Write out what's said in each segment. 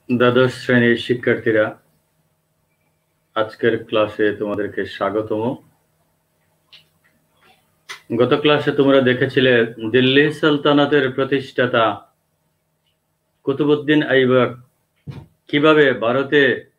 দ্বাদশ শ্রেণীর শিক্ষার্থীরা, আজকের ক্লাসে তোমাদেরকে স্বাগতম। গত ক্লাসে তোমরা দেখেছিলে দিল্লি সালতানাতের প্রতিষ্ঠাতা কুতুবউদ্দিন আইবক কিভাবে ভারতে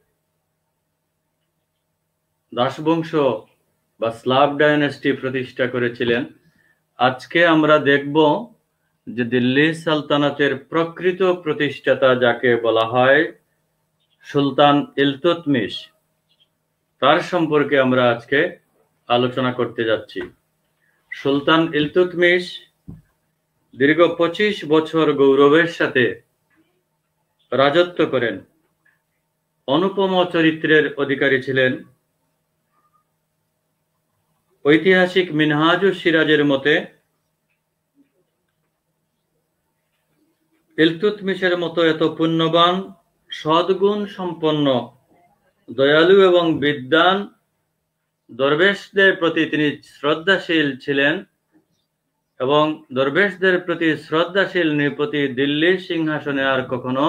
দাসবংশ বা স্লাভ ডাইনেস্টি প্রতিষ্ঠা করেছিলেন। আজকে আমরা দেখব যে দিল্লি সালতানাতের প্রকৃত প্রতিষ্ঠাতা যাকে বলা হয় সুলতান ইলতুৎমিশ, তার সম্পর্কে আমরা আজকে আলোচনা করতে যাচ্ছি। সুলতান ইলতুৎমিশ দীর্ঘ 25 বছর গৌরবের সাথে রাজত্ব করেন। অনুপম চরিত্রের অধিকারী ছিলেন। ঐতিহাসিক মিনহাজুস সিরাজের মতে ইলতুৎমিশের মতো এত পুণ্যবান, সদ্গুণ সম্পন্ন, দয়ালু এবং বিদ্বান দরবেশদের প্রতি তিনি শ্রদ্ধাশীল ছিলেন এবং দরবেশদের প্রতি শ্রদ্ধাশীল নৃপতি দিল্লির সিংহাসনে আর কখনো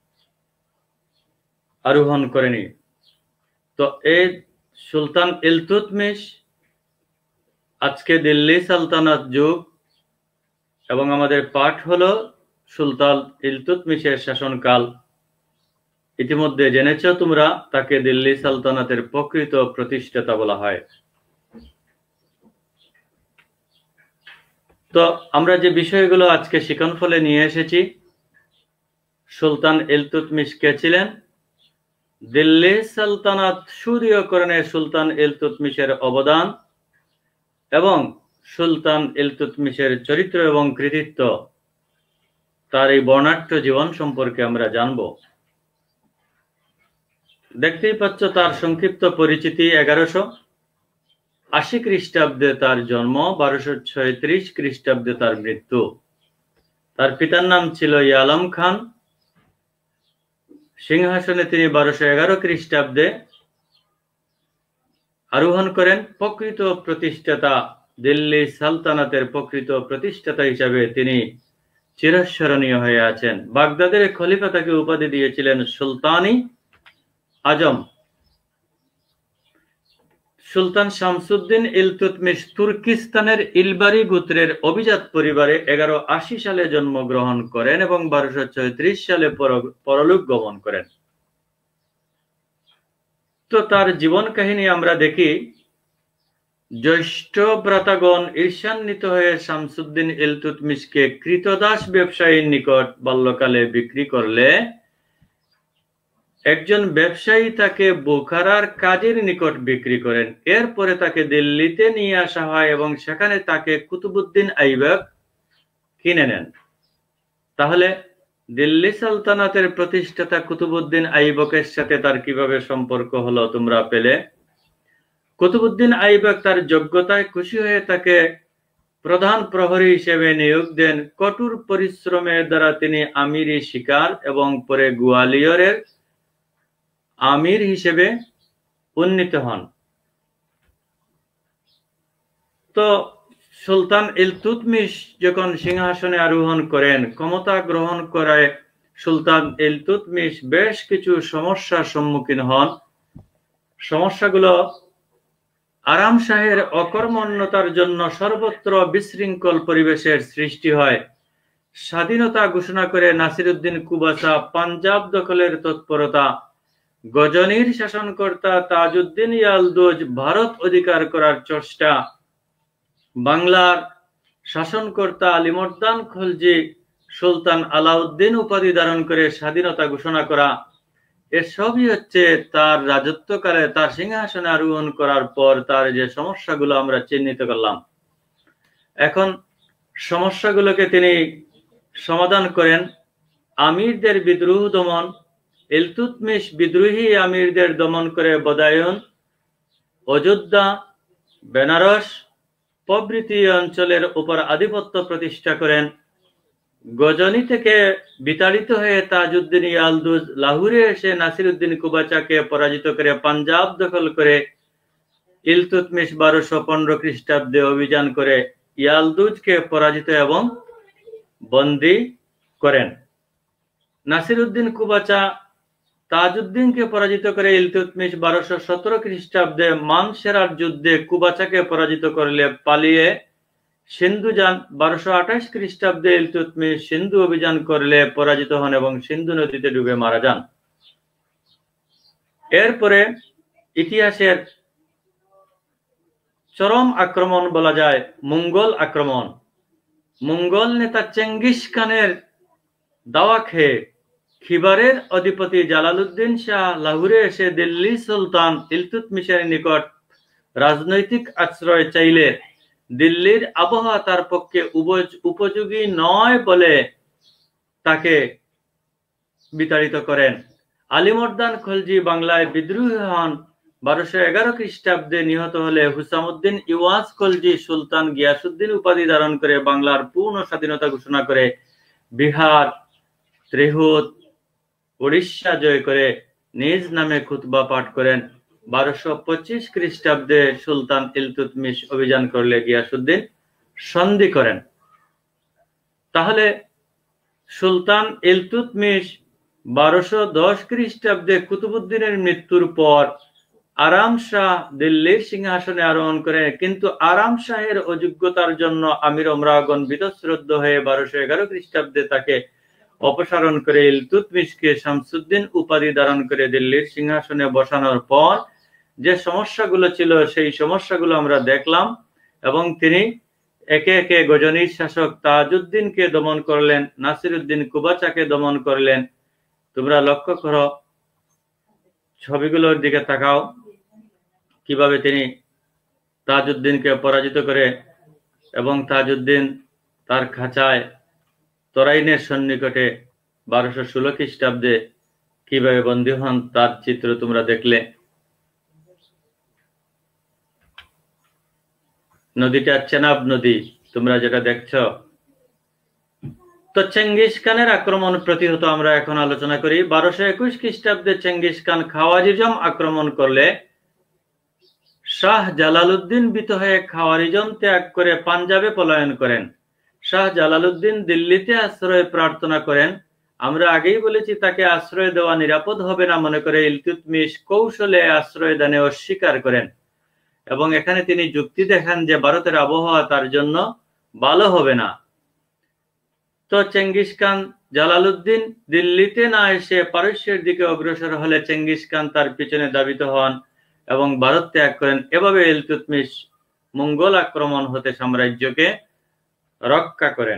আরোহণ করেনি। তো এই সুলতান ইলতুৎমিশ আজকে দিল্লি সালতানাত যুগ এবং আমাদের পাঠ হলো সুলতান ইলতুৎমিশের শাসনকাল। ইতিমধ্যে জেনেছ তোমরা, তাকে দিল্লি সালতানাতের প্রকৃত প্রতিষ্ঠাতা বলা হয়। তো আমরা যে বিষয়গুলো আজকে শিক্ষণফলে নিয়ে এসেছি, সুলতান ইলতুৎমিশ কে ছিলেন, দিল্লি সালতানাত সুদৃঢ়করণে সুলতান ইলতুৎমিশের অবদান এবং সুলতান ইলতুৎমিশের চরিত্র এবং কৃতিত্ব, তার এই বর্ণাঢ্য জীবন সম্পর্কে আমরা জানব। দেখতেই পাচ্ছ তার সংক্ষিপ্ত পরিচিতি। 1180 খ্রিস্টাব্দে তার জন্ম, 1236 খ্রিস্টাব্দে তার মৃত্যু। তার পিতার নাম ছিল ইয়ালম খান। সিংহাসনে তিনি 1211 খ্রিস্টাব্দে আরোহণ করেন। প্রকৃত প্রতিষ্ঠাতা, দিল্লি সালতানাতের প্রকৃত প্রতিষ্ঠাতা হিসাবে তিনি চিরস্মরণীয় হয়ে আছেন। বাগদাদের খলিফা তাকে উপাধি দিয়েছিলেন সুলতানি আজম। সুলতান শামসুদ্দিন ইলতুৎমিশ তুর্কিস্তানের ইলবারি গোত্রের অভিজাত পরিবারে 1180 সালে জন্মগ্রহণ করেন এবং 1236 সালে পরলোক গমন করেন। তো তার জীবন কাহিনী আমরা দেখি। জ্যৈষ্ঠ ভ্রাতাগণ ঈর্ষান্বিত হয়ে শামসুদ্দিন ইলতুৎমিশকে কৃতদাস ব্যবসায়ীর নিকট বাল্যকালে বিক্রি করলে একজন ব্যবসায়ী তাকে বুখারার কাজীর নিকট বিক্রি করেন। এরপরে তাকে দিল্লিতে নিয়ে আসা হয় এবং সেখানে তাকে কুতুবউদ্দিন আইবক কিনে নেন। তাহলে দিল্লি সালতানাতের প্রতিষ্ঠাতা কুতুবউদ্দিন আইবকের সাথে তার কিভাবে সম্পর্ক হলো তোমরা পেলে। কুতুবউদ্দিন আইবক তার যোগ্যতায় খুশি হয়ে তাকে প্রধান প্রহরী হিসেবে নিয়োগ দেন। কঠোর পরিশ্রমের দ্বারা তিনি আমিরি শিকার এবং পরে গোয়ালিয়রের আমির হিসেবে উন্নীত হন। তো সুলতান ইলতুৎমিশ যখন সিংহাসনে আরোহণ করেন, ক্ষমতা গ্রহণ করায় সুলতান ইলতুৎমিশ বেশ কিছু সমস্যার সম্মুখীন হন। সমস্যাগুলো আরাম শাহের অকর্মণ্যতার জন্য সর্বত্র বিশৃঙ্খল পরিবেশের সৃষ্টি হয়। স্বাধীনতা ঘোষণা করে নাসিরউদ্দিন কুবাসা পাঞ্জাব দখলের তৎপরতা, গজনির শাসনকর্তা তাজউদ্দিন ইয়ালদুজ ভারত অধিকার করার চেষ্টা, বাংলার শাসনকর্তা আলিমর্দান খলজি সুলতান আলাউদ্দিন উপাধি ধারণ করে স্বাধীনতা ঘোষণা করা, এসবই হচ্ছে তার রাজত্বকালে, তার সিংহাসনে আরোহণ করার পর তার যে সমস্যাগুলো আমরা চিহ্নিত করলাম। এখন সমস্যাগুলোকে তিনি সমাধান করেন। আমিরদের বিদ্রোহ দমন। ইলতুৎমিশ বিদ্রোহী আমিরদের দমন করে বদায়ুন, অযোধ্যা, বেনারস প্রভৃতি অঞ্চলের উপর আধিপত্য প্রতিষ্ঠা করেন। গজনি থেকে বিতাড়িত হয়ে তাজউদ্দিন ইয়ালদুজ লাহোরে এসে নাসিরউদ্দিন কুবাচাকে পরাজিত করে পাঞ্জাব দখল করে ইলতুৎমিশ 1215 খ্রিস্টাব্দে অভিযান করে ইয়ালদুজকে পরাজিত এবং বন্দী করেন। নাসিরউদ্দিন কুবাচা তাজউদ্দিনকে পরাজিত করে ইলতুৎমিশ 1217 খ্রিস্টাব্দে মানসেরার যুদ্ধে কুবাচাকে পরাজিত করলে পালিয়ে সিন্ধু যান। 1228 খ্রিস্টাব্দে ইলতুৎমিশ সিন্ধু অভিযান করলে পরাজিত হন এবং সিন্ধু নদীতে ডুবে মারা যান। এরপরে ইতিহাসের চরম আক্রমণ বলা যায় মঙ্গল আক্রমণ। মঙ্গল নেতা চেঙ্গিস খানের দাওয়া খেয়ে খিবারের অধিপতি জালালউদ্দিন শাহ লাহোরে এসে দিল্লি সুলতান ইলতুৎমিশের নিকট রাজনৈতিক আশ্রয় চাইলে দিল্লির আবহাওয়া তার পক্ষে উপযোগী নয় বলে তাকে বিতাড়িত করেন। আলিমর্দান খলজি বাংলায় বিদ্রোহী হন। 1211 খ্রিস্টাব্দে নিহত হলে হুসামউদ্দিন ইওয়াজ খলজি সুলতান গিয়াসউদ্দিন উপাধি ধারণ করে বাংলার পূর্ণ স্বাধীনতা ঘোষণা করে বিহার, ত্রিহুত, উড়িষ্যা জয় করে নিজ নামে খুতবা পাঠ করেন। 1225 খ্রিস্টাব্দে সুলতান ইলতুৎমিশ অভিযান করলে গিয়াসউদ্দিন সন্ধি করেন। তাহলে সুলতান ইলতুৎমিশ 1210 খ্রিস্টাব্দে কুতুবউদ্দিনের মৃত্যুর পর আরাম শাহ দিল্লির সিংহাসনে আরোহণ করেন, কিন্তু আরাম শাহের অযোগ্যতার জন্য আমির ওমরাগণ বীতশ্রদ্ধ হয়ে 1211 খ্রিস্টাব্দে তাকে অপসারণ করে ইলতুৎমিশকে শামসুদ্দিন উপাধি ধারণ করে দিল্লির সিংহাসনে বসানোর পর যে সমস্যাগুলো ছিল সেই সমস্যাগুলো আমরা দেখলাম এবং তিনি একে একে গজনির শাসক তাজউদ্দিনকে দমন করলেন, নাসিরউদ্দিন কুবাচাকে দমন করলেন। তোমরা লক্ষ্য করো, ছবিগুলোর দিকে তাকাও, কিভাবে তিনি তাজউদ্দিনকে পরাজিত করে এবং তাজউদ্দিন তার খাঁচায় তরাইনের সন্নিকটে 1216 খ্রিস্টাব্দে কিভাবে বন্দী হন তার চিত্র তোমরা দেখলে। নদীটা চেনাব নদী তোমরা যেটা দেখছো। তো চেঙ্গিস খানের আক্রমণ প্রতিহত আমরা এখন আলোচনা করি। 1221 খ্রিস্টাব্দে চেঙ্গিস খান খাওয়ারিজম আক্রমণ করলে শাহ জালালউদ্দিন ভীত হয়ে খাওয়ারিজম ত্যাগ করে পাঞ্জাবে পলায়ন করেন। শাহ জালালউদ্দিন দিল্লিতে আশ্রয় প্রার্থনা করেন। আমরা আগেই বলেছি তাকে আশ্রয় দেওয়া নিরাপদ হবে না মনে করে ইলতুৎমিশ কৌশলে আশ্রয় দানে অস্বীকার করেন এবং এখানে তিনি যুক্তি দেখান যে ভারতের আবহাওয়া তার জন্য ভালো হবে না। তো চেঙ্গিস খান জালালউদ্দিন দিল্লিতে না এসে পারস্যের দিকে অগ্রসর হলে চেঙ্গিস খান তার পিছনে ধাবিত হন এবং ভারত ত্যাগ করেন। এভাবে ইলতুৎমিশ মঙ্গল আক্রমণ হতে সাম্রাজ্যকে রক্ষা করেন।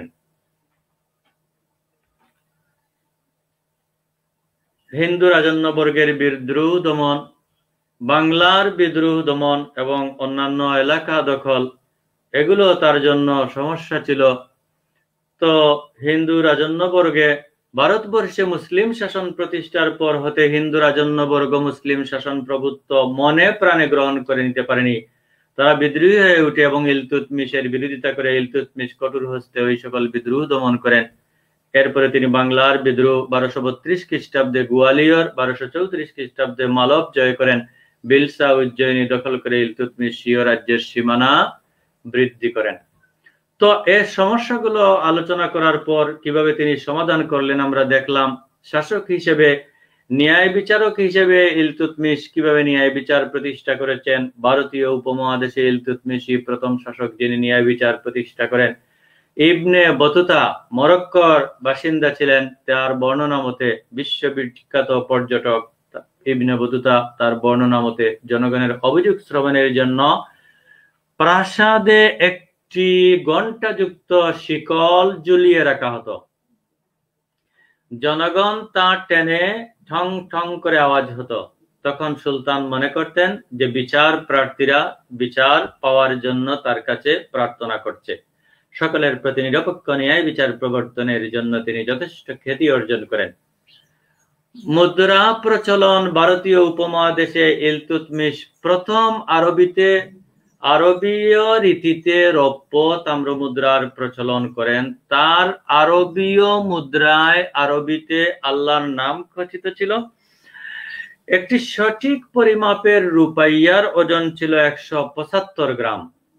হিন্দু রাজন্যবর্গের বিদ্রোহ দমন, বাংলার বিদ্রোহ দমন এবং অন্যান্য এলাকা দখল, এগুলো তার জন্য সমস্যা ছিল। তো হিন্দু রাজন্যবর্গে ভারতবর্ষে মুসলিম শাসন প্রতিষ্ঠার পর হতে হিন্দু রাজন্যবর্গ মুসলিম শাসন প্রভুত্ব মনে প্রাণে গ্রহণ করে নিতে পারেনি। তারা বিদ্রোহী হয়ে উঠে এবং ইলতুৎমিশের বিরোধিতা করে ইলতুৎমিশ কঠোর হস্তে ওই সকল বিদ্রোহ দমন করেন। এরপরে তিনি বাংলার বিদ্রোহ 1232 খ্রিস্টাব্দে গোয়ালিয়র, 1234 খ্রিস্টাব্দে মালব জয় করেন। বিলসা উজ্জয়িনী দখল করে ইলতুৎমিশ স্বীয় রাজ্যের সীমানা বৃদ্ধি করেন। তো এই সমস্যাগুলো আলোচনা করার পর কিভাবে তিনি সমাধান করলেন আমরা দেখলাম। শাসক হিসেবে, ন্যায় বিচারক হিসেবে ইলতুৎমিশ কিভাবে ন্যায় বিচার প্রতিষ্ঠা করেছেন। ভারতীয় উপমহাদেশে ইলতুৎমিশই প্রথম শাসক যিনি ন্যায় বিচার প্রতিষ্ঠা করেন। ইবনে বতুতা মরক্কোর বাসিন্দা ছিলেন। তার বর্ণনা মতে বিশ্ববিখ্যাত পর্যটক ইবনে বতুতা তার বর্ণনা মতে জনগণের অভিযোগ শ্রবণের জন্য প্রাসাদে একটি ঘণ্টাযুক্ত শিকল ঝুলিয়ে রাখা হতো। জনগণ তা টেনে ঠং ঠং করে আওয়াজ হতো। তখন সুলতান মনে করতেন যে বিচার প্রার্থীরা বিচার পাওয়ার জন্য তার কাছে প্রার্থনা করছে। সকলের প্রতি নিরপেক্ষ ন্যায় বিচার প্রবর্তনের জন্য তিনি যথেষ্ট খ্যাতি অর্জন করেন। মুদ্রা প্রচলন ভারতীয় উপমহাদেশে ইলতুৎমিশ প্রথম আরবীয় রীতিতে রৌপ্য তাম্র মুদ্রার প্রচলন করেন। তার আরবীয় মুদ্রায় আরবিতে আল্লাহর নাম খচিত ছিল। একটি সঠিক পরিমাপের রুপাইয়ার ওজন ছিল 175 গ্রাম।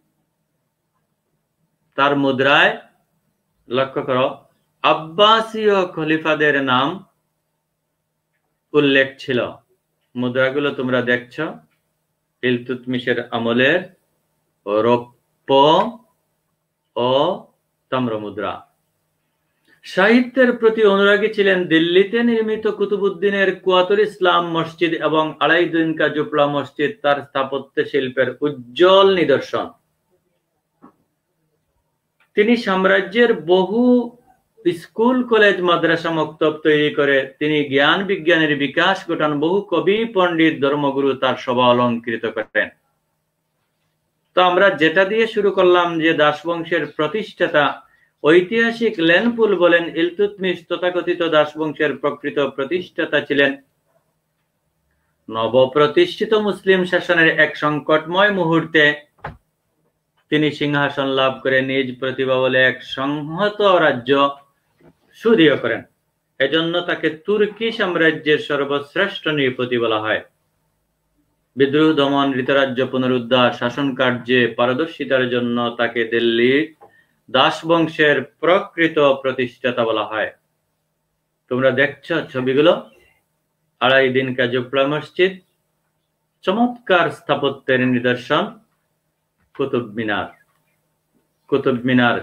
তার মুদ্রায় লক্ষ্য করো আব্বাসীয় খলিফাদের নাম উল্লেখ ছিল। মুদ্রাগুলো তোমরা দেখছ ইলতুৎমিশের আমলের রৌপ্য ও তাম্র মুদ্রা। সাহিত্যের প্রতি অনুরাগী ছিলেন। দিল্লিতে নির্মিত কুতুবউদ্দিনের কুয়াতুল ইসলাম মসজিদ এবং আলাউদ্দিন কা জুপলা মসজিদ তার স্থাপত্য শিল্পের উজ্জ্বল নিদর্শন। তিনি সাম্রাজ্যের বহু স্কুল, কলেজ, মাদ্রাসা, মক্তব তৈরি করে তিনি জ্ঞান বিজ্ঞানের বিকাশ ঘটান। বহু কবি, পণ্ডিত, ধর্মগুরু তার সভা অলঙ্কৃত করেন। তো আমরা যেটা দিয়ে শুরু করলাম যে দাসবংশের প্রতিষ্ঠাতা, ঐতিহাসিক লেনপুল বলেন ইলতুৎমিশ তথাকথিত দাসবংশের প্রকৃত প্রতিষ্ঠাতা ছিলেন। নবপ্রতিষ্ঠিত মুসলিম শাসনের এক সংকটময় মুহূর্তে তিনি সিংহাসন লাভ করে নিজ প্রতিভা বলে এক সংহত রাজ্য সুদৃঢ় করেন। এজন্য তাকে তুর্কি সাম্রাজ্যের সর্বশ্রেষ্ঠ নৃপতি বলা হয়। বিদ্রোহ দমন, ঋতরাজ্য পুনরুদ্ধার, শাসন কার্যে পারদর্শিতার জন্য তাকে দিল্লির দাসবংশের প্রকৃত প্রতিষ্ঠাতা বলা হয়। তোমরা দেখছ ছবিগুলো, আলাউদ্দিন কা জুপলা মসজিদ, চমৎকার স্থাপত্যের নিদর্শন কুতুব মিনার। কুতুব মিনার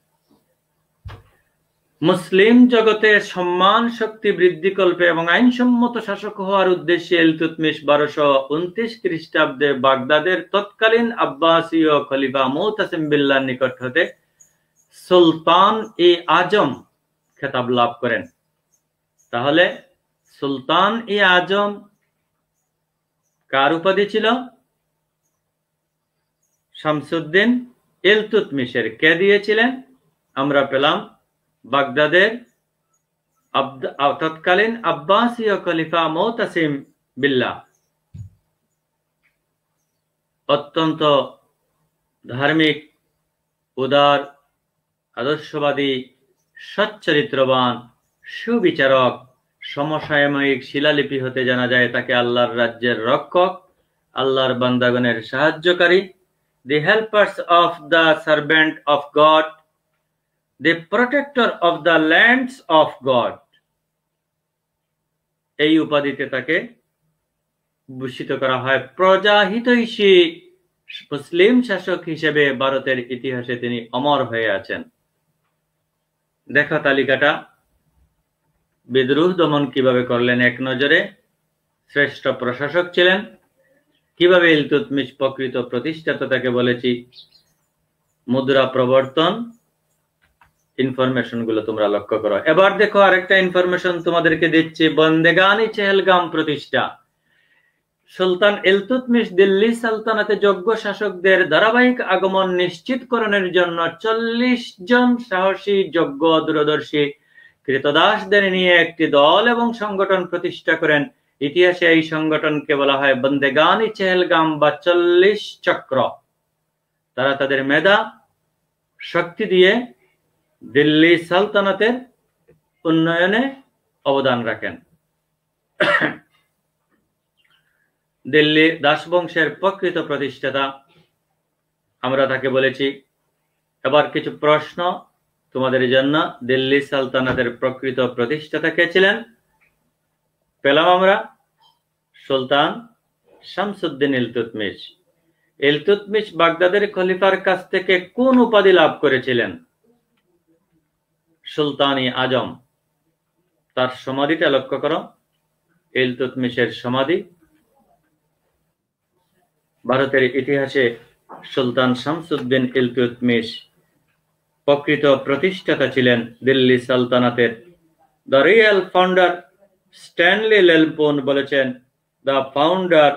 মুসলিম জগতে সম্মান শক্তি বৃদ্ধিকল্পে এবং আইনসম্মত শাসক হওয়ার উদ্দেশ্যে ইলতুৎমিশ 1229 খ্রিস্টাব্দে বাগদাদের তৎকালীন আব্বাসীয় খলিফা মুতাসিম বিল্লাহর নিকট হতে সুলতান ই আজম খেতাব লাভ করেন। তাহলে সুলতান ই আজম কার উপাধি ছিল? শামসুদ্দিন ইলতুৎমিশের। কে দিয়েছিলেন? আমরা পেলাম বাগদাদের তৎকালীন আব্বাসীয় খলিফা মুতাসিম বিল্লাহ। অত্যন্ত ধার্মিক, উদার, আদর্শবাদী, সচ্চরিত্রবান, সুবিচারক, সমসাময়িক শিলালিপি হতে জানা যায় তাকে আল্লাহর রাজ্যের রক্ষক, আল্লাহর বান্দাগণের সাহায্যকারী, the helpers of the servant of God, the protector of the lands of God, এই উপাধিতে তাকে ভূষিত করা হয়। প্রজাহিতৈষী মুসলিম শাসক হিসেবে ভারতের ইতিহাসে তিনি অমর হয়ে আছেন। দেখো তালিকাটা, বিদ্রোহ দমন কিভাবে করলেন এক নজরে, শ্রেষ্ঠ প্রশাসক ছিলেন, কিভাবে ইলতুৎমিশ প্রকৃত প্রতিষ্ঠাতা তাকে বলেছি, মুদ্রা প্রবর্তন, ইনফরমেশন গুলো তোমরা লক্ষ্য করো। এবার দেখো আরেকটা ইনফরমেশন তোমাদেরকে দিচ্ছি, বন্দেগানি চেহেলগাম প্রতিষ্ঠা। সুলতান ইলতুৎমিশ দিল্লি সালতানাতে যোগ্য শাসকদের ধারাবাহিক আগমন নিশ্চিতকরণের জন্য 40 জন সাহসী, যোগ্য, দূরদর্শী কৃতদাসদের নিয়ে একটি দল এবং সংগঠন প্রতিষ্ঠা করেন। ইতিহাসে এই সংগঠনকে বলা হয় বন্দেগানি চেহেলগাম বা 40 চক্র। তারা তাদের মেধা শক্তি দিয়ে দিল্লি সালতানাতের উন্নয়নে অবদান রাখেন। দিল্লি দাসবংশের প্রকৃত প্রতিষ্ঠাতা আমরা তাকে বলেছি। এবার কিছু প্রশ্ন তোমাদের জন্য। দিল্লি সালতানাতের প্রকৃত প্রতিষ্ঠাতা কে ছিলেন? পেলাম আমরা সুলতান শামসুদ্দিন ইলতুৎমিশ। ইলতুৎমিশ বাগদাদের খলিফার কাছ থেকে কোন উপাধি লাভ করেছিলেন? সুলতান-ই আজম। তার সমাধিটা লক্ষ্য করো, ইলতুৎমিশের সমাধি। ভারতের ইতিহাসে সুলতান শামসুদ্দিন ইলতুৎমিশ প্রকৃত প্রতিষ্ঠাতা ছিলেন দিল্লি সালতানাতের। The real founder Stanley Lane Poole বলেছেন দ্য ফাউন্ডার।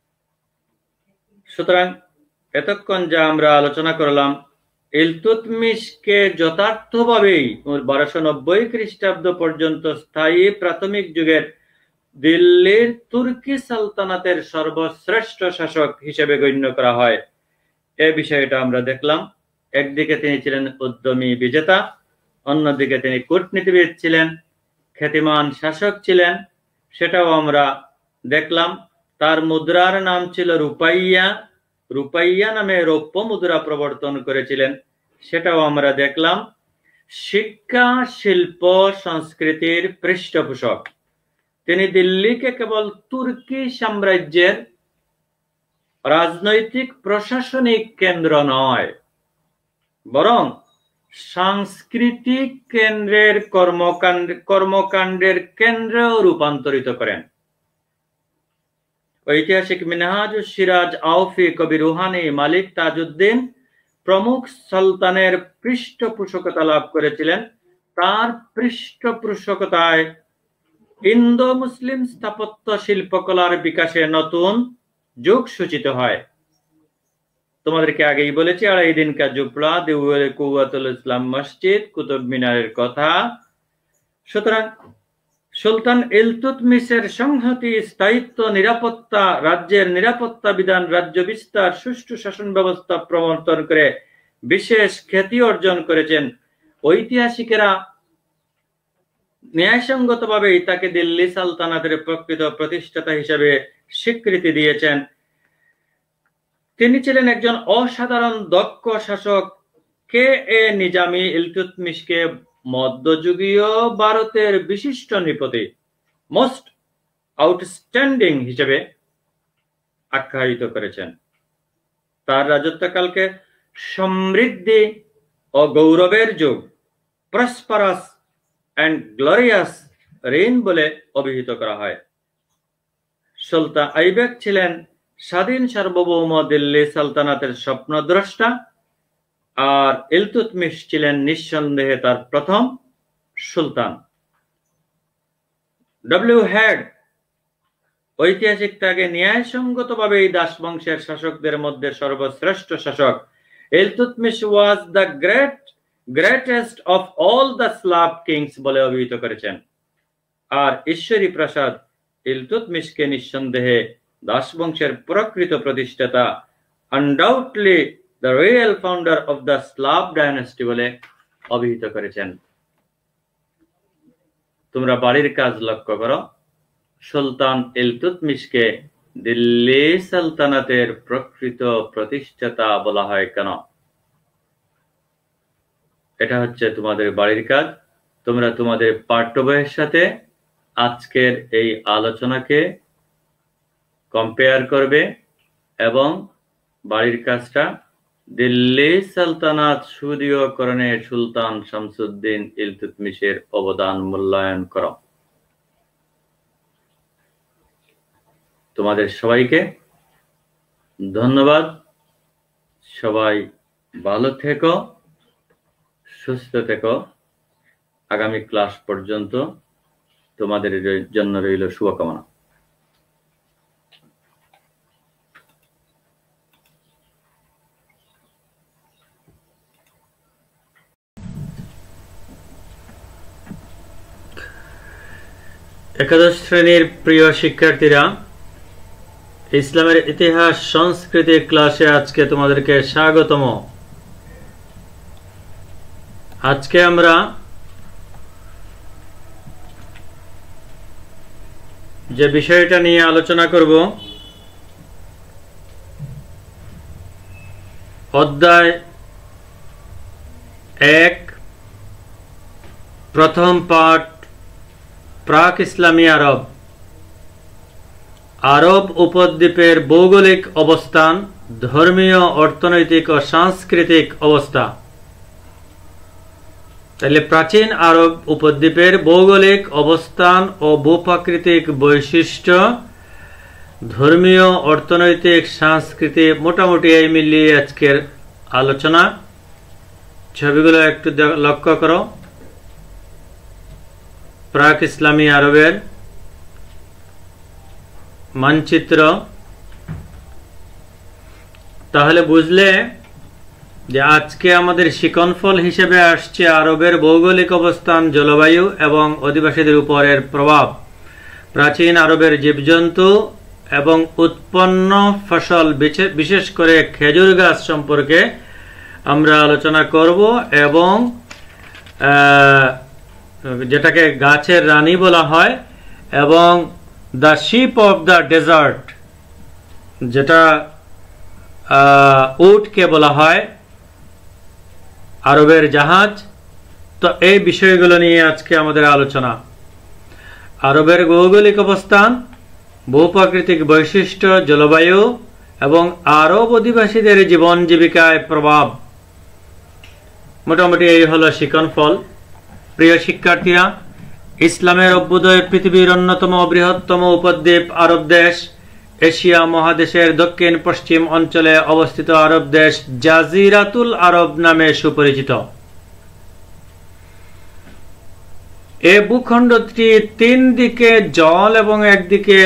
সুতরাং এতক্ষণ যা আমরা আলোচনা করলাম, ইলতুৎমিশকে যথার্থভাবেই 1290 খ্রিস্টাব্দ পর্যন্ত স্থায়ী প্রাথমিক যুগের দিল্লির তুর্কি সালতানাতের সর্বশ্রেষ্ঠ শাসক হিসেবে গণ্য করা হয়। এ বিষয়টা আমরা দেখলাম। একদিকে তিনি ছিলেন উদ্যমী বিজেতা, অন্যদিকে তিনি কূটনীতিবিদ ছিলেন, খ্যাতিমান শাসক ছিলেন, সেটাও আমরা দেখলাম। তার মুদ্রার নাম ছিল রূপাইয়া। রূপাইয়া নামে রৌপ্য মুদ্রা প্রবর্তন করেছিলেন, সেটাও আমরা দেখলাম। শিক্ষা, শিল্প, সংস্কৃতির পৃষ্ঠপোষক। তিনি দিল্লিকে কেবল তুর্কি সাম্রাজ্যের রাজনৈতিক প্রশাসনিক কেন্দ্র নয়, বরং সাংস্কৃতিক কেন্দ্রের কর্মকাণ্ডের কেন্দ্রেও রূপান্তরিত করেন। ঐতিহাসিক মিনহাজুস সিরাজ আউফি, কবি রুহানি, মালিক তাজউদ্দিন প্রমুখ সুলতানের পৃষ্ঠপোষকতা লাভ করেছিলেন। তার পৃষ্ঠপোষকতায় ইন্দো মুসলিম স্থাপত্য শিল্পকলার বিকাশে নতুন যুগ সূচিত হয়। তোমাদেরকে আগেই বলেছি 2.5 दिन का जुपड़ा, দেওয়ালে কুওয়াতুল ইসলাম মসজিদ, কুতুব মিনারের কথা। সুতরাং সুলতান ইলতুৎমিশের সংহতি, স্থায়িত্ব, নিরাপত্তা, রাজ্যের নিরাপত্তা বিধান, রাজ্য বিস্তার, সুষ্ঠু শাসন ব্যবস্থা প্রবর্তন করে বিশেষ খ্যাতি অর্জন করেছেন। ঐতিহাসিকেরা ন্যায়সঙ্গতভাবেই তাকে দিল্লি সালতানাতের প্রকৃত প্রতিষ্ঠাতা হিসেবে স্বীকৃতি দিয়েছেন। তিনি ছিলেন একজন অসাধারণ দক্ষ শাসক। কে এ নিজামী ইলতুৎমিশকে মধ্যযুগীয় ভারতের বিশিষ্ট নৃপতি, মোস্ট আউটস্ট্যান্ডিং হিসেবে আখ্যায়িত করেছেন। তার রাজত্বকালকে সমৃদ্ধি ও গৌরবের যুগ, প্রসপারাস এন্ড গ্লোরিয়াস রেইন বলে অভিহিত করা হয়। সুলতান আইবেক ছিলেন স্বাধীন সার্বভৌম দিল্লি সালতানাতের স্বপ্নদ্রষ্টা, আর ইলতুৎমিশ ছিলেন নিঃসন্দেহে তার প্রথম সুলতান। ডব্লিউ হেড ঐতিহাসিক তাকে ন্যায়সঙ্গতভাবে এই দাস বংশের শাসকদের মধ্যে সর্বশ্রেষ্ঠ শাসক। Iltutmish was the greatest of all the slave kings বলে অভিহিত করেছেন। আর ঈশ্বরী প্রসাদ ইলতুৎমিশকে নিঃসন্দেহে দাস বংশের প্রকৃত প্রতিষ্ঠাতা, undoubtedly the real founder of the slave dynasty বলে অভিহিত করেছেন। তোমরা বাড়ির কাজ লক্ষ্য করো। সুলতান ইলতুৎমিশকে দিল্লি সালতানাতের প্রকৃত প্রতিষ্ঠাতা বলা হয় কেন? এটা হচ্ছে তোমাদের বাড়ির কাজ। তোমরা তোমাদের পাঠ্য বইয়ের সাথে আজকের এই আলোচনাকে কম্পেয়ার করবে এবং বাড়ির কাজটা দিল্লি সালতানাত সুদৃঢ়করণে সুলতান শামসুদ্দিন ইলতুৎমিশের অবদান মূল্যায়ন করো। তোমাদের সবাইকে ধন্যবাদ। সবাই ভালো থেকো, সুস্থ থেকো। আগামী ক্লাস পর্যন্ত তোমাদের জন্য রইল শুভকামনা। একাদশ শ্রেণীর প্রিয় শিক্ষার্থীরা, ইসলামের ইতিহাস সংস্কৃতি ক্লাসে আজকে তোমাদেরকে স্বাগতম। আজকে আমরা যে বিষয়টা নিয়ে আলোচনা করব, অধ্যায় 1, প্রথম পাঠ, প্রাক ইসলামী আরব। আরব উপদ্বীপের ভৌগোলিক অবস্থান, ধর্মীয়, অর্থনৈতিক ও সাংস্কৃতিক অবস্থা। তাহলে প্রাচীন আরব উপদ্বীপের ভৌগোলিক অবস্থান ও ভূপ্রাকৃতিক বৈশিষ্ট্য, ধর্মীয়, অর্থনৈতিক, সাংস্কৃতিক, মোটামুটি এই মিলিয়ে আজকের আলোচনা। ছবিগুলো একটু লক্ষ্য করো। প্রাক ইসলামী আরবের মানচিত্র। তাহলে বুঝলে যে আজকে আমাদের শিকনফল হিসেবে আসছে আরবের ভৌগোলিক অবস্থান, জলবায়ু এবং অধিবাসীদের উপরের প্রভাব। প্রাচীন আরবের জীবজন্তু এবং উৎপন্ন ফসল, বিশেষ করে খেজুর গাছ সম্পর্কে আমরা আলোচনা করব এবং যেটাকে গাছের রানী বলা হয়, এবং the ship of the desert, যেটা উটকে বলা হয়, আরবের জাহাজ। তো এই বিষয়গুলো নিয়ে আজকে আমাদের আলোচনা। আরবের ভৌগোলিক অবস্থান, ভূপ্রাকৃতিক বৈশিষ্ট্য, জলবায়ু এবং আরব অধিবাসীদের জীবন জীবিকায় প্রভাব। মোটামুটি এই হলো শিক্ষণফল। প্রিয় শিক্ষার্থীরা, ইসলামের অভ্যুদয় পৃথিবীর অন্যতম বৃহত্তম উপদ্বীপ আরব দেশ, এশিয়া মহাদেশের দক্ষিণ পশ্চিম অঞ্চলে অবস্থিত আরব দেশ জাজিরাতুল আরব নামে সুপরিচিত। এ ভূখণ্ডটি 3 দিকে জল এবং একদিকে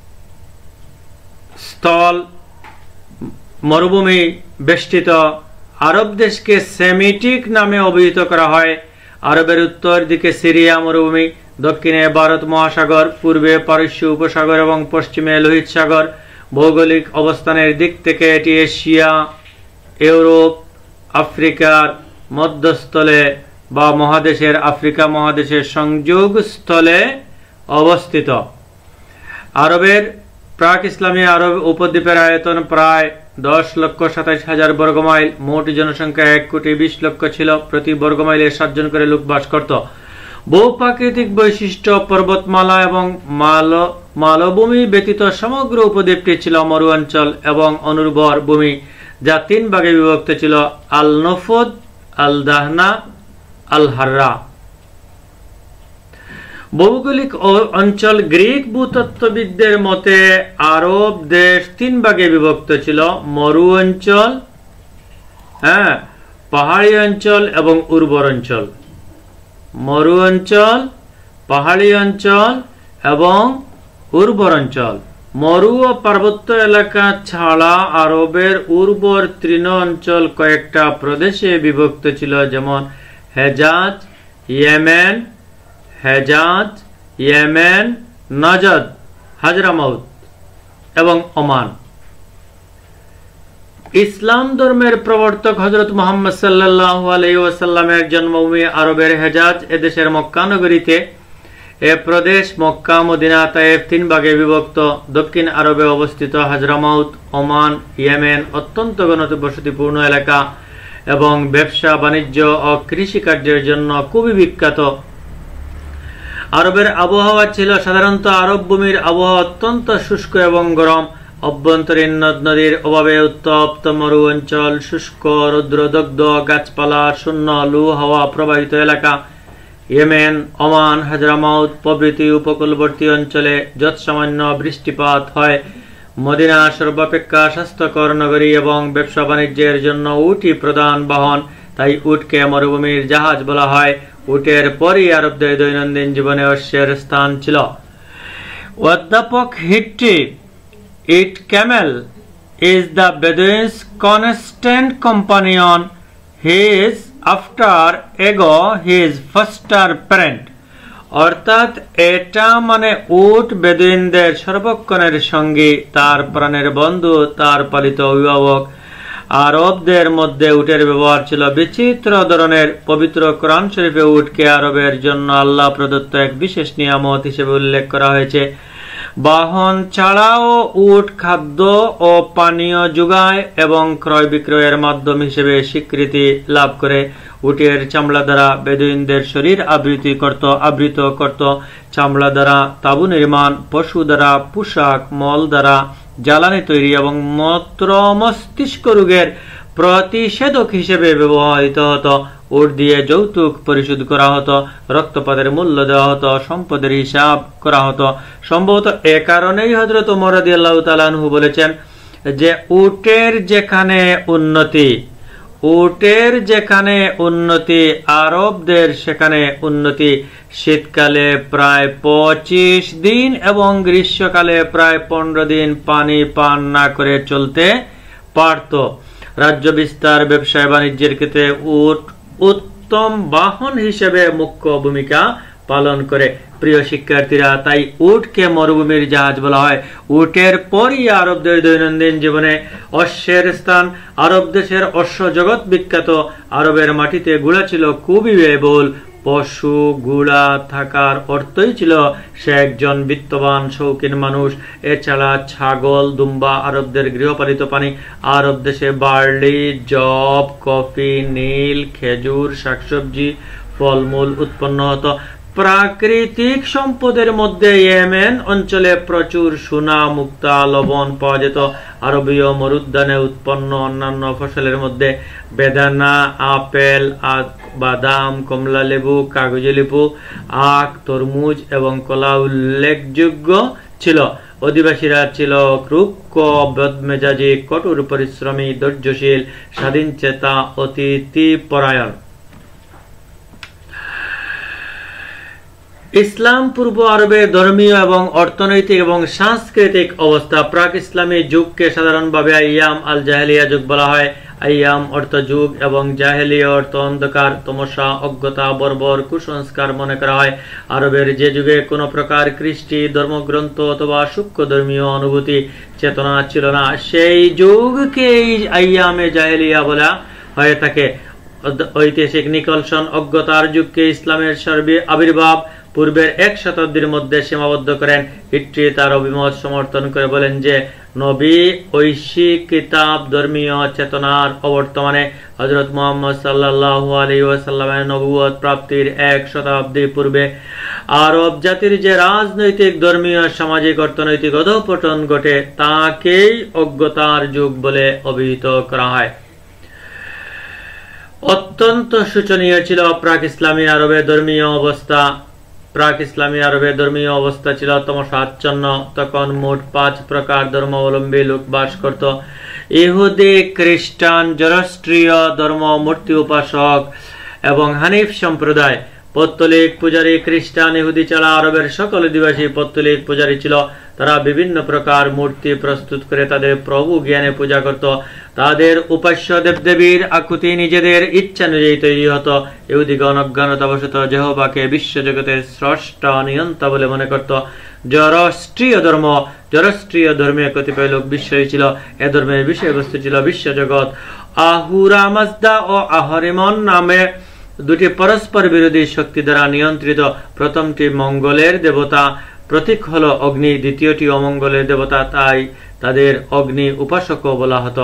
স্থল মরুভূমি বেষ্টিত আরব দেশকে সেমিটিক নামে অভিহিত করা হয়। আরবের উত্তর দিকে সিরিয়া মরুভূমি, দক্ষিণে ভারত মহাসাগর, পূর্বে পারস্য উপসাগর এবং পশ্চিমে লোহিত সাগর। ভৌগোলিক অবস্থানের দিক থেকে এটি এশিয়া, ইউরোপ, আফ্রিকার মধ্যস্থলে বা মহাদেশের আফ্রিকা মহাদেশের সংযোগ স্থলে অবস্থিত। আরবের প্রাক ইসলামী আরব উপদ্বীপের আয়তন প্রায় 10,27,000 বর্গমাইল। মোট জনসংখ্যা 1,20,00,000 ছিল। প্রতি বর্গমাইলে 7 জন করে লোক বাস করত। ভূপ্রাকৃতিক বৈশিষ্ট্য, পর্বতমালা এবং মালভূমি ব্যতীত সমগ্র উপদ্বীপটি ছিল মরু অঞ্চল এবং অনুর্বর ভূমি, যা 3 ভাগে বিভক্ত ছিল: আল নফদ, আল দাহনা, আল হাররা। ভৌগোলিক অঞ্চল গ্রিক ভূতত্ত্ববিদদের মতে আরব দেশ 3 ভাগে বিভক্ত ছিল: মরু অঞ্চল, পাহাড়ি অঞ্চল এবং উর্বর অঞ্চল। মরু অঞ্চল, পাহাড়ি অঞ্চল এবং উর্বর অঞ্চল। মরু ও পার্বত্য এলাকা ছাড়া আরবের উর্বর তৃণ অঞ্চল কয়েকটা প্রদেশে বিভক্ত ছিল, যেমন হেজাজ, ইয়েমেন, নজদ, হাজরামাউত এবং ওমান। ইসলাম ধর্মের প্রবর্তক হযরত মুহাম্মদ সাল্লাল্লাহু আলাইহি ওয়াসাল্লামের জন্মভূমি আরবের হেজাজ, এদেশের মক্কা নগরীতে। এ প্রদেশ মক্কা, মদিনা, তায়েফ 3 ভাগে বিভক্ত। দক্ষিণ আরবে অবস্থিত হাজরামাউত, ওমান, ইয়েমেন অত্যন্ত ঘনবসতিপূর্ণ এলাকা এবং ব্যবসা, বাণিজ্য ও কৃষিকার্যের জন্য খুবই বিখ্যাত। আরবের আবহাওয়া ছিল সাধারণত আরব ভূমির আবহাওয়া অত্যন্ত শুষ্ক এবং গরম। অভ্যন্তরীণ নদ নদীর অভাবে উত্তপ্ত মরু অঞ্চল, শুষ্ক, রৌদ্রদগ্ধ, গাছপালা শূন্য, লু হাওয়া প্রবাহিত এলাকা। ইয়েমেন, ওমান, হাজরামাউত প্রভৃতি উপকূলবর্তী অঞ্চলে যৎসামান্য বৃষ্টিপাত হয়। মদিনা সর্বাপেক্ষা স্বাস্থ্যকর নগরী এবং ব্যবসা বাণিজ্যের জন্য উটই প্রধান বাহন, তাই উটকে মরুভূমির জাহাজ বলা হয়। উটের পরই আরবদের দৈনন্দিন জীবনে অশ্বের স্থান ছিল। অধ্যাপক Hitti, It camel is the Bedouin's constant companion. He is after ego his foster parent. অর্থাৎ এটা মানে উট বেদুইনদের সর্বক্ষণের সঙ্গী, তার প্রাণের বন্ধু, তার পালিত অভিভাবক। আরবদের মধ্যে উটের ব্যবহার ছিল বিচিত্র ধরনের। পবিত্র কোরআন শরীফে উটকে আরবের জন্য আল্লাহ প্রদত্ত এক বিশেষ নিয়ামত হিসেবে উল্লেখ করা হয়েছে। বাহন ছাড়াও উট খাদ্য ও পানীয় যোগায় এবং ক্রয় বিক্রয়ের মাধ্যম হিসেবে স্বীকৃতি লাভ করে। উটের চামড়া দ্বারা বেদুইনদের শরীর আবৃত করত। চামড়া দ্বারা তাঁবু নির্মাণ, পশু দ্বারা পোশাক, মল দ্বারা জ্বালানি তৈরি এবং মূত্র মস্তিষ্ক রোগের প্রতিষেধক হিসেবে ব্যবহৃত হতো। উট দিয়ে যৌতুক পরিশোধ করা হতো, রক্তপাতের মূল্য দেওয়া হতো, সম্পদের হিসাব করা হতো। সম্ভবত এ কারণেই হযরত ওমর রাদিয়াল্লাহু তাআলা আনহু বলেছেন যে উটের যেখানে উন্নতি আরবদের সেখানে উন্নতি। শীতকালে প্রায় 25 দিন এবং গ্রীষ্মকালে প্রায় 15 দিন পানি পান না করে চলতে পারত। রাজ্য বিস্তার, ব্যবসায় বাণিজ্যের ক্ষেত্রে উট উত্তম বাহন হিসেবে মুখ্য ভূমিকা পালন করে। প্রিয় শিক্ষার্থীরা, তাই উটকে মরুভূমির জাহাজ বলা হয়। উটের পরই আরবদের দৈনন্দিন জীবনে অশ্বের স্থান। আরব দেশের অশ্ব জগৎ বিখ্যাত। আরবের মাটিতে ঘোড়া ছিল খুবই ব্যয়বহুল। পশু ঘোড়া থাকার অর্থই ছিল সে একজন বিত্তবান শৌখিন মানুষ। এছাড়া ছাগল, দুম্বা আরবদের গৃহপালিত প্রাণী। আরব দেশে বার্লি, জব, কফি, নীল, খেজুর, শাকসবজি, ফলমূল উৎপন্ন হতো। প্রাকৃতিক সম্পদের মধ্যে ইয়েমেন অঞ্চলে প্রচুর সোনা, মুক্তা, লবণ পাওয়া যেত। আরবীয় মরুদ্যানে উৎপন্ন অন্যান্য ফসলের মধ্যে বেদানা, আপেল, বাদাম, কমলা লেবু, কাগজি লেবু, আখ, তরমুজ এবং কলা উল্লেখযোগ্য ছিল। অধিবাসীরা ছিল রুক্ষ, বদমেজাজি, কঠোর পরিশ্রমী, ধৈর্যশীল, স্বাধীনচেতা, অতিথি পরায়ণ। ইসলাম পূর্ব আরবে ধর্মীয় এবং অর্থনৈতিক এবং সাংস্কৃতিক অবস্থা। প্রাক ইসলামী যুগকে সাধারণভাবে আইয়াম আল জাহেলিয়া যুগ বলা হয়। আইয়াম অর্থ যুগ এবং জাহেলিয়া অর্থ অন্ধকার, তমসা, অজ্ঞতা, বর্বর, কুসংস্কার মনে করা হয়। আরবের যে যুগে কোনো প্রকার কৃষ্টি, ধর্মগ্রন্থ অথবা সূক্ষ্ম ধর্মীয় অনুভূতি চেতনা ছিল না, সেই যুগকে আইয়ামে জাহেলিয়া বলা হয়ে থাকে। ঐতিহাসিক নিকলসন অজ্ঞতার যুগকে ইসলামের আবির্ভাব পূর্বের 1 শতাব্দীর মধ্যে সীমাবদ্ধ করেন। হিট্রি তার অভিমত সমর্থন করে বলেন যে নবী, ঐশী কিতাব, ধর্মীয় চেতনার অবর্তমানে হযরত মুহাম্মদ সাল্লাল্লাহু আলাইহি ওয়াসাল্লামের নবুয়ত প্রাপ্তির 1 শতাব্দী পূর্বে আরব জাতির যে রাজনৈতিক, ধর্মীয়, সামাজিক, অর্থনৈতিক অধঃপতন ঘটে তাকেই অজ্ঞতার যুগ বলে অভিহিত করা হয়। অত্যন্ত শোচনীয় ছিল প্রাক ইসলামী আরবে ধর্মীয় অবস্থা। প্রাক ইসলামী আরবে ধর্মীয় অবস্থা ছিল তমসাচ্ছন্ন। তখন মোট 5 প্রকার ধর্মাবলম্বী লোক বাস করত। ইহুদি, খ্রিস্টান, জরস্ট্রীয় ধর্ম, মূর্তি উপাসক এবং হানিফ সম্প্রদায়। পৌত্তলিক পূজারী খ্রিস্টান, ইহুদি ছাড়া আরবের সকল অধিবাসী পৌত্তলিক পূজারী ছিল। তারা বিভিন্ন প্রকার মূর্তি প্রস্তুত করে তাদের প্রভু জ্ঞানে পূজা করত। তাদের উপাস্য দেবদেবীর আকুতি নিজেদের ইচ্ছানুযায়ী তৈরি হতো। ইহুদিগণ অজ্ঞানতাবশত যেহোবাকে বিশ্বজগতের স্রষ্টা নিয়ন্তা বলে মনে করত। জরস্ট্রীয় ধর্মে কতিপয় লোক বিশ্বাসী ছিল। এ ধর্মের বিষয়বস্তু ছিল বিশ্বজগৎ। আহুরা মাজদা ও আহরিমন নামে 2টি পরস্পর বিরোধী শক্তি দ্বারা নিয়ন্ত্রিত। প্রথমটি মঙ্গলের দেবতা, প্রতীক হলো অগ্নি। দ্বিতীয়টি অমঙ্গলের দেবতা, তাই তাদের অগ্নি উপাসকও বলা হতো।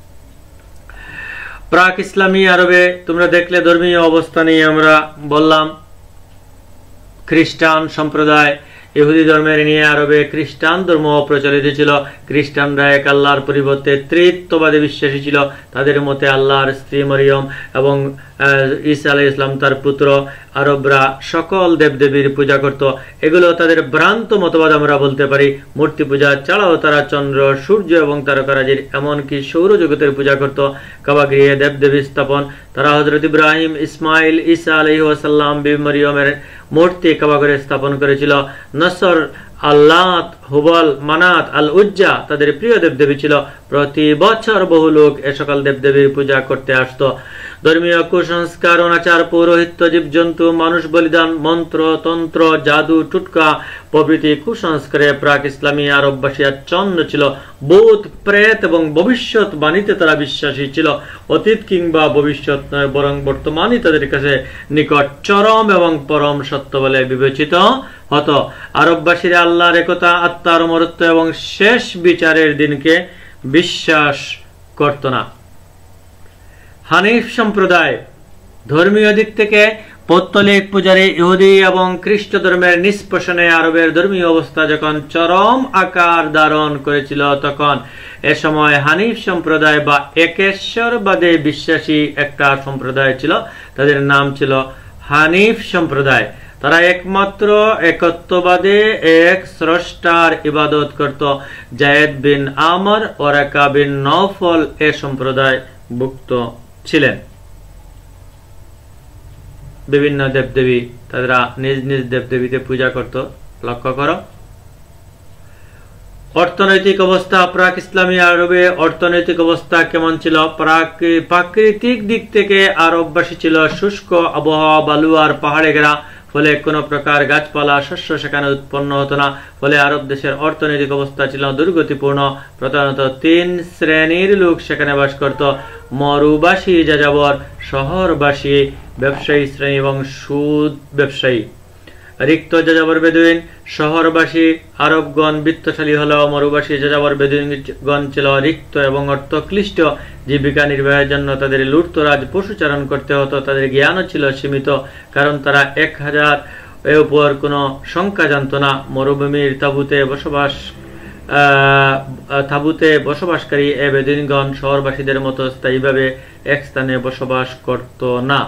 প্রাক ইসলামী আরবে তোমরা দেখলে ধর্মীয় অবস্থা নিয়ে আমরা বললাম। খ্রিস্টান সম্প্রদায়, ইহুদি ধর্মের নিয়ে আরবে খ্রিস্টান ধর্ম প্রচলিত ছিল। খ্রিস্টানরা এক আল্লাহর পরিবর্তে ত্রিত্ববাদে বিশ্বাসী ছিল। তাদের মতে আল্লাহর স্ত্রী মরিয়ম এবং ঈসা আলাইহিস সালাম তার পুত্র। আরবরা সকল দেবদেবীর পূজা করত। এগুলো তাদের ভ্রান্ত মতবাদ আমরা বলতে পারি। মূর্তি পূজা ছাড়াও তারা চন্দ্র, সূর্য এবং তারকারাজির এমনকি সৌরজগতের পূজা করত। কাবাগৃহে দেবদেবী স্থাপন। তারা হযরত ইব্রাহিম, ইসমাইল, ঈসা আলাইহিস সালাম, বিবি মরিয়মের মূর্তি কাবাগৃহে স্থাপন করেছিল। নসর, আল্লাত, হুবল, মানাত, আল উজ্জা তাদের প্রিয় দেবদেবী ছিল। প্রতি বছর বহু লোক এ সকল দেবদেবীর পূজা করতে আসত। ধর্মীয় কুসংস্কার, অনাচার, পৌরোহিত্য, জীবজন্তু, মানুষ বলিদান, মন্ত্র, তন্ত্র, জাদু, টুটকা প্রভৃতি কুসংস্কারে প্রাক ইসলামী আরববাসী আচ্ছন্ন ছিল। ভূত, প্রেত এবং ভবিষ্যৎ বাণীতে তারা বিশ্বাসী ছিল। অতীত কিংবা ভবিষ্যৎ নয়, বরং বর্তমানই তাদের কাছে নিকট চরম এবং পরম সত্য বলে বিবেচিত হতো। আরববাসীরা আল্লাহর একতা, আত্মার অমরত্ব এবং শেষ বিচারের দিনকে বিশ্বাস করত না। হানিফ সম্প্রদায় ধর্মীয় দিক থেকে পৌত্তলিক পূজারী, ইহুদি এবং খ্রিস্ট ধর্মের নিষ্পেষণে আরবের ধর্মীয় অবস্থা যখন চরম আকার ধারণ করেছিল, তখন এ সময় হানিফ সম্প্রদায় বা একেশ্বরবাদে বিশ্বাসী একটা সম্প্রদায় ছিল। তাদের নাম ছিল হানিফ সম্প্রদায়। তারা একমাত্র একত্ববাদে এক স্রষ্টার ইবাদত করত। জায়েদ বিন আমর, ওরাকা বিন নওফল এ সম্প্রদায় ভুক্ত ছিলেন। বিভিন্ন দেবদেবী তারা নিজ নিজ দেবদেবীতে পূজা করত। লক্ষ্য করো। অর্থনৈতিক অবস্থা প্রাক ইসলামী আরবে অর্থনৈতিক অবস্থা কেমন ছিল? প্রাকৃতিক দিক থেকে আরববাসী ছিল শুষ্ক আবহাওয়া, বালু আর পাহাড়ে ঘেরা, ফলে কোনো প্রকার গাছপালা, শস্য সেখানে উৎপন্ন হতো না। ফলে আরব দেশের অর্থনৈতিক অবস্থা ছিল দুর্গতিপূর্ণ। প্রধানত 3 শ্রেণীর লোক সেখানে বাস করত: মরুবাসী, যাযাবর, শহরবাসী, ব্যবসায়ী শ্রেণী এবং সুদ ব্যবসায়ী। রিক্ত, যাযাবর, বেদুইন। শহরবাসী আরবগণ বিত্তশালী হলেও মরুবাসী, যাযাবর, বেদুইনগণ ছিল রিক্ত এবং অর্থক্লিষ্ট। জীবিকা নির্বাহের জন্য তাদের লুটতরাজ পশুচারণ করতে হতো। তাদের জ্ঞানও ছিল সীমিত, কারণ তারা 1000 এ উপর কোনো শঙ্কা জানত না। মরুভূমির তাঁবুতে বসবাসকারী এ বেদুইনগণ শহরবাসীদের মতো স্থায়ীভাবে এক স্থানে বসবাস করত না।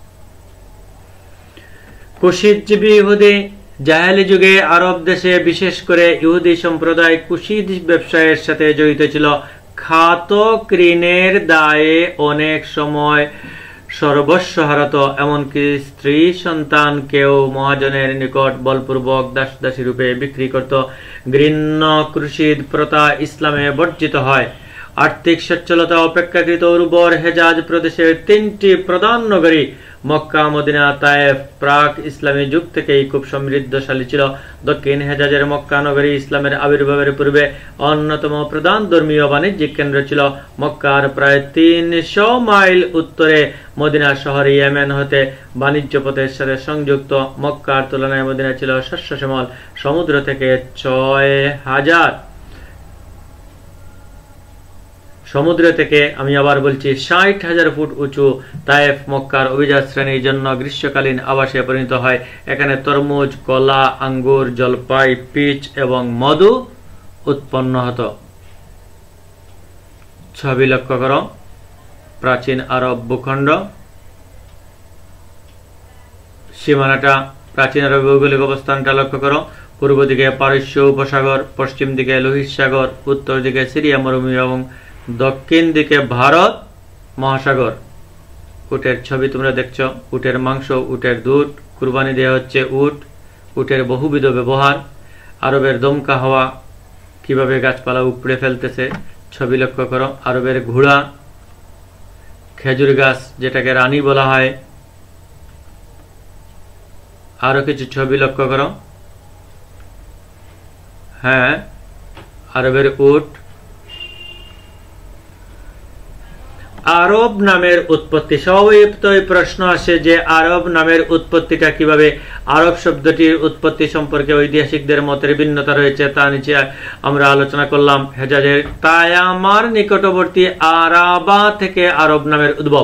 কুশিদজীবী ইহুদি জাহেলি যুগে আরব দেশে বিশেষ করে ইহুদি সম্প্রদায় কুশিদ ব্যবসায়ের সাথে জড়িত ছিল। ঘাতক ঋণের দায়ে অনেক সময় সর্বস্ব হারাত, এমনকি স্ত্রী সন্তানকেও মহাজনের নিকট বলপূর্বক দাসী রূপে বিক্রি করত। ঘৃণ্য কুশিদ প্রথা ইসলামে বর্জিত হয়। আর্থিক সচ্ছলতা অপেক্ষাকৃত উর্বর হেজাজ প্রদেশের 3টি প্রধান নগরী মক্কা, মদিনা, তায়েফ প্রাক ইসলামী যুগ থেকেই খুব সমৃদ্ধশালী ছিল। দক্ষিণ হেজাজের মক্কা নগরী ইসলামের আবির্ভাবের পূর্বে অন্যতম প্রধান ধর্মীয় বাণিজ্যিক কেন্দ্র ছিল। মক্কার প্রায় 300 মাইল উত্তরে মদিনা শহর ইয়েমেন হতে বাণিজ্য পথের সাথে সংযুক্ত। মক্কার তুলনায় মদিনা ছিল শস্য শ্যামল। সমুদ্র থেকে 60,000 ফুট উঁচু তায়েফ মক্কার অভিজাত শ্রেণীর জন্য গ্রীষ্মকালীন আবাসে পরিণত হয়। এখানে তরমুজ, কলা, আঙ্গুর, জলপাই, পিচ এবং মধু উৎপন্ন হতো। ছবি লক্ষ্য করো। প্রাচীন আরব ভূখণ্ড, সীমানাটা, প্রাচীন আরব ভৌগোলিক অবস্থানটা লক্ষ্য করো। পূর্ব দিকে পারস্য উপসাগর, পশ্চিম দিকে লোহিত সাগর, উত্তর দিকে সিরিয়া মরুভূমি এবং দক্ষিণ দিকে ভারত মহাসাগর। উটের ছবি তোমরা দেখছো। উটের মাংস, উটের দুধ, কুরবানি দেওয়া হচ্ছে উট। উটের বহুবিধ ব্যবহার। আরবের দমকা হাওয়া কিভাবে গাছপালা উপড়ে ফেলতেছে ছবি লক্ষ্য করো। আরবের ঘোড়া, খেজুর গাছ যেটাকে রানী বলা হয়। আরো কিছু ছবি লক্ষ্য করো। হ্যাঁ, আরবের উট। আরব নামের উৎপত্তি। স্বাভাবিকতই প্রশ্ন আসে যে আরব নামের উৎপত্তিটা কিভাবে। আরব শব্দটির উৎপত্তি সম্পর্কে ঐতিহাসিকদের মতের ভিন্নতা রয়েছে, তা নিচে আমরা আলোচনা করলাম। হেজাজের তায়ামার নিকটবর্তী আরাবা থেকে আরব নামের উদ্ভব।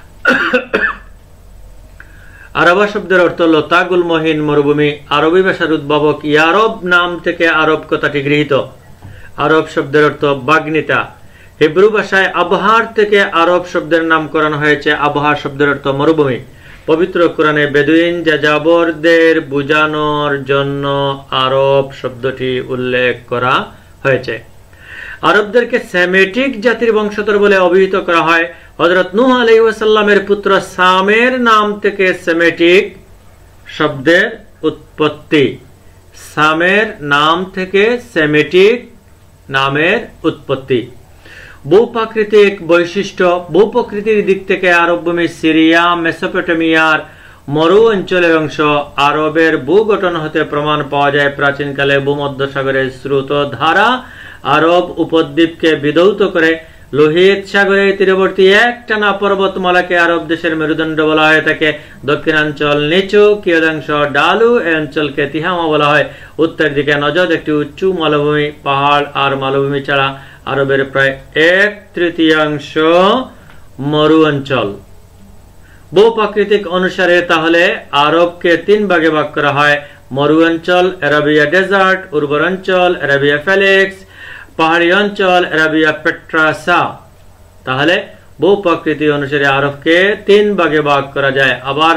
আরাবা শব্দের অর্থ লতা গুল্মহীন মরুভূমি। আরবি ভাষার উদ্ভাবক ইয়ারব নাম থেকে আরব কথাটি গৃহীত। আরব শব্দের অর্থ বাগ্নিতা। হিব্রু ভাষায় আবহার থেকে আরব শব্দের নামকরণ হয়েছে। আবহার শব্দের অর্থ মরুভূমি। পবিত্র কোরআনে বেদুইন যাযাবরদের বোঝানোর জন্য আরব শব্দটি উল্লেখ করা হয়েছে। আরবদেরকে সেমেটিক জাতির বংশধর বলে অভিহিত করা হয়। হযরত নূহ আলাইহিস সালামের পুত্র সামের নাম থেকে সেমেটিক শব্দের উৎপত্তি। সামের নাম থেকে সেমেটিক নামের উৎপত্তি। ভূপ্রাকৃতিক বৈশিষ্ট্য। ভূপ্রকৃতির দিক থেকে আরব ভূমি সিরিয়া, মেসোপটেমিয়ার মরু অঞ্চলের অংশ। আরবের ভূগঠন হতে প্রমাণ পাওয়া যায় প্রাচীনকালে ভূমধ্যসাগরের স্রোত ধারা আরব উপদ্বীপকে বিধৌত করে। লোহিত সাগরের তীরবর্তী একটানা পর্বতমালাকে আরব দেশের মেরুদণ্ড বলা হয়ে থাকে। দক্ষিণাঞ্চল নিচু, কিয়দাংশ ঢালু। এই অঞ্চলকে তিহামা বলা হয়। উত্তর দিকে নজদ একটি উঁচু মালভূমি। পাহাড় আর মালভূমি ছাড়া আরবের প্রায় 1/3 মরু অঞ্চল। ভূপ্রাকৃতিক অনুসারে তাহলে আরবকে 3 ভাগে ভাগ করা হয়। মরু অঞ্চল, আরাবিয়া ডেজার্ট। উর্বর অঞ্চল, আরাবিয়া ফেলিক্স। পাহাড়ি অঞ্চল, আরাবিয়া পেট্রাসা। তাহলে ভূপ্রকৃতি অনুসারে আরবকে 3 ভাগে ভাগ করা যায়।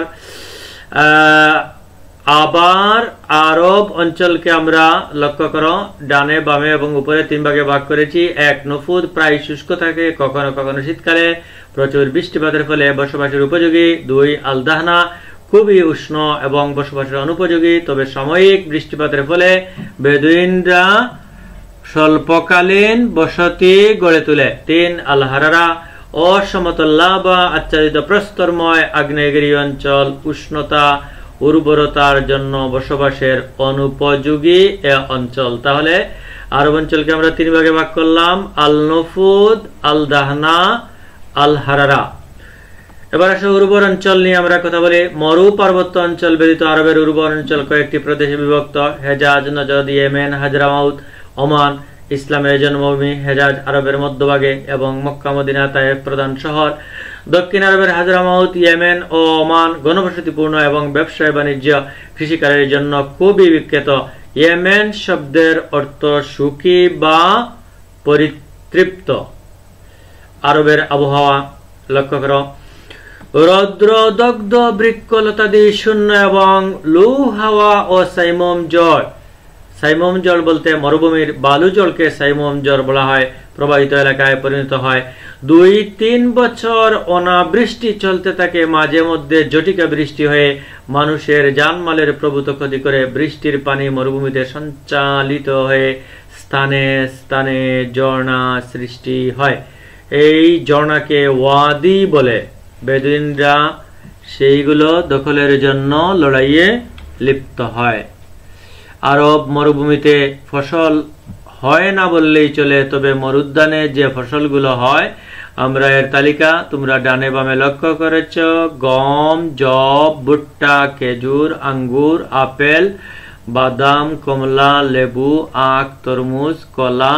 আবার আরব অঞ্চলকে আমরা লক্ষ্য করো, ডানে বামে এবং উপরে 3 ভাগে ভাগ করেছি। 1 নফুদ, প্রায় শুষ্ক থাকে, কখনো কখনো শীতকালে প্রচুর বৃষ্টিপাতের ফলে বসবাসের উপযোগী। 2 আল-দাহনা, খুবই উষ্ণ এবং বসবাসের অনুপযোগী, তবে সাময়িক বৃষ্টিপাতের ফলে বেদুইনরা স্বল্পকালীন বসতি গড়ে তোলে। 3 আল-হারারা, অসমতল্লা বা আচ্ছাদিত প্রস্তরময় আগ্নেয়গিরি অঞ্চল, উষ্ণতা উর্বরতার জন্য বসবাসের অনুপযোগী এ অঞ্চল। তাহলে আরব অঞ্চলকে আমরা 3 ভাগে ভাগ করলাম, আল-নফুদ, আল-দাহনা, আল-হারারা। এবার আসলে উর্বর অঞ্চল নিয়ে আমরা কথা বলি। মরু পার্বত্য অঞ্চল ব্যতীত আরবের উর্বর অঞ্চল কয়েকটি প্রদেশে বিভক্ত। Hejaz, Najd, Yemen, Hadhramaut, Oman. ইসলামের জন্মভূমি হেজাজ আরবের মধ্যভাগে এবং মক্কা, মদিনা, তায়েফ প্রধান শহর। দক্ষিণ আরবের হাজরামাউত, ইয়েমেন ও ওমান ঘনবসতিপূর্ণ এবং ব্যবসায় বাণিজ্য কৃষিকার্যের জন্য খুবই বিখ্যাত। ইয়েমেন শব্দের অর্থ সুখী বা পরিতৃপ্ত। আরবের আবহাওয়া লক্ষ্য করো, রৌদ্র দগ্ধ বৃক্ষলতাদি শূন্য এবং লু হাওয়া ও সাইমম জল। সাইমম জল বলতে মরুভূমির বালু জলকে সাইমম জল বলা হয়, প্রবাহিত এলাকায় পরিণত হয়। 2-3 বছর অনাবৃষ্টি চলতে থাকে, মাঝে মধ্যে জটিকা বৃষ্টি হয়ে মানুষের জানমালের প্রভূত ক্ষতি করে। বৃষ্টির পানি মরুভূমিতে সঞ্চালিত হয়ে স্থানে স্থানে ঝর্ণা সৃষ্টি হয়। এই ঝর্ণাকে ওয়াদি বলে। বেদুইনরা সেইগুলো দখলের জন্য লড়াইয়ে লিপ্ত হয়। আরব মরুভূমিতে ফসল হয় না বললেই চলে, তবে মরুদ্যানে যে ফসলগুলো হয় আমরা এর তালিকা তোমরা ডানে বামে লক্ষ্য করেছ। গম, যব, ভুট্টা, খেজুর, আঙ্গুর, আপেল, বাদাম, কমলা, লেবু, আখ, তরমুজ, কলা,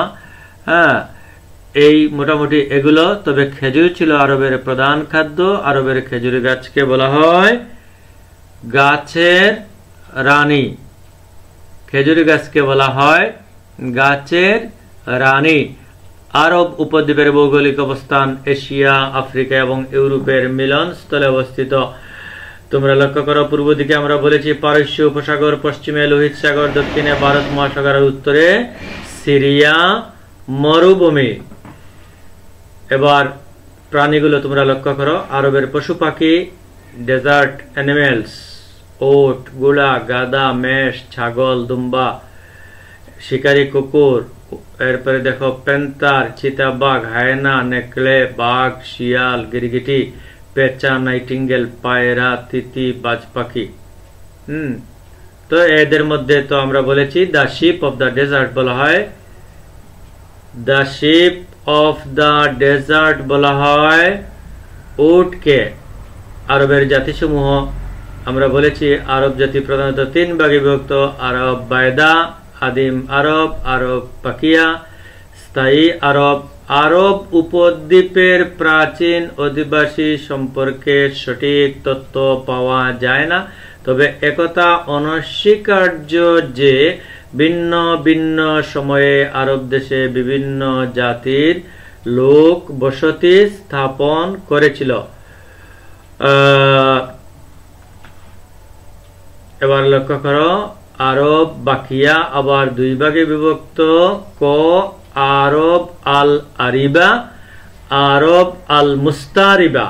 এই মোটামুটি এগুলো। তবে খেজুর ছিল আরবের প্রধান খাদ্য। আরবের খেজুর গাছকে বলা হয় গাছের রানী। খেজুর গাছকে বলা হয় গাছের রানী। আরব উপদ্বীপের ভৌগোলিক অবস্থান এশিয়া, আফ্রিকা এবং ইউরোপের মিলনস্থলে অবস্থিত। তোমরা লক্ষ্য করো, পূর্ব দিকে আমরা বলেছি পারস্য উপসাগর, পশ্চিমে লোহিত সাগর, দক্ষিণে ভারত মহাসাগর, উত্তরে সিরিয়া মরুভূমি। এবার প্রাণীগুলো তোমরা লক্ষ্য করো। আরবের পশু পাখি, ডেজার্ট অ্যানিমেলস, ওট, গুড়া, গাদা, মেষ, ছাগল, দুম্বা, শিকারী কুকুর, এরপরে দেখো প্যান্তার, চিতাবাঘ, হায়না, নেকড়ে, বাঘ, শিয়াল, গিরগিটি, পেঁচা, নাইটিঙ্গেল, পায়রা, তিতি, বাজ পাখি। তো এদের মধ্যে তো আমরা বলেছি the ship of the desert বলা হয়, the ship of the desert বলা হয় উটকে। আরবের জাতিসমূহ আমরা বলেছি আরব জাতি প্রধানত 3 ভাগে বিভক্ত। আরব বায়দা, আদিম আরব, আরব পাকিয়া, স্থায়ী আরব। আরব উপদ্বীপের প্রাচীন অধিবাসী সম্পর্কে সঠিক তথ্য পাওয়া যায় না, তবে একথা অনস্বীকার্য যে ভিন্ন ভিন্ন সময়ে আরব দেশে বিভিন্ন জাতির লোক বসতি স্থাপন করেছিল। এবার লক্ষ্য করো, আরব বাকিয়া আবার 2 ভাগে বিভক্ত। ক আরব আল আরিবা, আরব আল মুস্তারিবা।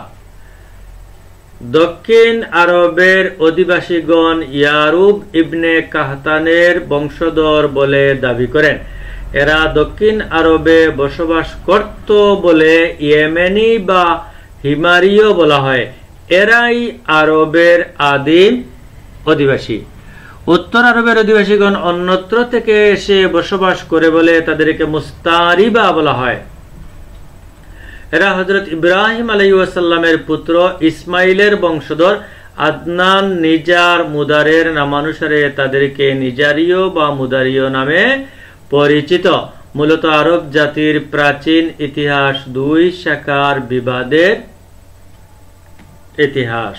দক্ষিণ আরবের অধিবাসীগণ ইয়ারুব ইবনে কাহতানের বংশধর বলে দাবি করেন। এরা দক্ষিণ আরবে বসবাস করত বলে ইয়েমেনি বা হিমারিও বলা হয়। এরাই আরবের আদিম অধিবাসী। উত্তর আরবের অধিবাসীগণ অন্যত্র থেকে এসে বসবাস করে বলে তাদেরকে মুস্তারিবা বলা হয়। এরা হযরত ইব্রাহিম আলাইহিস সালামের পুত্র ইসমাইলের বংশধর। আদনান নিজার মুদারের নামানুসারে তাদেরকে নিজারিয় বা মুদারিয় নামে পরিচিত। মূলত আরব জাতির প্রাচীন ইতিহাস 2 শাখার বিবাদের ইতিহাস।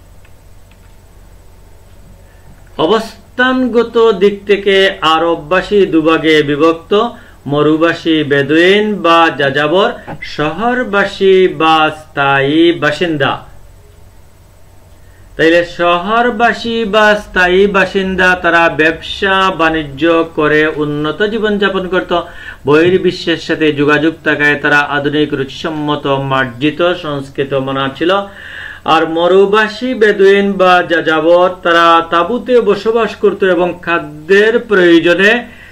অবস্থানগত দিক থেকে আরববাসী 2 ভাগে বিভক্ত। মরুবাসী বেদুইন বা যাযাবর, শহরবাসী বা স্থায়ী বাসিন্দা। তাইলে শহরবাসী বা স্থায়ী বাসিন্দা তারা ব্যবসা বাণিজ্য করে উন্নত জীবন যাপন করত। বহির্বিশ্বের সাথে যোগাযোগ থাকায় তারা আধুনিক রুচিসম্মত মার্জিত সংস্কৃত মানা ছিল। আর মরুবাসী বেদুইন বা যাযাবর তারা তাঁবুতে বসবাস করত এবং খাদ্যের প্রয়োজনে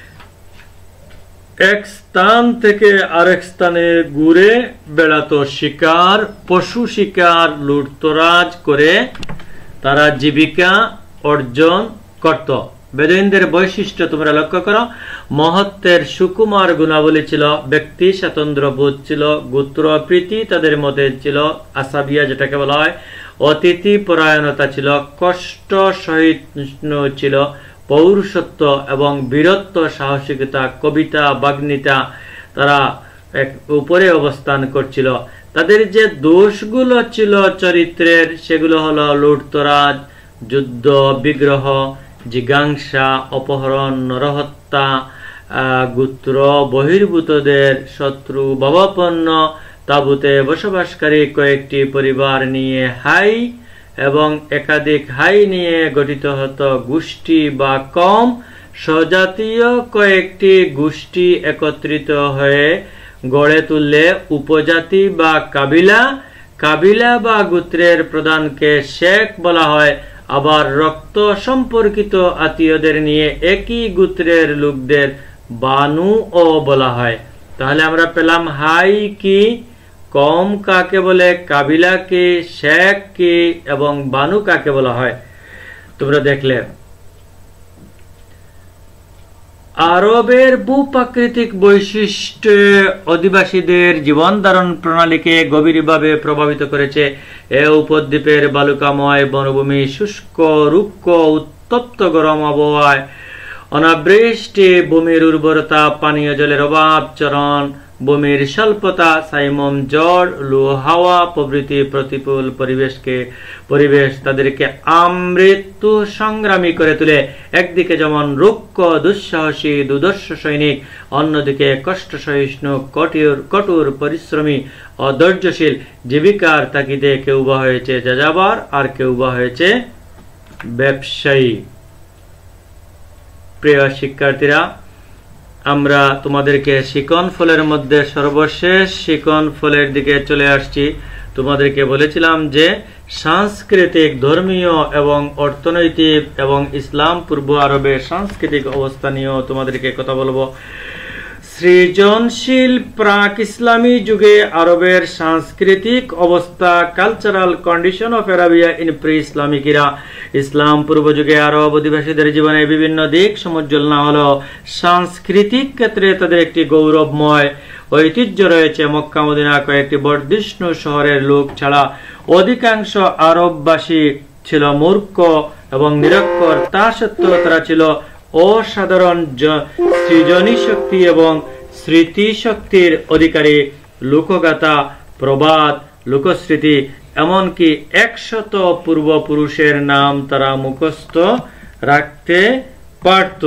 এক স্থান থেকে আরেক স্থানে ঘুরে বেড়াতো। শিকার, পশু শিকার, লুটতরাজ করে তারা জীবিকা অর্জন করত। বেদুইনদের বৈশিষ্ট্য তোমরা লক্ষ্য করো। মহত্বের সুকুমার গুণাবলী ছিল, ব্যক্তি স্বাতন্ত্র্যবোধ ছিল, গোত্রপ্রীতি তাদের মধ্যে ছিল, আসাবিয়া যেটাকে বলা হয়, অতিথি পরায়ণতা ছিল, কষ্ট সহিষ্ণু ছিল, পৌরুষত্ব এবং বীরত্ব, সাহসিকতা, কবিতা, বাগ্মিতা তারা এক উপরে অবস্থান করছিল। তাদের যে দোষগুলো ছিল চরিত্রের সেগুলো হলো লুটতরাজ, যুদ্ধ, বিগ্রহ, জিজ্ঞাসা, অপহরণ, নরহত্যা, গোত্র বহির্ভূতদের শত্রু ভাবাপন্ন, তাঁবুতে বসবাসকারী কয়েকটি পরিবার নিয়ে হাই এবং একাধিক হাই নিয়ে গঠিত হতো গোষ্ঠী বা কম, স্বজাতীয় কয়েকটি গোষ্ঠী একত্রিত হয়ে গড়ে তুললে উপজাতি বা কাবিলা, কাবিলা বা গোত্রের প্রধানকে শেখ বলা হয়। আবার রক্ত সম্পর্কিত আত্মীয়দের নিয়ে একই গোত্রের লোকদের বানু ও বলা হয়। তাহলে আমরা পেলাম হাই কি, কম কাকে বলে, কাবিলা কি, শেখ কি এবং বানু কাকে বলা হয় তোমরা দেখলে। আরবের ভূপ্রাকৃতিক বৈশিষ্ট্য অধিবাসীদের জীবন ধারণ প্রণালীকে গভীরভাবে প্রভাবিত করেছে। এ উপদ্বীপের বালুকাময় বনভূমি শুষ্ক, রুক্ষ, উত্তপ্ত গরম আবহাওয়ায় অনাবৃষ্টি, ভূমির উর্বরতা, পানীয় জলের অভাব, চরণ ভূমির স্বল্পতা, সাইমম ঝড়, লু হাওয়া প্রভৃতি প্রতিকূল পরিবেশ তাদেরকে আমৃত্যু সংগ্রামী করে তোলে। একদিকে যেমন রুক্ষ, দুঃসাহসী, দুর্ধর্ষ সৈনিক, অন্যদিকে কষ্ট সহিষ্ণু, কঠোর পরিশ্রমী, অধৈর্যশীল। জীবিকার তাগিদে কেউ বা হয়েছে যাযাবর আর কেউ বা হয়েছে ব্যবসায়ী। প্রিয় শিক্ষার্থীরা, আমরা তোমাদেরকে শিকন ফলের মধ্যে সর্বশেষ শিকন ফলের দিকে চলে আসছি। তোমাদেরকে বলেছিলাম যে সাংস্কৃতিক, ধর্মীয় এবং অর্থনৈতিক এবং ইসলাম পূর্ব আরবের সাংস্কৃতিক অবস্থা নিয়েও তোমাদেরকে কথা বলবো। সৃজনশীল প্রাক ইসলামী যুগে আরবের সাংস্কৃতিক অবস্থা, cultural condition of Arabia in pre Islamic era. ইসলাম পূর্ব যুগে আরব অধিবাসীদের জীবনে বিভিন্ন দিক সমুজ্জ্বল না হলেও সাংস্কৃতিক ক্ষেত্রে তাদের একটি গৌরবময় ঐতিহ্য রয়েছে। মক্কা মদিনা কয়েকটি বর্ধিষ্ণু শহরের লোক ছাড়া অধিকাংশ আরববাসী ছিল মূর্খ এবং নিরক্ষর। তা সত্ত্বেও তারা ছিল অসাধারণ সৃজনী শক্তি এবং স্মৃতিশক্তির অধিকারী। লোকগাথা, প্রবাদ, লোকস্মৃতি, এমনকি 100 পূর্বপুরুষের নাম তারা মুখস্থ রাখতে পারত।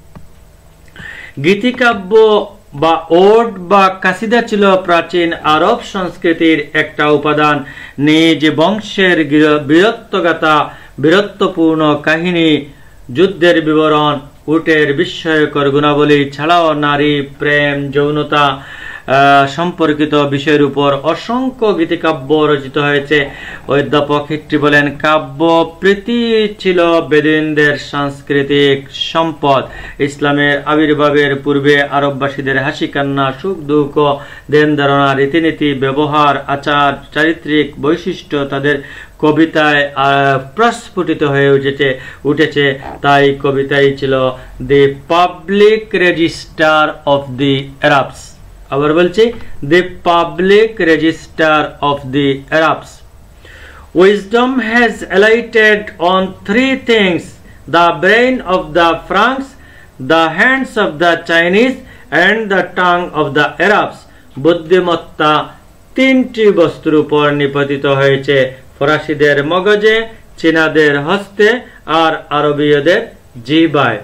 গীতিকাব্য বা ওড বা কাসিদা ছিল প্রাচীন আরব সংস্কৃতির একটা উপাদান। নিজ বংশের বীরত্বগাথা, বীরত্বপূর্ণ কাহিনী, যুদ্ধের বিবরণ, উটের বিস্ময়কর গুণাবলী ছাড়াও নারী, প্রেম, যৌনতা সম্পর্কিত বিষয়ের উপর অসংখ্য গীতিকাব্য রচিত হয়েছে। অধ্যাপক হিট্রি বলেন, কাব্য প্রীতি ছিল বেদুইনদের সাংস্কৃতিক সম্পদ। ইসলামের আবির্ভাবের পূর্বে আরববাসীদের হাসি কান্না, সুখ দুঃখ, দেন ধারণা, রীতিনীতি, ব্যবহার, আচার, চারিত্রিক বৈশিষ্ট্য তাদের কবিতায় প্রস্ফুটিত হয়ে উঠেছে। তাই কবিতাই ছিল the public register of the Arabs. আবার বলছি, the public register of the Arabs. Wisdom has alighted on 3 things: the brain of the Franks, the hands of the Chinese, and the tongue of the Arabs. বুদ্ধিমত্তা 3টি বস্তুর উপর নিপতিত হয়েছে: ফরাসিদের মগজে, চীনাদের হস্তে আর আরবীয়দের জিহ্বায়।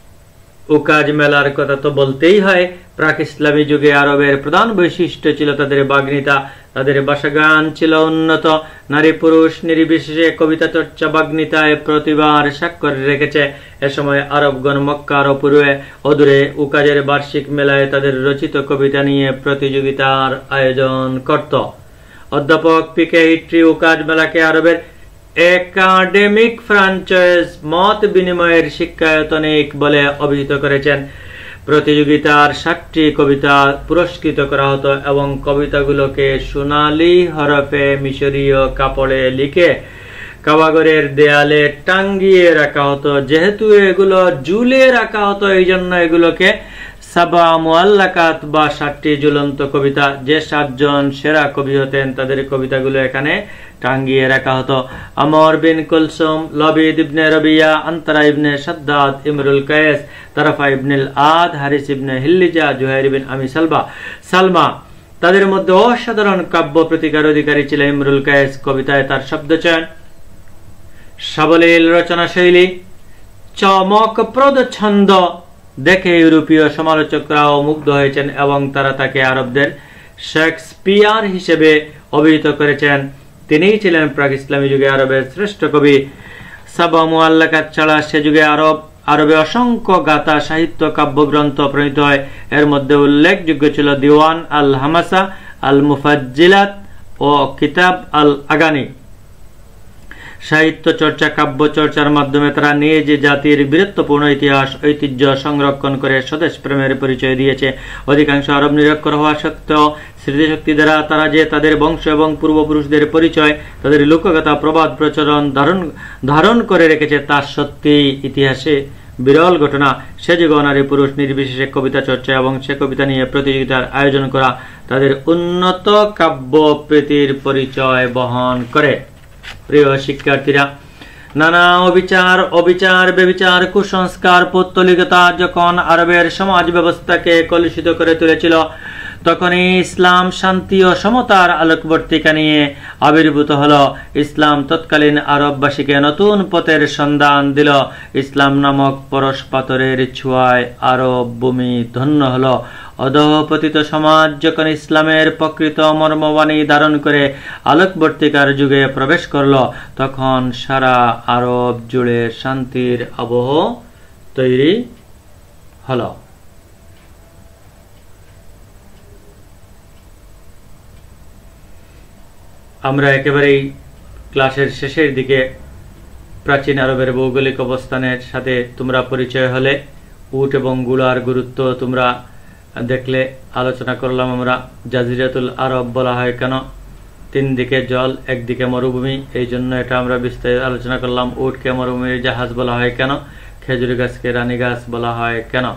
উকাজ মেলার কথা তো বলতেই হয়। প্রাক ইসলামী যুগে আরবের প্রধান বৈশিষ্ট্য ছিল তাদের বাগ্মিতা। তাদের ভাষাগান ছিল উন্নত। নারী পুরুষ নির্বিশেষে কবিতা চর্চা বাগ্মিতায় প্রতিবার স্বাক্ষর রেখেছে। এ সময় আরবগণ মক্কার অপূর্বে অদূরে উকাজের বার্ষিক মেলায় তাদের রচিত কবিতা নিয়ে প্রতিযোগিতার আয়োজন করত। অধ্যাপক পিকে হিট্রি উকাজ মেলাকে আরবের একাডেমিক ফ্রাঞ্চাইজ, মত বিনিময়ের শিক্ষায়তনিক বলে অভিহিত করেছেন। প্রতিযোগিতার 60টি কবিতা পুরস্কৃত করা হতো এবং কবিতাগুলোকে সোনালী হরফে মিশরীয় কাপড়ে লিখে কাবাগরের দেয়ালে টাঙ্গিয়ে রাখা হতো। যেহেতু এগুলো ঝুলে রাখা হতো, এই জন্য এগুলোকে সাবা মুআল্লাকাত বা 60টি ঝুলন্ত কবিতা। যে 7 জন সেরা কবি হতেন তাদের কবিতাগুলো এখানে টাঙ্গিয়ে রাখা হতো। আমর বিন কুলসুম, লবিদ ইবনে রবিয়া, আন্তরা ইবনে শাদ্দাদ, ইমরুল কায়েস, তারাফা ইবনুল আদ, হারিস ইবনে হিল্লিজা, জুহাইর বিন আমি সালমা। তাদের মধ্যে অসাধারণ কাব্য প্রতিকার অধিকারী ছিলেন ইমরুল কায়েস। কবিতায় তার শব্দচয়ন, সাবলীল রচনা শৈলী, চমকপ্রদ ছন্দ দেখে ইউরোপীয় সমালোচকরাও মুগ্ধ হয়েছেন এবং তারা তাকে আরবদের শেক্সপিয়ার হিসেবে অভিহিত করেছেন। তিনিই ছিলেন প্রাক ইসলামী যুগে আরবের শ্রেষ্ঠ কবি। সাবা মুআল্লাকাত ছাড়া সে যুগে আরবে অসংখ্য গাথা সাহিত্য কাব্যগ্রন্থ প্রণীত হয়। এর মধ্যে উল্লেখযোগ্য ছিল দিওয়ান আল হামাসা, আল মুফাজ্জিলাত ও কিতাব আল আগানি। সাহিত্য চর্চা, কাব্য চর্চার মাধ্যমে তারা নিজ জাতির বীরত্বপূর্ণ ইতিহাস ঐতিহ্য সংরক্ষণ করে স্বদেশ প্রেমের পরিচয় দিয়েছে। অধিকাংশ আরব নিরক্ষর হওয়া সত্ত্বেও স্মৃতিশক্তি দ্বারা তারা যে তাদের বংশ এবং পূর্বপুরুষদের পরিচয়, তাদের লোকগাথা, প্রবাদ প্রচলন ধারণ করে রেখেছে তা সত্যি ইতিহাসে বিরল ঘটনা। সে যুগে নারী পুরুষ নির্বিশেষে কবিতা চর্চা এবং সে কবিতা নিয়ে প্রতিযোগিতার আয়োজন করা তাদের উন্নত কাব্য প্রীতির পরিচয় বহন করে। প্রিয় শিক্ষার্থীরা, নানা অবিচার বেবিচার কুসংস্কার পৌত্তলিকতা যখন আরবের সমাজ ব্যবস্থাকে কলুষিত করে তুলেছিল, তখনই ইসলাম শান্তি ও সমতার আলোকবর্তিকা নিয়ে আবির্ভূত হলো। ইসলাম তৎকালীন আরববাসীকে নতুন পথের সন্ধান দিল। ইসলাম নামক পরশ পাথরের ছোঁয়ায় আরব ভূমি ধন্য হলো। অধঃপতিত সমাজ যখন ইসলামের প্রকৃত মর্মবাণী ধারণ করে আলোকবর্তিকার যুগে প্রবেশ করল, তখন সারা আরব জুড়ে শান্তির আবহ তৈরি হলো। আমরা একেবারেই ক্লাসের শেষের দিকে প্রাচীন আরবের ভৌগোলিক অবস্থানের সাথে তোমরা পরিচয় হলে। উট এবং গুলার গুরুত্ব তোমরা দেখলে, আলোচনা করলাম আমরা জাজিরাতুল আরব বলা হয় কেন, তিন দিকে জল একদিকে মরুভূমি, এই জন্য এটা আমরা বিস্তারিত আলোচনা করলাম। উটকে মরুভূমির জাহাজ বলা হয় কেন, খেজুরি গাছকে রানী গাছ বলা হয় কেন।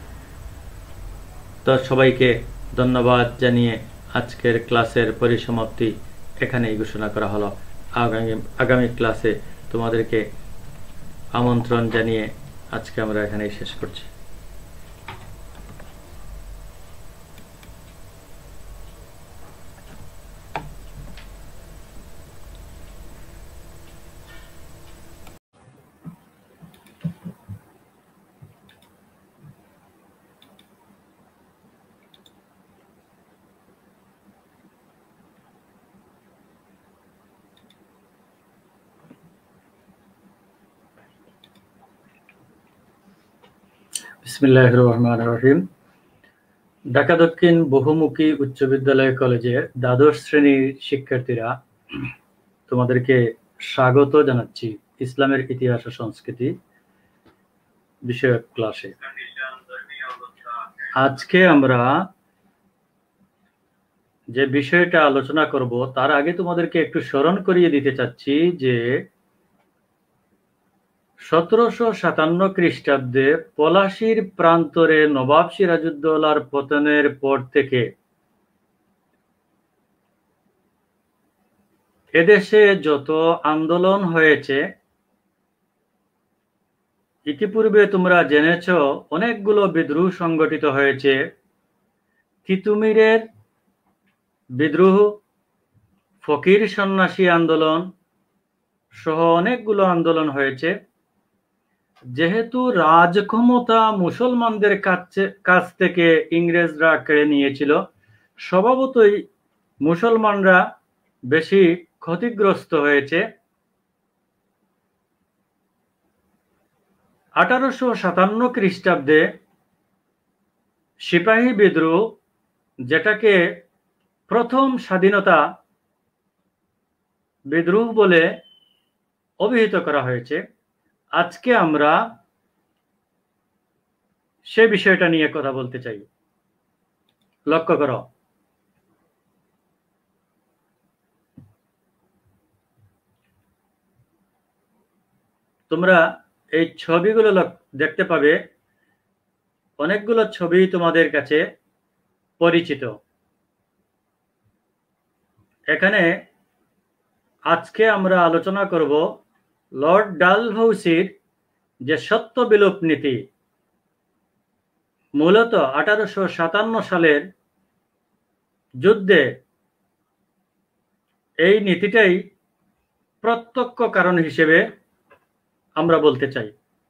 তো সবাইকে ধন্যবাদ জানিয়ে আজকের ক্লাসের পরিসমাপ্তি এখানেই ঘোষণা করা হলো। আগামী ক্লাসে তোমাদেরকে আমন্ত্রণ জানিয়ে আজকে আমরা এখানেই শেষ করছি। বিসমিল্লাহির রহমানির রহিম। ঢাকা দক্ষিণ বহুমুখী উচ্চ বিদ্যালয় কলেজের দ্বাদশ শ্রেণীর শিক্ষার্থীরা, তোমাদেরকে স্বাগত জানাচ্ছি ইসলামের ইতিহাস ও সংস্কৃতি বিষয়ক ক্লাসে। আজকে আমরা যে বিষয়টা আলোচনা করব তার আগে তোমাদেরকে একটু স্মরণ করিয়ে দিতে চাচ্ছি যে 1757 খ্রিস্টাব্দে পলাশীর প্রান্তরে নবাব সিরাজউদ্দৌলার পতনের পর থেকে এদেশে যত আন্দোলন হয়েছে, ইতিপূর্বে তোমরা জেনেছ অনেকগুলো বিদ্রোহ সংগঠিত হয়েছে। তিতুমিরের বিদ্রোহ, ফকির সন্ন্যাসী আন্দোলন সহ অনেকগুলো আন্দোলন হয়েছে। যেহেতু রাজক্ষমতা মুসলমানদের কাছ থেকে ইংরেজরা কেড়ে নিয়েছিল, স্বভাবতই মুসলমানরা বেশি ক্ষতিগ্রস্ত হয়েছে। 1857 খ্রিস্টাব্দে সিপাহী বিদ্রোহ, যেটাকে প্রথম স্বাধীনতা বিদ্রোহ বলে অভিহিত করা হয়েছে, আজকে আমরা সে বিষয়টা নিয়ে কথা বলতে চাই। লক্ষ্য করো, তোমরা এই ছবিগুলো দেখতে পাবে, অনেকগুলো ছবি তোমাদের কাছে পরিচিত। এখানে আজকে আমরা আলোচনা করব লর্ড ডালহৌসির যে সত্য বিলোপ নীতি, মূলত 1857 সালের যুদ্ধে এই নীতিটাই প্রত্যক্ষ কারণ হিসেবে আমরা বলতে চাই।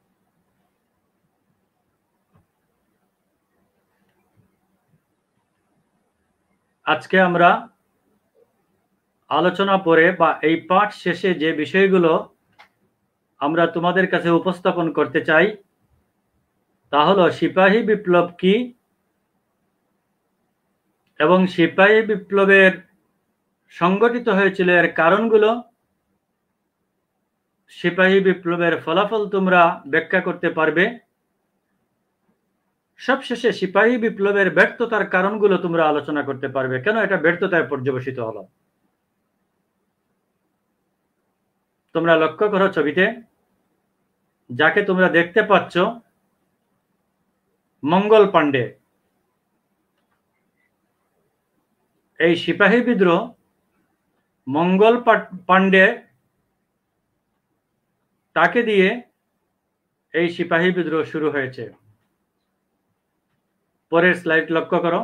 আজকে আমরা আলোচনা পরে বা এই পাঠ শেষে যে বিষয়গুলো আমরা তোমাদের কাছে উপস্থাপন করতে চাই তা হলো সিপাহী বিপ্লব কি এবং সিপাহী বিপ্লবের সংগঠিত হয়েছিল এর কারণগুলো, সিপাহী বিপ্লবের ফলাফল তোমরা ব্যাখ্যা করতে পারবে, সবশেষে সিপাহী বিপ্লবের ব্যর্থতার কারণগুলো তোমরা আলোচনা করতে পারবে, কেন এটা ব্যর্থতায় পর্যবসিত হলো। তোমরা লক্ষ্য করো ছবিতে যাকে তোমরা দেখতে পাচ্ছ, মঙ্গল পাণ্ডে। এই সিপাহী বিদ্রোহ মঙ্গল পাণ্ডে তাকে দিয়ে এই সিপাহী বিদ্রোহ শুরু হয়েছে। পরের স্লাইড লক্ষ্য করো।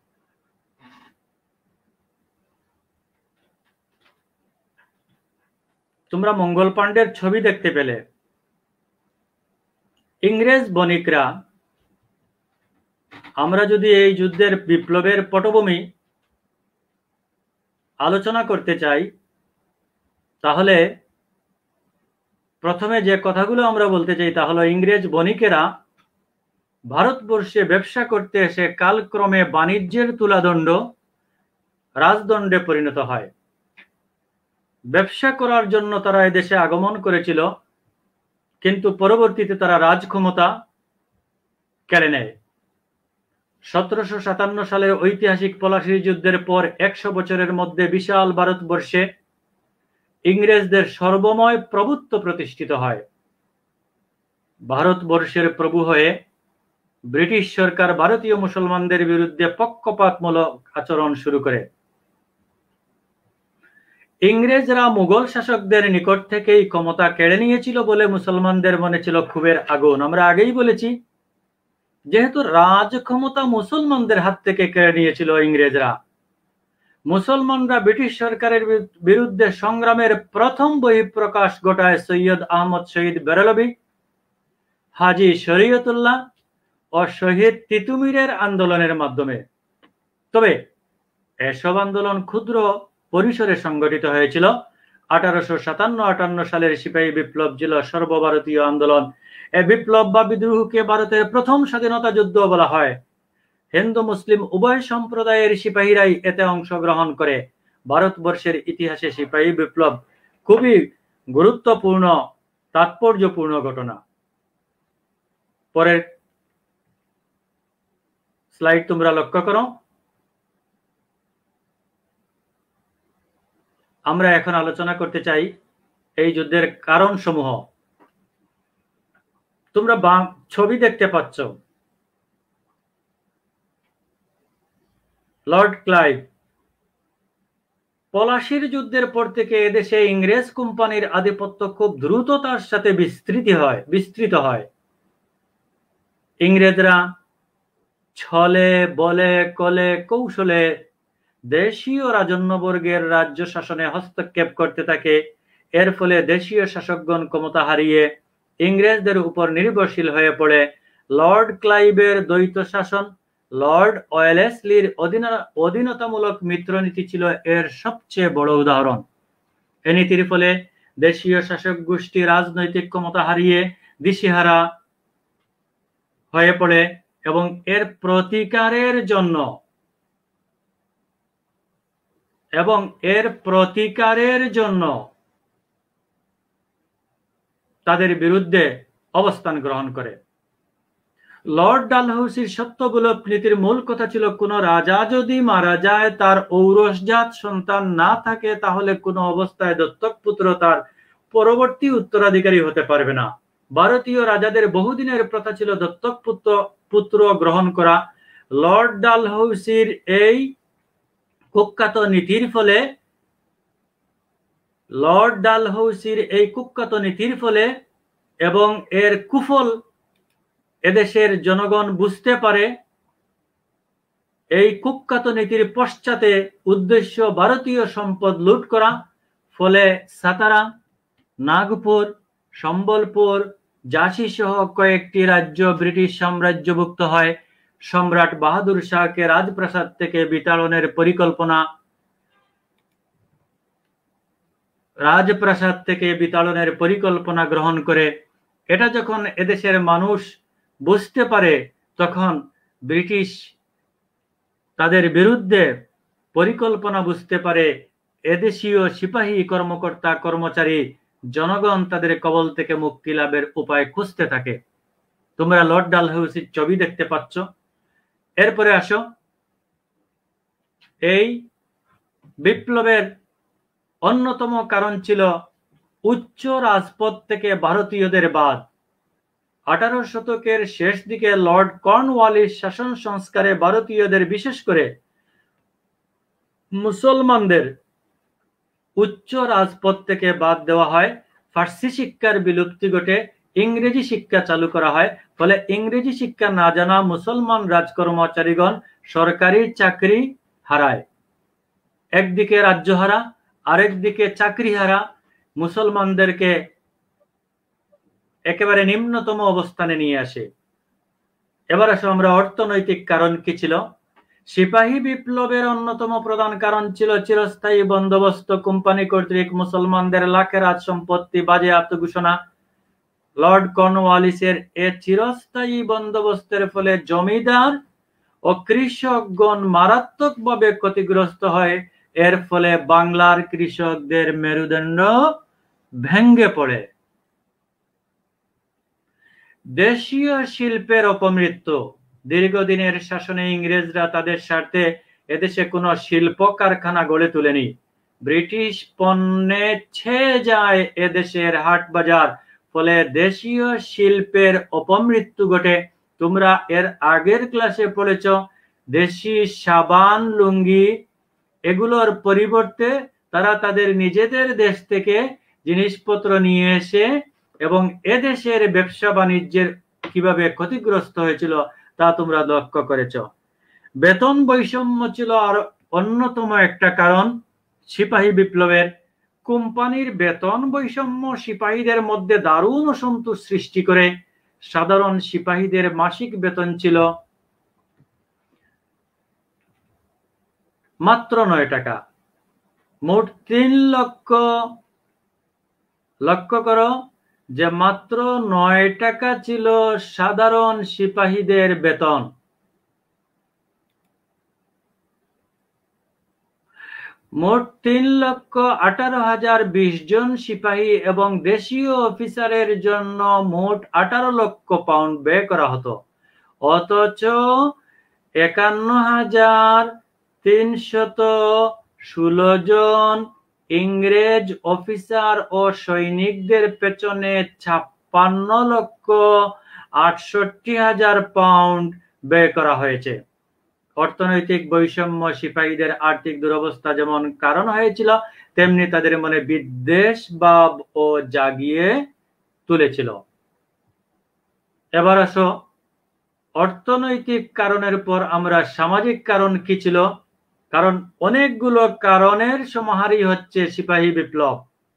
তোমরা মঙ্গল পাণ্ডের ছবি দেখতে পেলে। ইংরেজ বণিকরা, আমরা যদি এই যুদ্ধের বিপ্লবের পটভূমি আলোচনা করতে চাই তাহলে প্রথমে যে কথাগুলো আমরা বলতে চাই তা হলো ইংরেজ বণিকেরা ভারতবর্ষে ব্যবসা করতে এসে কালক্রমে বাণিজ্যের তুলাদণ্ড রাজদণ্ডে পরিণত হয়। ব্যবসা করার জন্য তারা এদেশে আগমন করেছিল, কিন্তু পরবর্তীতে তারা রাজক্ষমতা কেড়ে নেয়। 1757 সালের ঐতিহাসিক পলাশীর যুদ্ধের পর 100 বছরের মধ্যে বিশাল ভারতবর্ষে ইংরেজদের সর্বময় প্রভুত্ব প্রতিষ্ঠিত হয়। ভারতবর্ষের প্রভু হয়ে ব্রিটিশ সরকার ভারতীয় মুসলমানদের বিরুদ্ধে পক্ষপাতমূলক আচরণ শুরু করে। ইংরেজরা মুঘল শাসকদের নিকট থেকেই ক্ষমতা কেড়ে নিয়েছিল বলে মুসলমানদের মনে ছিল ক্ষোভের আগুন। আমরা আগেই বলেছি, যেহেতু রাজ ক্ষমতা মুসলমানদের হাত থেকে কেড়ে নিয়েছিল ইংরেজরা, মুসলমানরা ব্রিটিশ সরকারের বিরুদ্ধে সংগ্রামের প্রথম বহিঃপ্রকাশ ঘটায় সৈয়দ আহমদ শহীদ বেরলভী, হাজী শরীয়তুল্লাহ ও শহীদ তিতুমিরের আন্দোলনের মাধ্যমে। তবে এসব আন্দোলন ক্ষুদ্র পরিসরে সংগঠিত হয়েছিল। 1857-58 সালের সিপাহী বিপ্লব ছিল সর্বভারতীয় আন্দোলন। এই বিপ্লব বা বিদ্রোহকে ভারতের প্রথম স্বাধীনতা যুদ্ধ বলা হয়। হিন্দু মুসলিম উভয় সম্প্রদায়ের সিপাহীরাই এতে অংশগ্রহণ করে। ভারতবর্ষের ইতিহাসে সিপাহী বিপ্লব খুবই গুরুত্বপূর্ণ, তাৎপর্যপূর্ণ ঘটনা। পরের স্লাইড তোমরা লক্ষ্য করো। আমরা এখন আলোচনা করতে চাই এই যুদ্ধের কারণ সমূহ। তোমরা ছবি দেখতে পাচ্ছ, লর্ড ক্লাইভ। পলাশীর যুদ্ধের পর থেকে এদেশে ইংরেজ কোম্পানির আধিপত্য খুব দ্রুততার সাথে বিস্তৃত হয়। ইংরেজরা ছলে বলে কলে কৌশলে দেশীয় রাজন্যবর্গের রাজ্য শাসনে হস্তক্ষেপ করতে থাকে। এর ফলে দেশীয় শাসকগণ ক্ষমতা হারিয়ে ইংরেজদের উপর নির্ভরশীল হয়ে পড়ে। লর্ড ক্লাইভের দ্বৈত শাসন, লর্ড ওয়েলেসলির অধীনতামূলক মিত্রনীতি ছিল এর সবচেয়ে বড় উদাহরণ। এ নীতির ফলে দেশীয় শাসক গোষ্ঠী রাজনৈতিক ক্ষমতা হারিয়ে দিশেহারা হয়ে পড়ে এবং এর প্রতিকারের জন্য তাদের বিরুদ্ধে অবস্থান গ্রহণ করে। লর্ড ডালহৌসির সত্যমূলক নীতির মূল কথা ছিল, কোন রাজা যদি মারা যায়, তার ঔরসজাত সন্তান না থাকে, তাহলে কোনো অবস্থায় দত্তক পুত্র তার পরবর্তী উত্তরাধিকারী হতে পারবে না। ভারতীয় রাজাদের বহুদিনের প্রথা ছিল দত্তক পুত্র গ্রহণ করা। লর্ড ডালহৌসির এই কুখ্যাত নীতির ফলে এবং এর কুফল এদেশের জনগণ বুঝতে পারে এই কুখ্যাত নীতির পশ্চাতে উদ্দেশ্য ভারতীয় সম্পদ লুট করা। ফলে সাতারা, নাগপুর, সম্বলপুর, ঝাঁসি সহ কয়েকটি রাজ্য ব্রিটিশ সাম্রাজ্যভুক্ত হয়। সম্রাট বাহাদুর শাহকে রাজপ্রাসাদ থেকে বিতাড়নের পরিকল্পনা গ্রহণ করে। এটা যখন এদেশের মানুষ বুঝতে পারে, তখন ব্রিটিশ তাদের বিরুদ্ধে পরিকল্পনা বুঝতে পারে। এদেশীয় সিপাহী, কর্মকর্তা, কর্মচারী, জনগণ তাদের কবল থেকে মুক্তি লাভের উপায় খুঁজতে থাকে। তোমরা লর্ড ডালহৌসির ছবি দেখতে পাচ্ছ। এরপরে আসো, এই বিপ্লবের অন্যতম কারণ ছিল উচ্চ রাজপথ থেকে ভারতীয়দের বাদ। 18 শতকের শেষ দিকে লর্ড কর্নওয়ালিস শাসন সংস্কারে ভারতীয়দের, বিশেষ করে মুসলমানদের উচ্চ রাজপথ থেকে বাদ দেওয়া হয়। ফার্সি শিক্ষার বিলুপ্তি ঘটে, ইংরেজি শিক্ষা চালু করা হয়। ফলে ইংরেজি শিক্ষা না জানা মুসলমান রাজকর্মচারীগণ সরকারি চাকরি হারায়। একদিকে রাজ্য হারা, আরেকদিকে চাকরি হারা মুসলমানদেরকে একেবারে নিম্নতম অবস্থানে নিয়ে আসে। এবার আসো আমরা অর্থনৈতিক কারণ কি ছিল। সিপাহী বিপ্লবের অন্যতম প্রধান কারণ ছিল চিরস্থায়ী বন্দোবস্ত। কোম্পানি কর্তৃক মুসলমানদের লাখের রাজ সম্পত্তি বাজেয়াপ্ত ঘোষণা। লর্ড কর্নওয়ালিসের এ চিরস্থায়ী বন্দোবস্তের ফলে জমিদার ও কৃষকগণ মারাত্মকভাবে ক্ষতিগ্রস্ত হয়। এর ফলে বাংলার কৃষকদের মেরুদণ্ড ভেঙে পড়ে। দেশীয় শিল্পের অপমৃত্যু। দীর্ঘদিনের শাসনে ইংরেজরা তাদের স্বার্থে এদেশে কোনো শিল্প কারখানা গড়ে তোলেনি। ব্রিটিশ পণ্যে ছেয়ে যায় এদেশের হাট বাজার। ফলে দেশীয় শিল্পের অপমৃত্যু ঘটে। তোমরা এর আগের ক্লাসে পড়েছ, দেশি সাবান, লুঙ্গি এগুলোর পরিবর্তে তারা তাদের নিজেদের দেশ থেকে জিনিসপত্র নিয়ে এসে এবং এদেশের ব্যবসা বাণিজ্যের কিভাবে ক্ষতিগ্রস্ত হয়েছিল তা তোমরা লক্ষ্য করেছ। বেতন বৈষম্য ছিল আর অন্যতম একটা কারণ সিপাহী বিপ্লবের। কোম্পানির বেতন বৈষম্য সিপাহীদের মধ্যে দারুণ অসন্তোষ সৃষ্টি করে। সাধারণ সিপাহীদের মাসিক বেতন ছিল মাত্র 9 টাকা। মোট 3 লক্ষ, লক্ষ্য করো যে মাত্র 9 টাকা ছিল সাধারণ সিপাহীদের বেতন। মোট 3,18,020 জন সিপাহী এবং দেশীয় অফিসারের জন্য মোট 18 লক্ষ পাউন্ড ব্যয় করা হতো। অথচ 51,316 জন ইংরেজ অফিসার ও সৈনিকদের পেছনে 56,68,000 পাউন্ড ব্যয় করা হয়েছে। অর্থনৈতিক বৈষম্য সিপাহীদের আর্থিক দুরবস্থা যেমন কারণ হয়েছিল, তেমনি তাদের মনে বিদ্বেষ ভাব ও জাগিয়ে তুলেছিল। এবার আসো, অর্থনৈতিক কারণের পর আমরা সামাজিক কারণ কি ছিল। কারণ অনেকগুলো কারণের সমাহারই হচ্ছে সিপাহী বিপ্লব।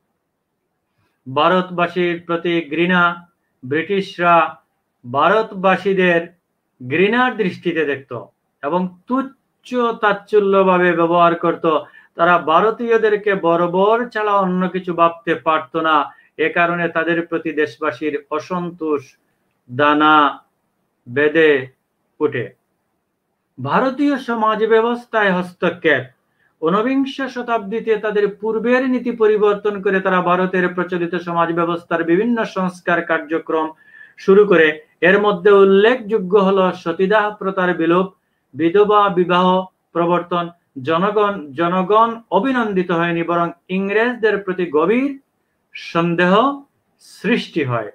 ভারতবাসীর প্রতি ঘৃণা। ব্রিটিশরা ভারতবাসীদের ঘৃণার দৃষ্টিতে দেখত এবং তুচ্ছ তাচ্ছল্যভাবে ব্যবহার করত। তারা ভারতীয়দেরকে বর্বর ছাড়া অন্য কিছু ভাবতে পারত না। এ কারণে তাদের প্রতি দেশবাসীর অসন্তোষ দানা বেঁধে ওঠে। ভারতীয় সমাজ ব্যবস্থায় হস্তক্ষেপ। 19বিংশ শতাব্দীতে তাদের পূর্বের নীতি পরিবর্তন করে তারা ভারতের প্রচলিত সমাজ ব্যবস্থার বিভিন্ন সংস্কার কার্যক্রম শুরু করে। এর মধ্যে উল্লেখযোগ্য হলো সতীদাহ প্রথার বিলোপ, বিধবা বিবাহ প্রবর্তন। জনগণ অভিনন্দিত হয়নি, বরং ইংরেজদের প্রতি গভীর সন্দেহ সৃষ্টি হয়।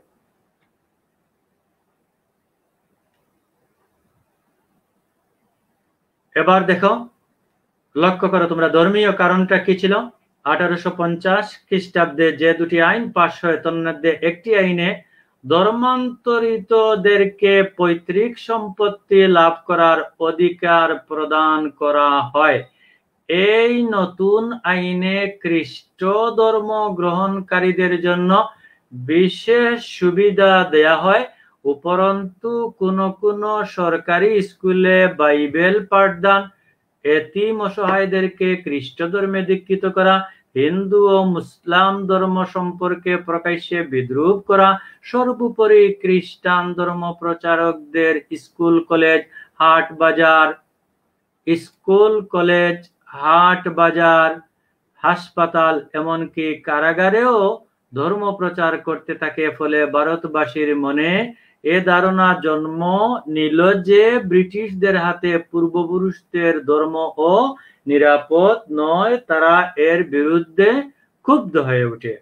এবার দেখো, লক্ষ্য করো তোমরা, ধর্মীয় কারণটা কি ছিল। 1850 খ্রিস্টাব্দে যে দুটি আইন পাশ হয়, তন্মধ্যে একটি আইনে ধর্মান্তরিতদেরকে পৈতৃক সম্পত্তি লাভ করার অধিকার প্রদান করা হয়। এই নতুন আইনে খ্রিস্ট ধর্ম গ্রহণকারীদের জন্য বিশেষ সুবিধা দেয়া হয়। উপরন্তু কোন সরকারি স্কুলে বাইবেল পাঠদান, এতিম অসহায়দেরকে খ্রিস্ট ধর্মে দীক্ষিত করা, হিন্দু ও মুসলাম ধর্ম সম্পর্কে প্রকাশ্যে বিদ্রুপ করা, সর্বোপরি খ্রিস্টান ধর্ম প্রচারকদের স্কুল কলেজ, হাট বাজার, হাসপাতাল, এমনকি কারাগারেও ধর্ম প্রচার করতে থাকে। ফলে ভারতবাসীর মনে এ ধারণা জন্ম নিল যে ব্রিটিশদের হাতে পূর্বপুরুষদের ধর্ম ও নিরাপদ নয়। তারা এর বিরুদ্ধে ক্ষুব্ধ হয়ে ওঠে।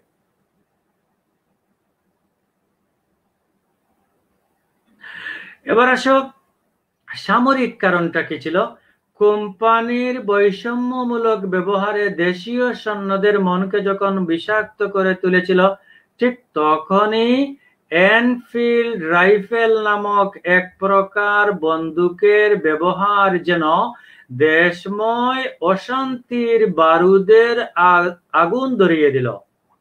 এবার আসো সামরিক কারণটা কি ছিল। কোম্পানির বৈষম্যমূলক ব্যবহারে দেশীয় সৈন্যদের মনকে যখন বিষাক্ত করে তুলেছিল, ঠিক তখনই এনফিল্ড রাইফেল নামক এক প্রকার বন্দুকের ব্যবহার যেন দেশময় অশান্তির বারুদের আগুন ধরিয়ে দিল।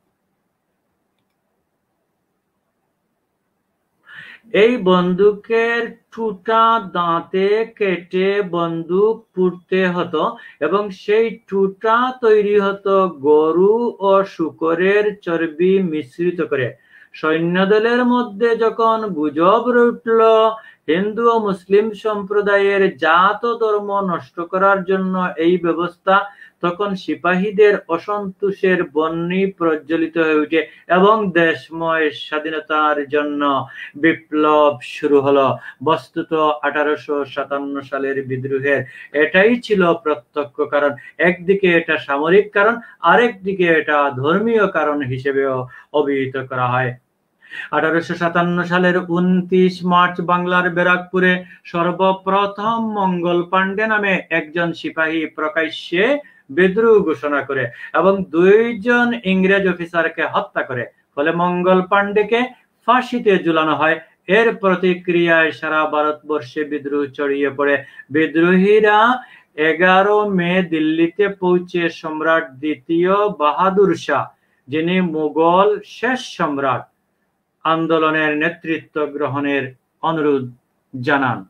এই বন্দুকের টুটা দাঁতে কেটে বন্দুক পুড়তে হতো এবং সেই টুটা তৈরি হতো গরু ও শূকরের চর্বি মিশ্রিত করে। সৈন্যদলের মধ্যে যখন গুজব উঠল হিন্দু ও মুসলিম সম্প্রদায়ের জাত ধর্ম নষ্ট করার জন্য এই ব্যবস্থা, তখন সিপাহীদের অসন্তোষের বহ্নি প্রজ্বলিত হয়ে ওঠে এবং দেশময় স্বাধীনতার জন্য বিপ্লব শুরু হলো। বস্তুত 1857 সালের বিদ্রোহের এটাই ছিল প্রত্যক্ষ কারণ। একদিকে এটা সামরিক কারণ, আরেকদিকে এটা ধর্মীয় কারণ হিসেবেও অভিহিত করা হয়। 1857 সালের 29 মার্চ বাংলার ব্যারাকপুরে সর্বপ্রথম মঙ্গল পাণ্ডে নামে একজন সিপাহী প্রকাশ্যে বিদ্রোহ ঘোষণা করে এবং 2 জন ইংরেজ অফিসারকে হত্যা করে। ফলে মঙ্গল পাণ্ডেকে ফাঁসিতে ঝুলানো হয়। এর প্রতিক্রিয়ায় সারা ভারতবর্ষে বিদ্রোহ ছড়িয়ে পড়ে। বিদ্রোহীরা 11 মে দিল্লিতে পৌঁছে সম্রাট দ্বিতীয় বাহাদুর শাহ, যিনি মুঘল শেষ সম্রাট, আন্দোলনের নেতৃত্ব গ্রহণের অনুরোধ জানান।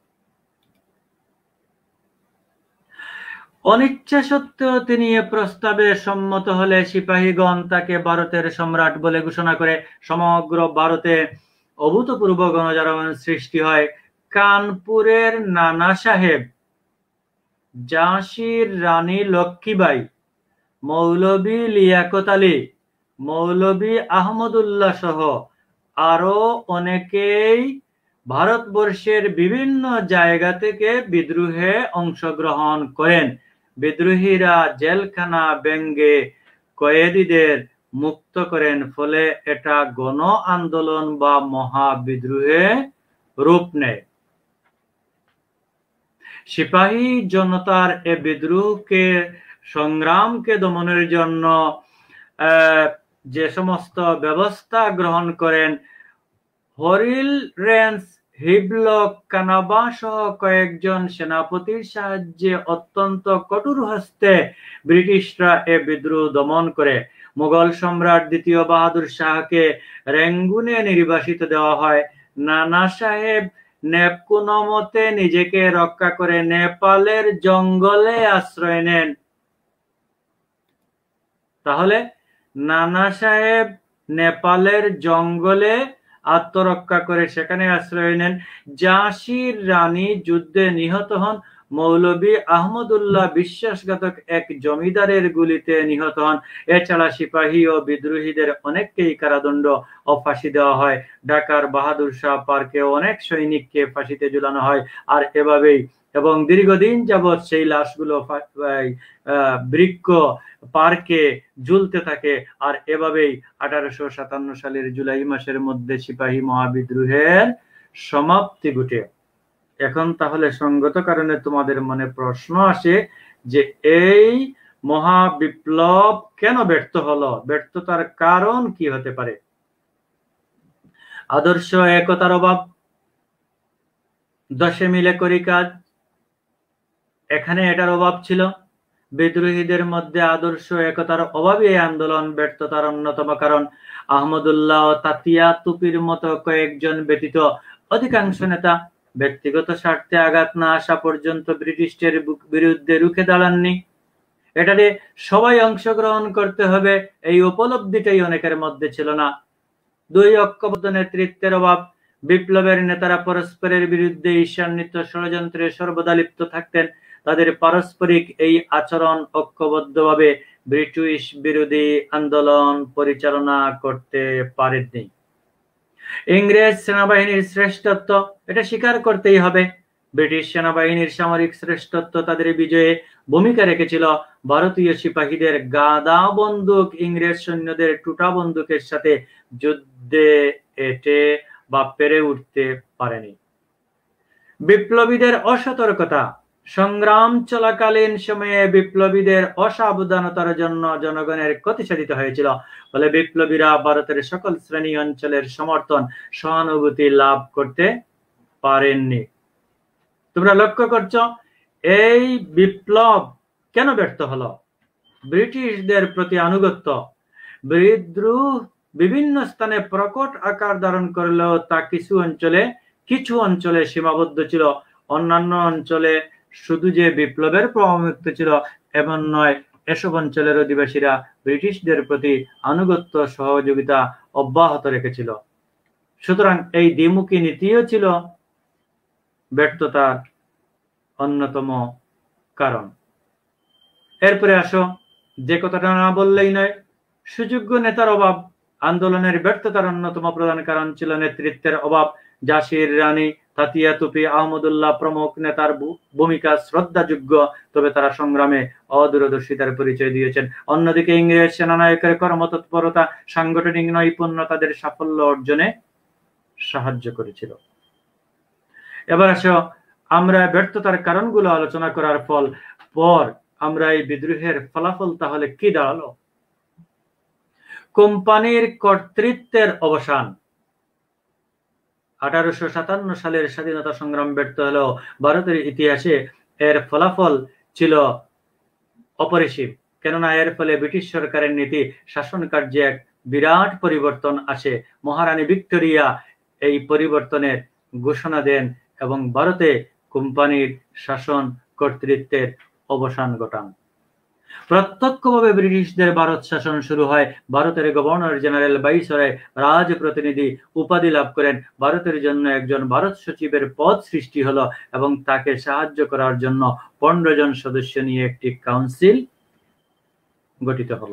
অনিচ্ছা সত্ত্বেও তিনি এ প্রস্তাবে সম্মত হলে সিপাহীগণ তাকে ভারতের সম্রাট বলে ঘোষণা করে। সমগ্র ভারতে অভূতপূর্ব গণজাগরণ সৃষ্টি হয়। কানপুরের নানা সাহেব, ঝাঁসির রানী লক্ষ্মীবাই, মৌলভী লিয়াকত আলী, মৌলভী আহমদুল্লাহ সহ আরো অনেকেই ভারতবর্ষের বিভিন্ন জায়গা থেকে বিদ্রোহে অংশগ্রহণ করেন। বিদ্রোহীরা জেলখানা ভেঙে কয়েদিদের মুক্ত করেন। ফলে এটা গণ আন্দোলন বা মহাবিদ্রোহে রূপ নেয়। সিপাহী জনতার এ বিদ্রোহকে সংগ্রামকে দমনের জন্য যে সমস্ত ব্যবস্থা গ্রহণ করেন, হরিল রেঞ্জ, হিবলক, কানাবা সহ কয়েকজন সেনাপতির সাহায্যে অত্যন্ত কঠোর হস্তে ব্রিটিশরা এ বিদ্রোহ দমন করে। মুঘল সম্রাট দ্বিতীয় বাহাদুর শাহকে রেঙ্গুনে নির্বাসিত দেওয়া হয়। নানা সাহেব নেপকুনমতে নিজেকে রক্ষা করে নেপালের জঙ্গলে আশ্রয় নেন। তাহলে নানা সাহেব নেপালের জঙ্গলে আত্মরক্ষা করে সেখানে আশ্রয় নেন। ঝাঁসির রানী যুদ্ধে নিহত হন। মৌলভী আহমদুল্লাহ বিশ্বাসঘাতক এক জমিদারের গুলিতে নিহত হন। এছাড়া সিপাহী ও বিদ্রোহীদের অনেককেই কারাদণ্ড ও ফাঁসি দেওয়া হয়। ঢাকার বাহাদুর শাহ পার্কে অনেক সৈনিককে ফাঁসিতে ঝুলানো হয়। আর এভাবেই এবং দীর্ঘদিন যাবৎ সেই লাশগুলো বৃক্ষ পার্কে ঝুলতে থাকে। আর এভাবেই 1857 সালের জুলাই মাসের মধ্যে সিপাহী মহাবিদ্রোহের সমাপ্তি ঘটে। এখন তাহলে সঙ্গত কারণে তোমাদের মনে প্রশ্ন আসে যে এই মহাবিপ্লব কেন ব্যর্থ হলো, ব্যর্থতার কারণ কি হতে পারে। আদর্শ একতার অভাব, দশে মিলে করি কাজ, এখানে এটার অভাব ছিল। বিদ্রোহীদের মধ্যে আদর্শ একতার অভাবে এই আন্দোলন ব্যর্থতার অন্যতম কারণ। আহমদুল্লাহ ও তাতিয়া তুপির মতো কয়েকজন ব্যতীত অধিকাংশ নেতা ব্যক্তিগত স্বার্থে আঘাত না আসা পর্যন্ত ব্রিটিশদের বিরুদ্ধে রুখে দাঁড়াননি। এটাতে সবাই অংশগ্রহণ করতে হবে, এই উপলব্ধিটাই অনেকের মধ্যে ছিল না। দুই ঐক্যবদ্ধ নেতৃত্বের অভাব, বিপ্লবের নেতারা পরস্পরের বিরুদ্ধে ঈর্ষান্বিত ষড়যন্ত্রে সর্বদা লিপ্ত থাকতেন। তাদের পারস্পরিক এই আচরণ ঐক্যবদ্ধভাবে ব্রিটিশ বিরোধী আন্দোলন পরিচালনা করতে পারেননি। ইংরেজ সেনাবাহিনীর শ্রেষ্ঠত্ব, এটা স্বীকার করতেই হবে। ব্রিটিশ সেনাবাহিনীর সামরিক শ্রেষ্ঠত্ব তাদের বিজয়ে ভূমিকা রেখেছিল। ভারতীয় সিপাহীদের গাদা বন্দুক ইংরেজ সৈন্যদের টুটা বন্দুকের সাথে যুদ্ধে এঁটে বা পেরে উঠতে পারেনি। বিপ্লবীদের অসতর্কতা, সংগ্রাম চলাকালীন সময়ে বিপ্লবীদের অসাবধানতার জন্য জনগণের ক্ষতি সাধিত হয়েছিল। ফলে বিপ্লবীরা ভারতের সকল শ্রেণী অঞ্চলের সমর্থন সহানুভূতি লাভ করতে পারেননি। তোমরা লক্ষ্য করছো এই বিপ্লব কেন ব্যর্থ হলো? ব্রিটিশদের প্রতি আনুগত্য। বিদ্রোহ বিভিন্ন স্থানে প্রকট আকার ধারণ করলেও তা কিছু অঞ্চলে সীমাবদ্ধ ছিল। অন্যান্য অঞ্চলে শুধু যে বিপ্লবের প্রভাবমুক্ত ছিল এমন নয়, এসব অঞ্চলের অধিবাসীরা ব্রিটিশদের প্রতি আনুগত্য সহযোগিতা অব্যাহত রেখেছিল। সুতরাং এই দ্বিমুখী নীতিও ছিল ব্যর্থতার অন্যতম কারণ। এরপরে আসো, যে কথাটা না বললেই নয়, সুযোগ্য নেতার অভাব। আন্দোলনের ব্যর্থতার অন্যতম প্রধান কারণ ছিল নেতৃত্বের অভাব। ঝাঁসির রানী, তাতিয়া তুপি, আহমদুল্লাহ প্রমুখ নেতার ভূমিকা শ্রদ্ধাযোগ্য, তবে তারা সংগ্রামে অদূরদর্শিতার পরিচয় দিয়েছেন। অন্যদিকে ইংরেজ সেনানায়কের কর্মতৎপরতা, সাংগঠনিক নৈপুণ্য তাদের সাফল্য অর্জনে সাহায্য করেছিল। এবার আসো, আমরা ব্যর্থতার কারণগুলো আলোচনা করার পর আমরা এই বিদ্রোহের ফলাফল তাহলে কি দাঁড়ালো? কোম্পানির কর্তৃত্বের অবসান। 1857 সালের স্বাধীনতা সংগ্রাম ব্যর্থ হলেও ভারতের ইতিহাসে এর ফলাফল ছিল অপরিসীম। কেননা এর ফলে ব্রিটিশ সরকারের নীতি শাসন কার্যে এক বিরাট পরিবর্তন আসে। মহারানী ভিক্টোরিয়া এই পরিবর্তনের ঘোষণা দেন এবং ভারতে কোম্পানির শাসন কর্তৃত্বের অবসান ঘটান। প্রত্যক্ষভাবে ব্রিটিশদের ভারত শাসন শুরু হয়। ভারতের গভর্নর জেনারেল ভাইসরয় রাজ প্রতিনিধি উপাধি লাভ করেন। ভারতের জন্য একজন ভারত সচিবের পদ সৃষ্টি হলো এবং তাকে সাহায্য করার জন্য 15 জন সদস্য নিয়ে একটি কাউন্সিল গঠিত হলো।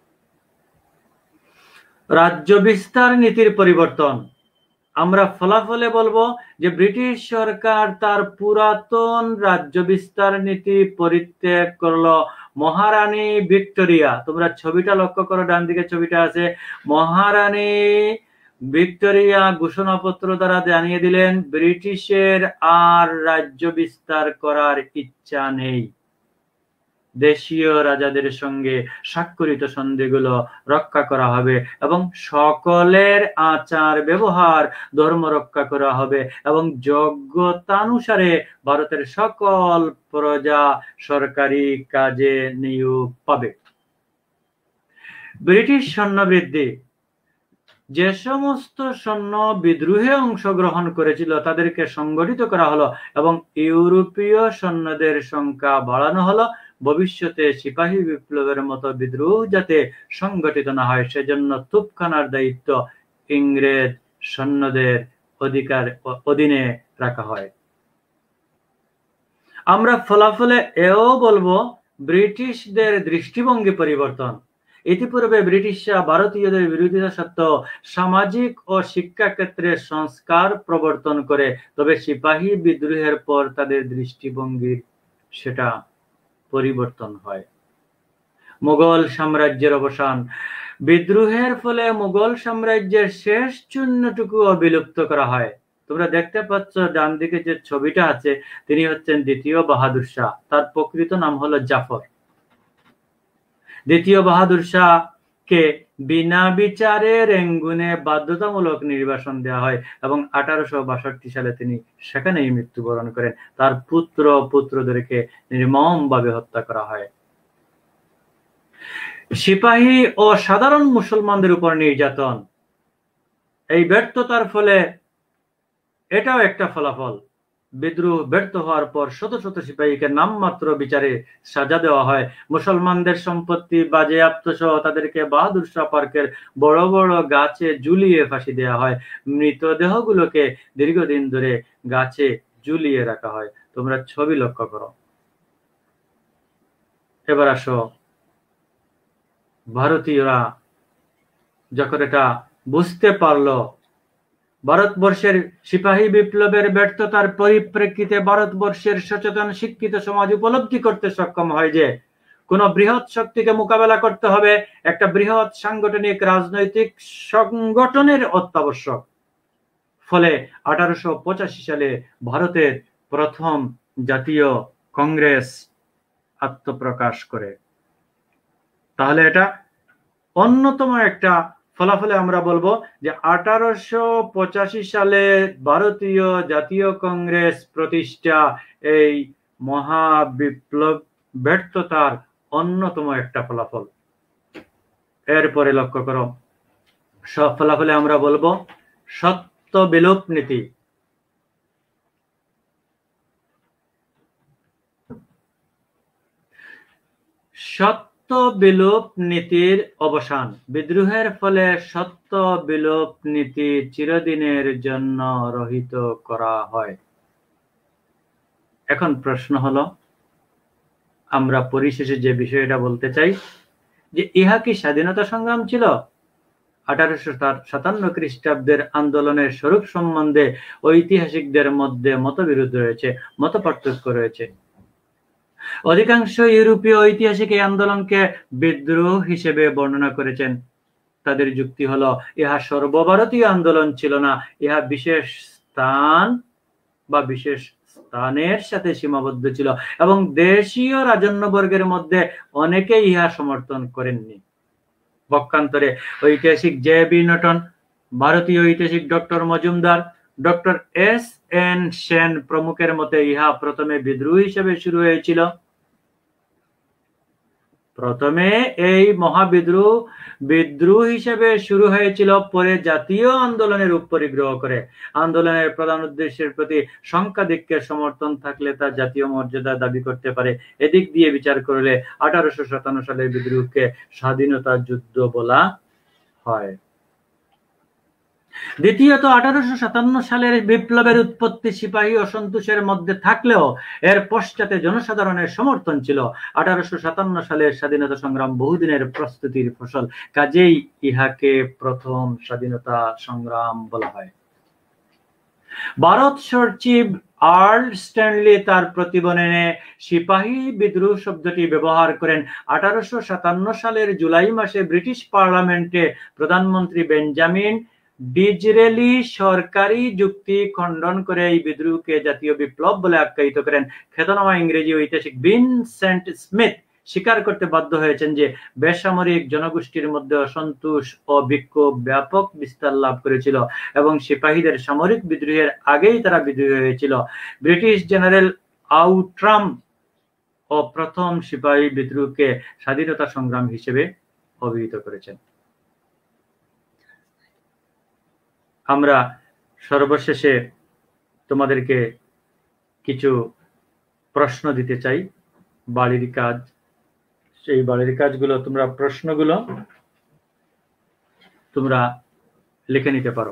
রাজ্য বিস্তার নীতির পরিবর্তন। আমরা ফলাফলে বলবো যে ব্রিটিশ সরকার তার পুরাতন রাজ্য বিস্তার নীতি পরিত্যাগ করলো। মহারানী ভিক্টোরিয়া, তোমরা ছবিটা লক্ষ্য করো, ডান দিকে ছবিটা আছে। মহারানী ভিক্টোরিয়া ঘোষণাপত্র দ্বারা জানিয়ে দিলেন ব্রিটিশের আর রাজ্য বিস্তার করার ইচ্ছা নেই। দেশীয় রাজাদের সঙ্গে স্বাক্ষরিত সন্ধিগুলো রক্ষা করা হবে এবং সকলের আচার ব্যবহার ধর্ম রক্ষা করা হবে এবং যোগ্যতানুসারে ভারতের সকল প্রজা সরকারি কাজে নিয়োগ পাবে। ব্রিটিশ সৈন্য বৃদ্ধি। যে সমস্ত সৈন্য বিদ্রোহে অংশগ্রহণ করেছিল তাদেরকে সংগঠিত করা হলো এবং ইউরোপীয় সৈন্যদের সংখ্যা বাড়ানো হলো। ভবিষ্যতে সিপাহী বিপ্লবের মতো বিদ্রোহ যাতে সংগঠিত না হয় সেজন্য তোপখানার দায়িত্ব ইংরেজ সৈন্যদের অধীনে রাখা হয়। আমরা ফলাফলে এও বলবো ব্রিটিশদের দৃষ্টিভঙ্গি পরিবর্তন। ইতিপূর্বে ব্রিটিশরা ভারতীয়দের বিরোধিতা সত্ত্বেও সামাজিক ও শিক্ষা ক্ষেত্রে সংস্কার প্রবর্তন করে, তবে সিপাহী বিদ্রোহের পর তাদের দৃষ্টিভঙ্গির সেটা পরিবর্তন হয়। মুঘল সাম্রাজ্যের অবসান। বিদ্রোহের ফলে মুঘল সাম্রাজ্যের শেষ চিহ্নটুকু বিলুপ্ত করা হয়। তোমরা দেখতে পাচ্ছ ডান দিকে যে ছবিটা আছে, তিনি হচ্ছেন দ্বিতীয় বাহাদুর শাহ। তার প্রকৃত নাম হলো জাফর। দ্বিতীয় বাহাদুর শাহকে বিনা বিচারে রেঙ্গুনে বাধ্যতামূলক নির্বাসন দেওয়া হয় এবং 1862 সালে তিনি সেখানেই মৃত্যুবরণ করেন। তার পুত্রদেরকে নির্মমভাবে হত্যা করা হয়। সিপাহী ও সাধারণ মুসলমানদের উপর নির্যাতন, এই ব্যর্থতার ফলে এটাও একটা ফলাফল। বিদ্রোহ ব্যর্থ হওয়ার পর শত শত সিপাহীকে নামমাত্র বিচারে সাজা দেওয়া হয়। মুসলমানদের সম্পত্তি বাজেয়াপ্ত সহ তাদেরকে বাহাদুর শাহ পার্কের বড় বড় গাছে ঝুলিয়ে ফাঁসি দেওয়া হয়। মৃতদেহগুলোকে দীর্ঘদিন ধরে গাছে ঝুলিয়ে রাখা হয়। তোমরা ছবি লক্ষ্য করো। এবার আসো, ভারতীয়রা যখন এটা বুঝতে পারলো, ভারতবর্ষের সিপাহী বিপ্লবের ব্যর্থতার পরিপ্রেক্ষিতে ভারতবর্ষের সচেতন শিক্ষিত সমাজ উপলব্ধি করতে সক্ষম হয় যে কোন বৃহৎ শক্তিকে মোকাবেলা করতে হবে একটা বৃহৎ সাংগঠনিক রাজনৈতিক সংগঠনের অত্যাবশ্যক। ফলে 1885 সালে ভারতের প্রথম জাতীয় কংগ্রেস আত্মপ্রকাশ করে। তাহলে এটা অন্যতম একটা ফলাফলে আমরা বলবো যে 1885 সালে ভারতীয় জাতীয় কংগ্রেস প্রতিষ্ঠা এই মহাবিপ্লব ব্যর্থতার অন্যতম একটা ফলাফল। এরপরে লক্ষ্য করো, সব ফলাফলে আমরা বলবো সত্য বিলোপ নীতি। সত্য বিলোপ নীতির অবসান। বিদ্রোহের ফলে সত্য বিলোপ নীতি চিরদিনের জন্য রহিত করা হয়। এখন প্রশ্ন হলো, আমরা পরিশেষে যে বিষয়টা বলতে চাই যে ইহা কি স্বাধীনতা সংগ্রাম ছিল? 1857 খ্রিস্টাব্দের আন্দোলনের স্বরূপ সম্বন্ধে ঐতিহাসিকদের মধ্যে মতবিরোধ রয়েছে, মত পার্থক্য রয়েছে। অধিকাংশ ইউরোপীয় ঐতিহাসিক এই আন্দোলনকে বিদ্রোহ হিসেবে বর্ণনা করেছেন। তাদের যুক্তি হলো ইহা সর্বভারতীয় আন্দোলন ছিল না, ইহা বিশেষ স্থান বা বিশেষ স্থানের সাথে সীমাবদ্ধ ছিল এবং দেশীয় রাজন্যবর্গের মধ্যে অনেকেই ইহা সমর্থন করেননি। পক্ষান্তরে ঐতিহাসিক জে.বি. নটন, ভারতীয় ঐতিহাসিক doctor Majumdar, doctor S N. Sen প্রমুখের মতে ইহা প্রথমে বিদ্রোহ হিসেবে শুরু হয়েছিল। প্রথমে এই বিদ্রোহ হিসেবে শুরু হয়েছিল, পরে জাতীয় আন্দোলনের রূপ পরিগ্রহ করে। আন্দোলনের প্রধান উদ্দেশ্যের প্রতি সংখ্যাধিক্যের সমর্থন থাকলে তা জাতীয় মর্যাদা দাবি করতে পারে। এদিক দিয়ে বিচার করলে 1857 সালের বিদ্রোহকে স্বাধীনতা যুদ্ধ বলা হয়। দ্বিতীয়ত, 1857 সালের বিপ্লবের উৎপত্তি সিপাহী অসন্তোষের মধ্যে থাকলেও এর পশ্চাতে জনসাধারণের সমর্থন ছিল। 1857 সালের স্বাধীনতা সংগ্রাম বহুদিনের প্রস্তুতির ফসল, কাজেই ইহাকে প্রথম স্বাধীনতা সংগ্রাম বলা হয়। ভারত সচিব আর্ল স্ট্যানলি তার প্রতিবেদনে সিপাহী বিদ্রোহ শব্দটি ব্যবহার করেন। 1857 সালের জুলাই মাসে ব্রিটিশ পার্লামেন্টে প্রধানমন্ত্রী বেঞ্জামিন ডিজরেলি সরকারি যুক্তি খণ্ডন করে এই বিদ্রোহকে জাতীয় বিপ্লব বলে আখ্যায়িত করেন। খ্যাতনামা ইংরেজি ঐতিহাসিক ভিনসেন্ট স্মিথ স্বীকার করতে বাধ্য হয়েছেন যে বেসামরিক জনগোষ্ঠীর মধ্যে অসন্তোষ ও বিক্ষোভ ব্যাপক বিস্তার লাভ করেছিল এবং সিপাহীদের সামরিক বিদ্রোহের আগেই তারা বিদ্রোহী হয়েছিল। ব্রিটিশ জেনারেল আউট্রাম ও প্রথম সিপাহী বিদ্রোহকে স্বাধীনতা সংগ্রাম হিসেবে অভিহিত করেছেন। আমরা সর্বশেষে তোমাদেরকে কিছু প্রশ্ন দিতে চাই, বাড়ির কাজ। সেই বাড়ির কাজগুলো প্রশ্নগুলো তোমরা লিখে নিতে পারো।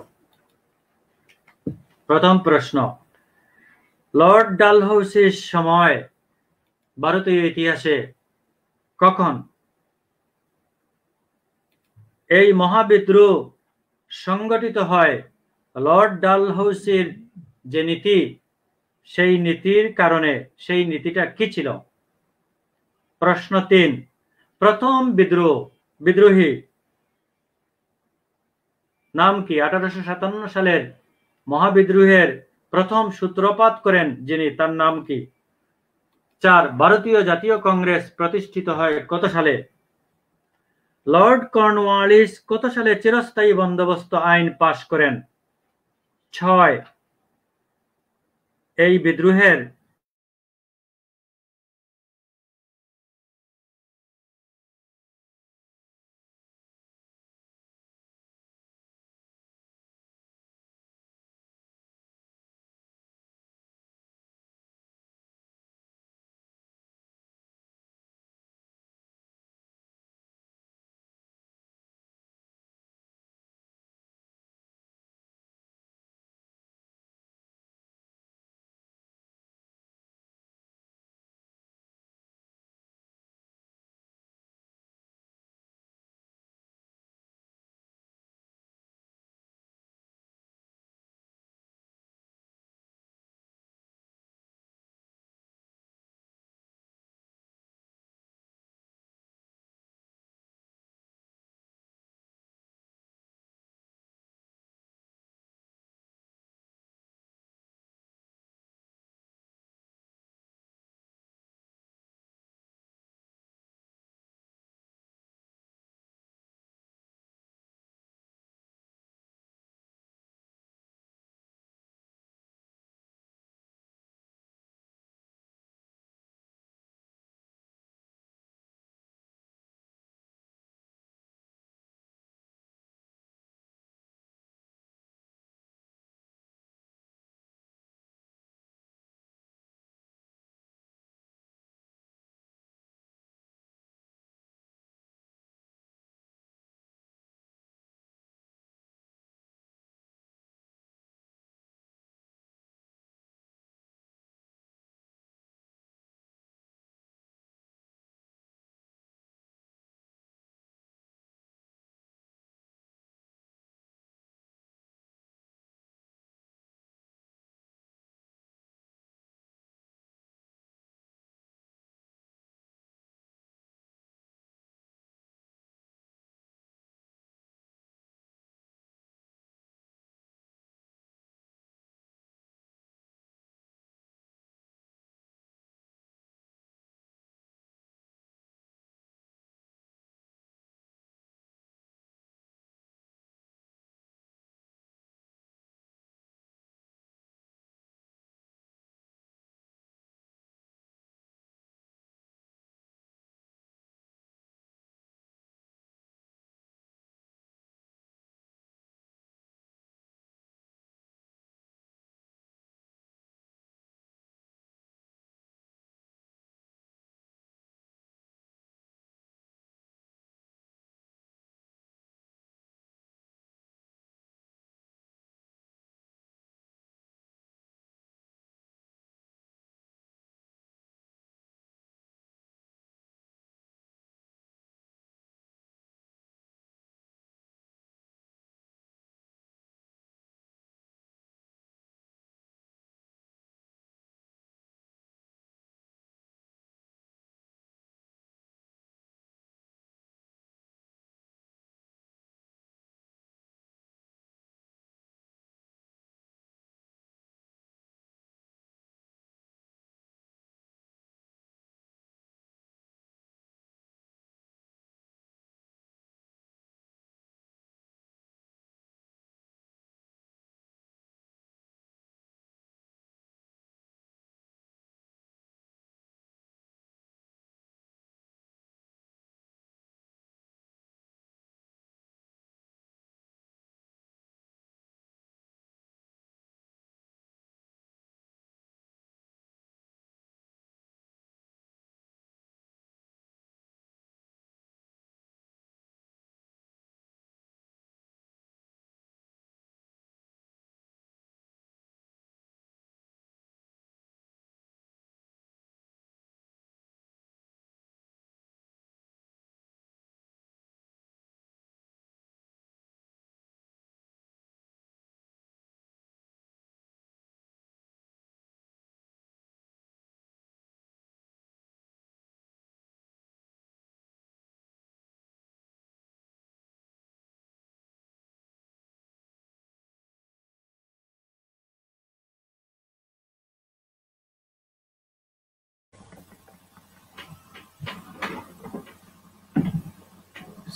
প্রথম প্রশ্ন, লর্ড ডালহৌসির সময় ভারতীয় ইতিহাসে কখন এই মহাবিদ্রোহ সংগঠিত হয়? লর্ড ডালহৌসির যে নীতি, সেই নীতির কারণে সেই নীতিটা কি ছিল? প্রশ্ন 3, প্রথম বিদ্রোহী নাম কি? 1857 সালের মহাবিদ্রোহের প্রথম সূত্রপাত করেন যিনি, তার নাম কি? 4, ভারতীয় জাতীয় কংগ্রেস প্রতিষ্ঠিত হয় কত সালে? লর্ড কর্নওয়ালিস কত সালে চিরস্থায়ী বন্দোবস্ত আইন পাশ করেন? 6 এই বিদ্রোহের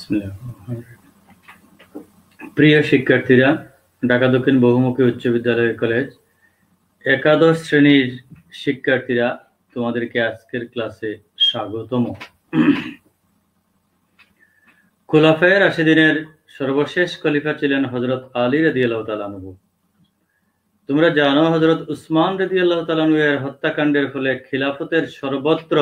প্রিয় শিক্ষার্থীরা, ঢাকা দক্ষিণ বহুমুখী উচ্চ বিদ্যালয় কলেজ একাদশ শ্রেণীর শিক্ষার্থীরা, তোমাদেরকে আজকের ক্লাসে স্বাগতম। খুলাফায়ে রাশিদিনের সর্বশেষ খলিফা ছিলেন হযরত আলী রাদিয়াল্লাহু তাআলা আনহু। তোমরা জানো, হযরত উসমান রাদিয়াল্লাহু তাআলা আনহু এর হত্যাকাণ্ডের ফলে খিলাফতের সর্বত্র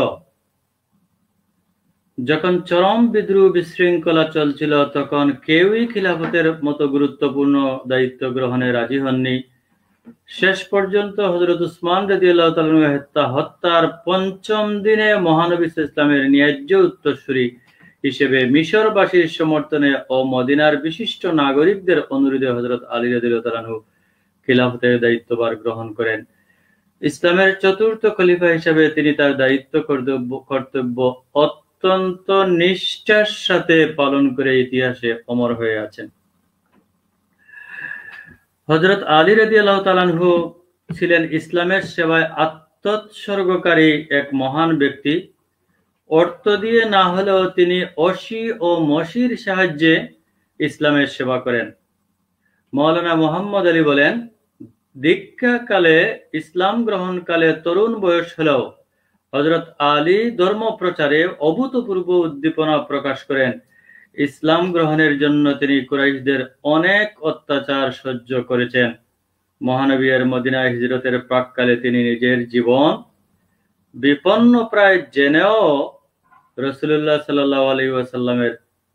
যখন চরম বিদ্রোহ বিশৃঙ্খলা চলছিল, তখন কেউই খিলাফতের মতো গুরুত্বপূর্ণ দায়িত্ব গ্রহণে রাজি হননি। শেষ পর্যন্ত হযরত উসমান রাদিয়াল্লাহু তাআলা আনহু হত্যার পঞ্চম দিনে মহানবী ইসলামের ন্যায্য উত্তরসূরি হিসেবে মিশরবাসীর সমর্থনে ও মদিনার বিশিষ্ট নাগরিকদের অনুরোধে হযরত আলী রাদিয়াল্লাহু তাআলা আনহু খিলাফতের দায়িত্বভার গ্রহণ করেন। ইসলামের চতুর্থ খলিফা হিসেবে তিনি তার দায়িত্ব কর্তব্য অত্যন্ত নিষ্ঠার সাথে পালন করে ইতিহাসে অমর হয়ে আছেন। হযরত আলী রাদিয়াল্লাহু তাআলা আনহু ছিলেন ইসলামের সেবায় আত্মোৎসর্গকারী এক মহান ব্যক্তি। অর্থ দিয়ে না হলেও তিনি অসি ও মসির সাহায্যে ইসলামের সেবা করেন। মাওলানা মুহাম্মদ আলী বলেন, দীক্ষাকালে ইসলাম গ্রহণকালে তরুণ বয়স হলেও হযরত আলী ধর্ম প্রচারে অভূতপূর্ব উদ্দীপনা প্রকাশ করেন। ইসলাম গ্রহণের জন্য তিনি কুরাইশদের অনেক অত্যাচার সহ্য করেছেন। মহানবী এর মদিনায় হিজরতের প্রাক্কালে তিনি নিজের জীবন বিপন্ন প্রায় জেনেও রাসূলুল্লাহ সাল্লাল্লাহু আলাইহি ওয়াসাল্লামের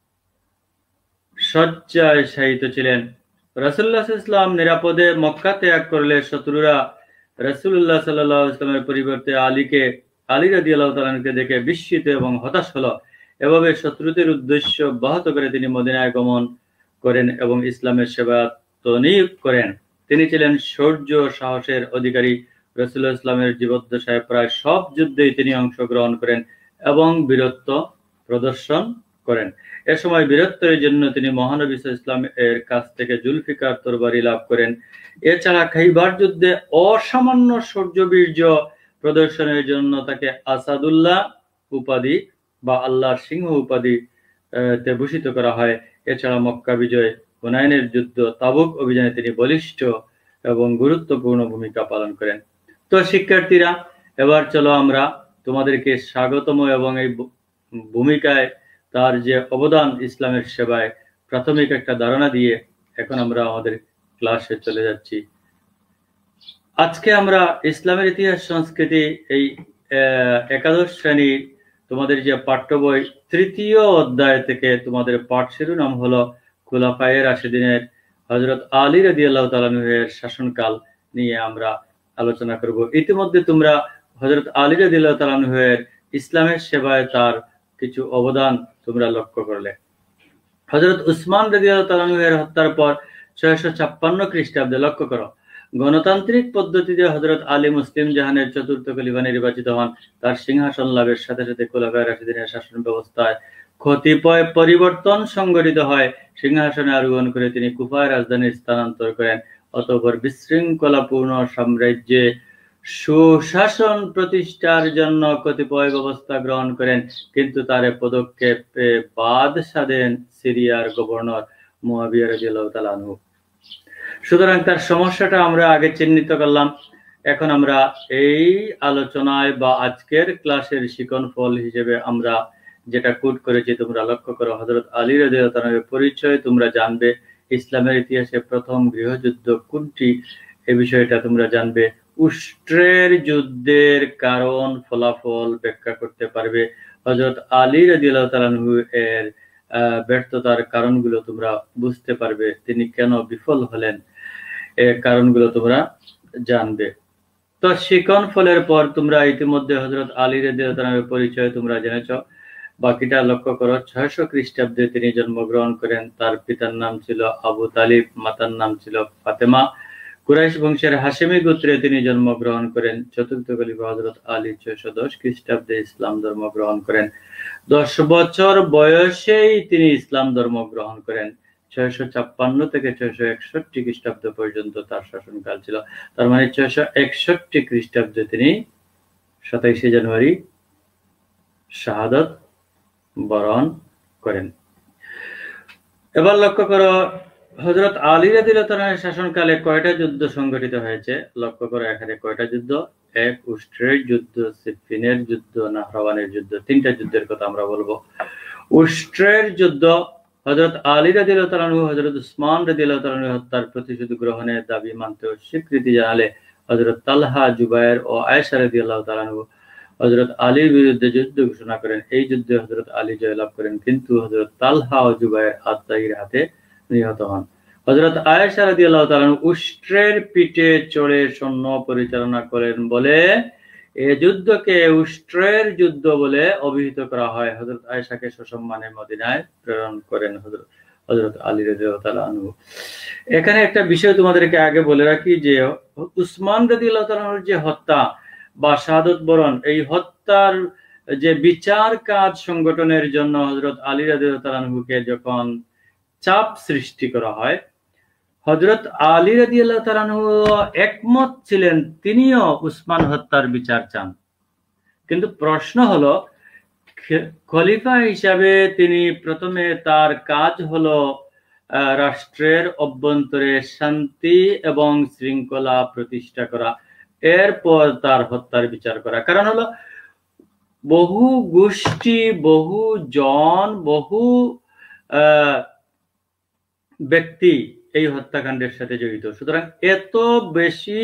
শয্যায় শায়িত ছিলেন। রাসূলুল্লাহ সাল্লাল্লাহু আলাইহি ওয়াসাল্লাম নিরাপদে মক্কা ত্যাগ করলে শত্রুরা রাসূলুল্লাহ সাল্লাল্লাহু আলাইহি ওয়াসাল্লামের পরিবর্তে আলী রাদিয়াল্লাহু তাআলা আনহুকে দেখে বিস্মিত এবং হতাশ হলো। এভাবে শত্রুদের উদ্দেশ্য ব্যাহত করে তিনি মদিনায় গমন করেন এবং ইসলামের সেবা তনিয়ত করেন। তিনি ছিলেন শৌর্য ও সাহসের অধিকারী। রাসূলুল্লাহ ইসলামের জীবদ্দশায় প্রায় সব যুদ্ধেই তিনি অংশগ্রহণ করেন এবং বীরত্ব প্রদর্শন করেন। এ সময় বীরত্বের জন্য তিনি মহানবী ইসলাম এর কাছ থেকে জুলফিকার তরবারি লাভ করেন। এছাড়া খাইবার যুদ্ধে অসামান্য শৌর্যবীর্য প্রদর্শনের জন্য তাকে আসাদুল্লাহ উপাধি বা আল্লাহর সিংহ উপাধি তে ভূষিত করা হয়। এছাড়া মক্কা বিজয়, হুনাইনের যুদ্ধ, তাবুক অভিযানে তিনি বলিষ্ঠ এবং গুরুত্বপূর্ণ ভূমিকা পালন করেন। তো শিক্ষার্থীরা, এবার চলো আমরা তোমাদেরকে স্বাগতম এবং এই ভূমিকায় তার যে অবদান ইসলামের সেবায় প্রাথমিক একটা ধারণা দিয়ে এখন আমরা আমাদের ক্লাসে চলে যাচ্ছি। আজকে আমরা ইসলামের ইতিহাস সংস্কৃতি এই একাদশ শ্রেণী তোমাদের যে পাঠ্য বই তৃতীয় অধ্যায় থেকে তোমাদের পাঠ শিরোনাম হলো খুলাফায়ে রাশিদিনের হযরত আলী রাদিয়াল্লাহু তাআলা আনহুর শাসনকাল নিয়ে আমরা আলোচনা করব। ইতিমধ্যে তোমরা হযরত আলী রাদিয়াল্লাহু তাআলা আনহুর ইসলামের সেবায় তার কিছু অবদান তোমরা লক্ষ্য করলে। হযরত উসমান রাদিয়াল্লাহু তাআলা আনহুর হত্যার পর 656 খ্রিস্টাব্দে, লক্ষ্য করো, গণতান্ত্রিক পদ্ধতিতে হযরত আলী মুসলিম জাহানের চতুর্থ খলিফা নির্বাচিত হন। তার সিংহাসন লাভের সাথে সাথে খুলাফায়ে রাশিদিনের শাসন ব্যবস্থায় কতিপয় পরিবর্তন সংঘটিত হয়। সিংহাসনে আরোহণ করে তিনি কুফায় রাজধানী স্থানান্তর করেন। অতঃপর বিশৃঙ্খলাপূর্ণ সাম্রাজ্যে সুশাসন প্রতিষ্ঠার জন্য কতিপয় ব্যবস্থা গ্রহণ করেন, কিন্তু তার পদক্ষেপে বাদশা দেন সিরিয়ার গভর্নর মুয়াবিয়া রাদিয়াল্লাহু তাআলা আনহু। সুতরাং তার সমস্যাটা আমরা আগে চিহ্নিত করলাম। এখন আমরা এই আলোচনায় বা আজকের ক্লাসের শিকন ফল হিসেবে আমরা যেটা কোট করেছি তোমরা লক্ষ্য করো। হযরত আলী রাদিয়াল্লাহু তাআলা আনহুর পরিচয় তোমরা জানবে। ইসলামের ইতিহাসে প্রথম গৃহযুদ্ধ কোনটি, এই বিষয়টা তোমরা জানবে। উষ্ট্রের যুদ্ধের কারণ ফলাফল ব্যাখ্যা করতে পারবে। হযরত আলী রাদিয়াল্লাহু তাআলা আনহু এর ব্যর্থতার কারণগুলো তোমরা বুঝতে পারবে, তিনি কেন বিফল হলেন, এর কারণগুলো তোমরা জানবে। তো শিকন ফলের পর তোমরা ইতিমধ্যে হযরত আলী রাদিয়াল্লাহু তাআলা আনহুর পরিচয় তোমরা জেনেছো। বাকিটা লক্ষ্য করো। 600 খ্রিস্টাব্দে তিনি জন্মগ্রহণ করেন। তার পিতার নাম ছিল আবু তালিব, মাতার নাম ছিল ফাতেমা। কুরাইশ বংশের হাশেমি গোত্রে তিনি জন্মগ্রহণ করেন। চতুর্থ খলিফা হযরত আলী 610 খ্রিস্টাব্দে ইসলাম ধর্ম গ্রহণ করেন। 10 বছর বয়সেই তিনি ইসলাম ধর্ম গ্রহণ করেন। 656 থেকে 661 খ্রিস্টাব্দ পর্যন্ত তার শাসনকাল ছিল। তার মানে 661 খ্রিস্টাব্দে তিনি 27শে জানুয়ারি শাহাদাত বরণ করেন। এবার লক্ষ্য করো, হযরত আলী রাদিয়াল্লাহু তাআলার শাসনকালে কয়টা যুদ্ধ সংঘটিত হয়েছে? লক্ষ্য করো এখানে কয়টা যুদ্ধ? এক উষ্ট্রের যুদ্ধ, সিফফিনের যুদ্ধ, নাহরাওয়ানের যুদ্ধ। তিনটা যুদ্ধের কথা আমরা বলবো। উষ্ট্রের যুদ্ধ, হযরত আলী রাদিয়াল্লাহু তাআলা আনহু হযরত উসমান রাদিয়াল্লাহু তাআলা আনহু হত্যার প্রতিশোধ গ্রহণের দাবি মানতে স্বীকৃতি জানালে হযরত তালহা, জুবায়ের ও আয়েশা রাদিয়াল্লাহু তাআলা আনহু হযরত আলীর বিরুদ্ধে যুদ্ধ ঘোষণা করেন। এই যুদ্ধে হযরত আলী জয়লাভ করেন, কিন্তু হযরত তালহা ও জুবায়ের আত্তায়ীর হাতে নিহত হন। হযরত আয়েশা রাদিয়াল্লাহু তাআলা উষ্ট্রের পিঠে চড়ে সৈন্য পরিচালনা করেন বলে এই যুদ্ধকে উষ্ট্রের যুদ্ধ বলে অভিহিত করা হয়। হযরত আয়েশাকে সসম্মানে মদিনায় প্রেরণ করেন হযরত আলী রাদিয়াল্লাহু তাআলা আনহু। এখানে একটা বিষয় তোমাদেরকে আগে বলে রাখি যে উসমান রাদিয়াল্লাহু তাআলা আনহুর যে হত্যা বা শাহাদত বরণ, এই হত্যার যে বিচার কাজ সংগঠনের জন্য হযরত আলী রাদিয়াল্লাহু তাআলা আনহুকে যখন চাপ সৃষ্টি করা হয়, হযরত আলী রাদিয়াল্লাহু তাআলা আনহু একমত ছিলেন, তিনিও উসমান হত্যার বিচার চান। কিন্তু প্রশ্ন হলো, খলিফা হিসাবে তিনি প্রথমে তার কাজ হলো রাষ্ট্রের অভ্যন্তরে শান্তি এবং শৃঙ্খলা প্রতিষ্ঠা করা, এরপর তার হত্যার বিচার করা। কারণ হলো বহু গোষ্ঠী, বহু জন, বহু ব্যক্তি এই হত্যাকাণ্ডের সাথে জড়িত। সুতরাং এত বেশি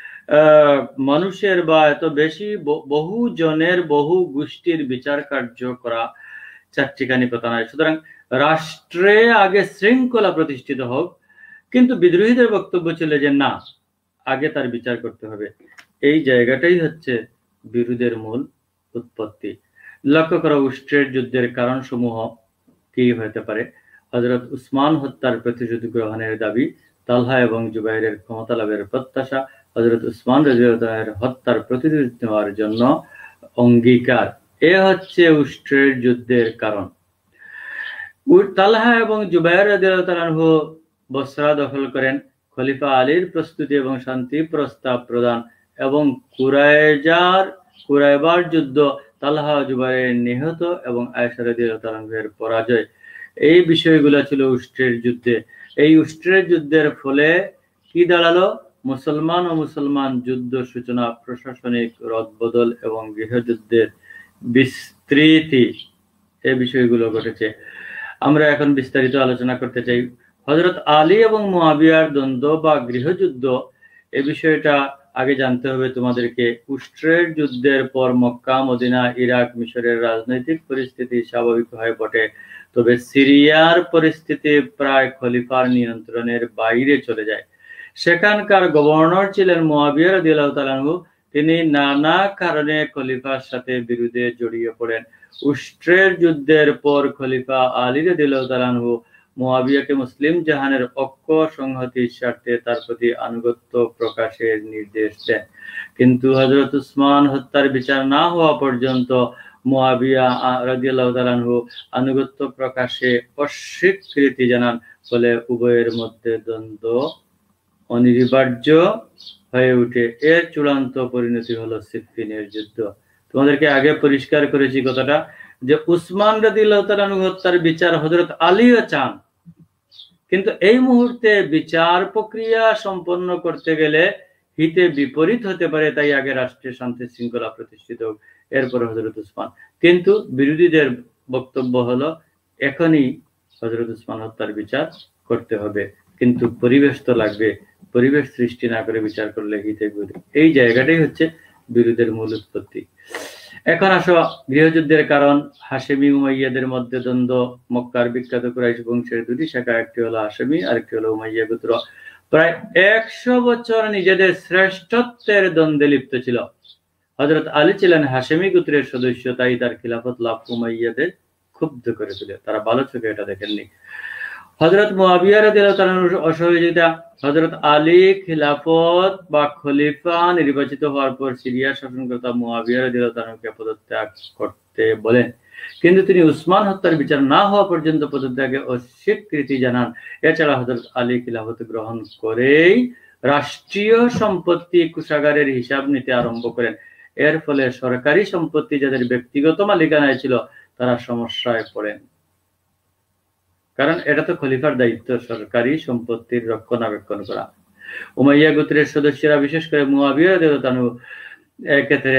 মানুষের বা এত বেশি বহু জনের, বহু গোষ্ঠীর বিচার কার্য করা চারটিখানি কথা নয়। সুতরাং রাষ্ট্রে আগে শৃঙ্খলা প্রতিষ্ঠিত হোক, কিন্তু বিদ্রোহীদের বক্তব্য ছিল যে না, আগে তার বিচার করতে হবে। এই জায়গাটাই হচ্ছে বিরোধের মূল উৎপত্তি। লক্ষ্য করা, উষ্ট্রের যুদ্ধের কারণ সমূহ কি হতে পারে? হযরত উসমান হত্যার প্রতিশোধ গ্রহণের দাবি, তালহা এবং জুবাইরের ক্ষমতা লাভের প্রত্যাশা, হযরত উসমান রাদিয়াল্লাহু তাআলার হত্যার প্রতিশোধ নেওয়ার জন্য অঙ্গীকার, এ হচ্ছে উষ্ট্রের যুদ্ধের কারণ। তালহা এবং জুবাইর রাদিয়াল্লাহু তাআলা আনহু বসরা দখল করেন। খলিফা আলীর প্রস্তুতি এবং শান্তি প্রস্তাব প্রদান এবং কুরাইবার যুদ্ধ, তালহা ও জুবাইরের নিহত এবং আয়েশা রাদিয়াল্লাহু তাআলা আনহার পরাজয়, এই বিষয়গুলো ছিল উষ্ট্রের যুদ্ধে। এই উষ্ট্রের যুদ্ধের ফলে কি দাঁড়ালো? মুসলমান ও মুসলমান যুদ্ধ সূচনা, প্রশাসনিক রদবদল এবং গৃহযুদ্ধের বিস্তৃতি, এই বিষয়গুলো ঘটেছে। আমরা এখন বিস্তারিত আলোচনা করতে চাই। হযরত আলী এবং মুয়াবিয়ার দ্বন্দ্ব বা গৃহযুদ্ধ, এই বিষয়টা আগে জানতে হবে তোমাদেরকে। উষ্ট্রের যুদ্ধের পর মক্কা, মদিনা, ইরাক, মিশরের রাজনৈতিক পরিস্থিতি স্বাভাবিক হয়ে পড়ে, তবে সিরিয়ার পরিস্থিতি প্রায় খলিফার নিয়ন্ত্রণের বাইরে চলে যায়। সেখানকার গভর্নর ছিলেন মুয়াবিয়া রাদিয়াল্লাহু তাআলা আনহু। তিনি নানা কারণে খলিফার সাথে বিরোধে জড়িয়ে পড়েন। উষ্ট্রের যুদ্ধের পর খলিফা আলী রাদিয়াল্লাহু তাআলা আনহু মুয়াবিয়াকে মুসলিম জাহানের ঐক্য সংহতির স্বার্থে তার প্রতি আনুগত্য প্রকাশের নির্দেশ দেন, কিন্তু হযরত উসমান হত্যার বিচার না হওয়া পর্যন্ত মুয়াবিয়া রাদিয়াল্লাহু তাআলা আনহু আনুগত্য প্রকাশে অস্বীকৃতি জানান। ফলে উভয়ের মধ্যে দ্বন্দ্ব অনিবার্য হয়ে ওঠে। এর চূড়ান্ত পরিণতি হলো সিফফিনের যুদ্ধ। তোমাদেরকে আগে পরিষ্কার করেছি কথাটা, যে উসমান রাদিয়াল্লাহু তাআলা আনহু হত্যার বিচার হযরত আলীও চান, কিন্তু এই মুহূর্তে বিচার প্রক্রিয়া সম্পন্ন করতে গেলে হিতে বিপরীত হতে পারে, তাই আগে রাষ্ট্রের শান্তি শৃঙ্খলা প্রতিষ্ঠিত হোক, এরপরে হযরত উসমান। কিন্তু বিরোধীদের বক্তব্য হলো এখনই হযরত উসমান হত্যার বিচার করতে হবে, কিন্তু পরিবেশ তো লাগবে, পরিবেশ সৃষ্টি না করে বিচার করলে হিতে বিরোধী। এই জায়গাটাই হচ্ছে বিরোধের মূল উৎপত্তি। এখন আসো গৃহযুদ্ধের কারণ। হাশেমি উমাইয়াদের মধ্যে দ্বন্দ্ব। মক্কার বিখ্যাত কুরাইশ বংশের দুটি শাখা, একটি হলো হাশেমি আর একটি হলো উমাইয়া গোত্র, প্রায় 100 বছর নিজেদের শ্রেষ্ঠত্বের দ্বন্দ্বে লিপ্ত ছিল। হযরত আলী ছিলেন হাশেমি গোত্রের সদস্য, তাই তার খিলাফত লাভ উমাইয়াদের ক্ষুব্ধ করে তুলে, তারা ভালো চোখে এটা দেখেননি। হযরত মুয়াবিয়া রাদিয়াল্লাহু তাআলার অসহযোগিতা। হযরত আলী খিলাফত বা খলিফা নির্বাচিত হওয়ার পর সিরিয়ার শাসনকর্তা মুয়াবিয়া রাদিয়াল্লাহু তাআলাকে পদত্যাগ করতে বলেন, কিন্তু তিনি উসমান হত্যার বিচার না হওয়া পর্যন্ত পদত্যাগে অস্বীকৃতি জানান। এছাড়া হযরত আলী খিলাফত গ্রহণ করেই রাষ্ট্রীয় সম্পত্তি কোষাগারের হিসাব নিতে আরম্ভ করেন। এর ফলে সরকারি সম্পত্তি যাদের ব্যক্তিগত মালিকানায় ছিল, তারা সমস্যায় পড়েন। কারণ এটা তো খলিফার দায়িত্ব সরকারি সম্পত্তির রক্ষণাবেক্ষণ করা। উমাইয়া গোত্রের সদস্যরা বিশেষ করে মুয়াবিয়া রাদিয়াল্লাহু তাআলা এক্ষেত্রে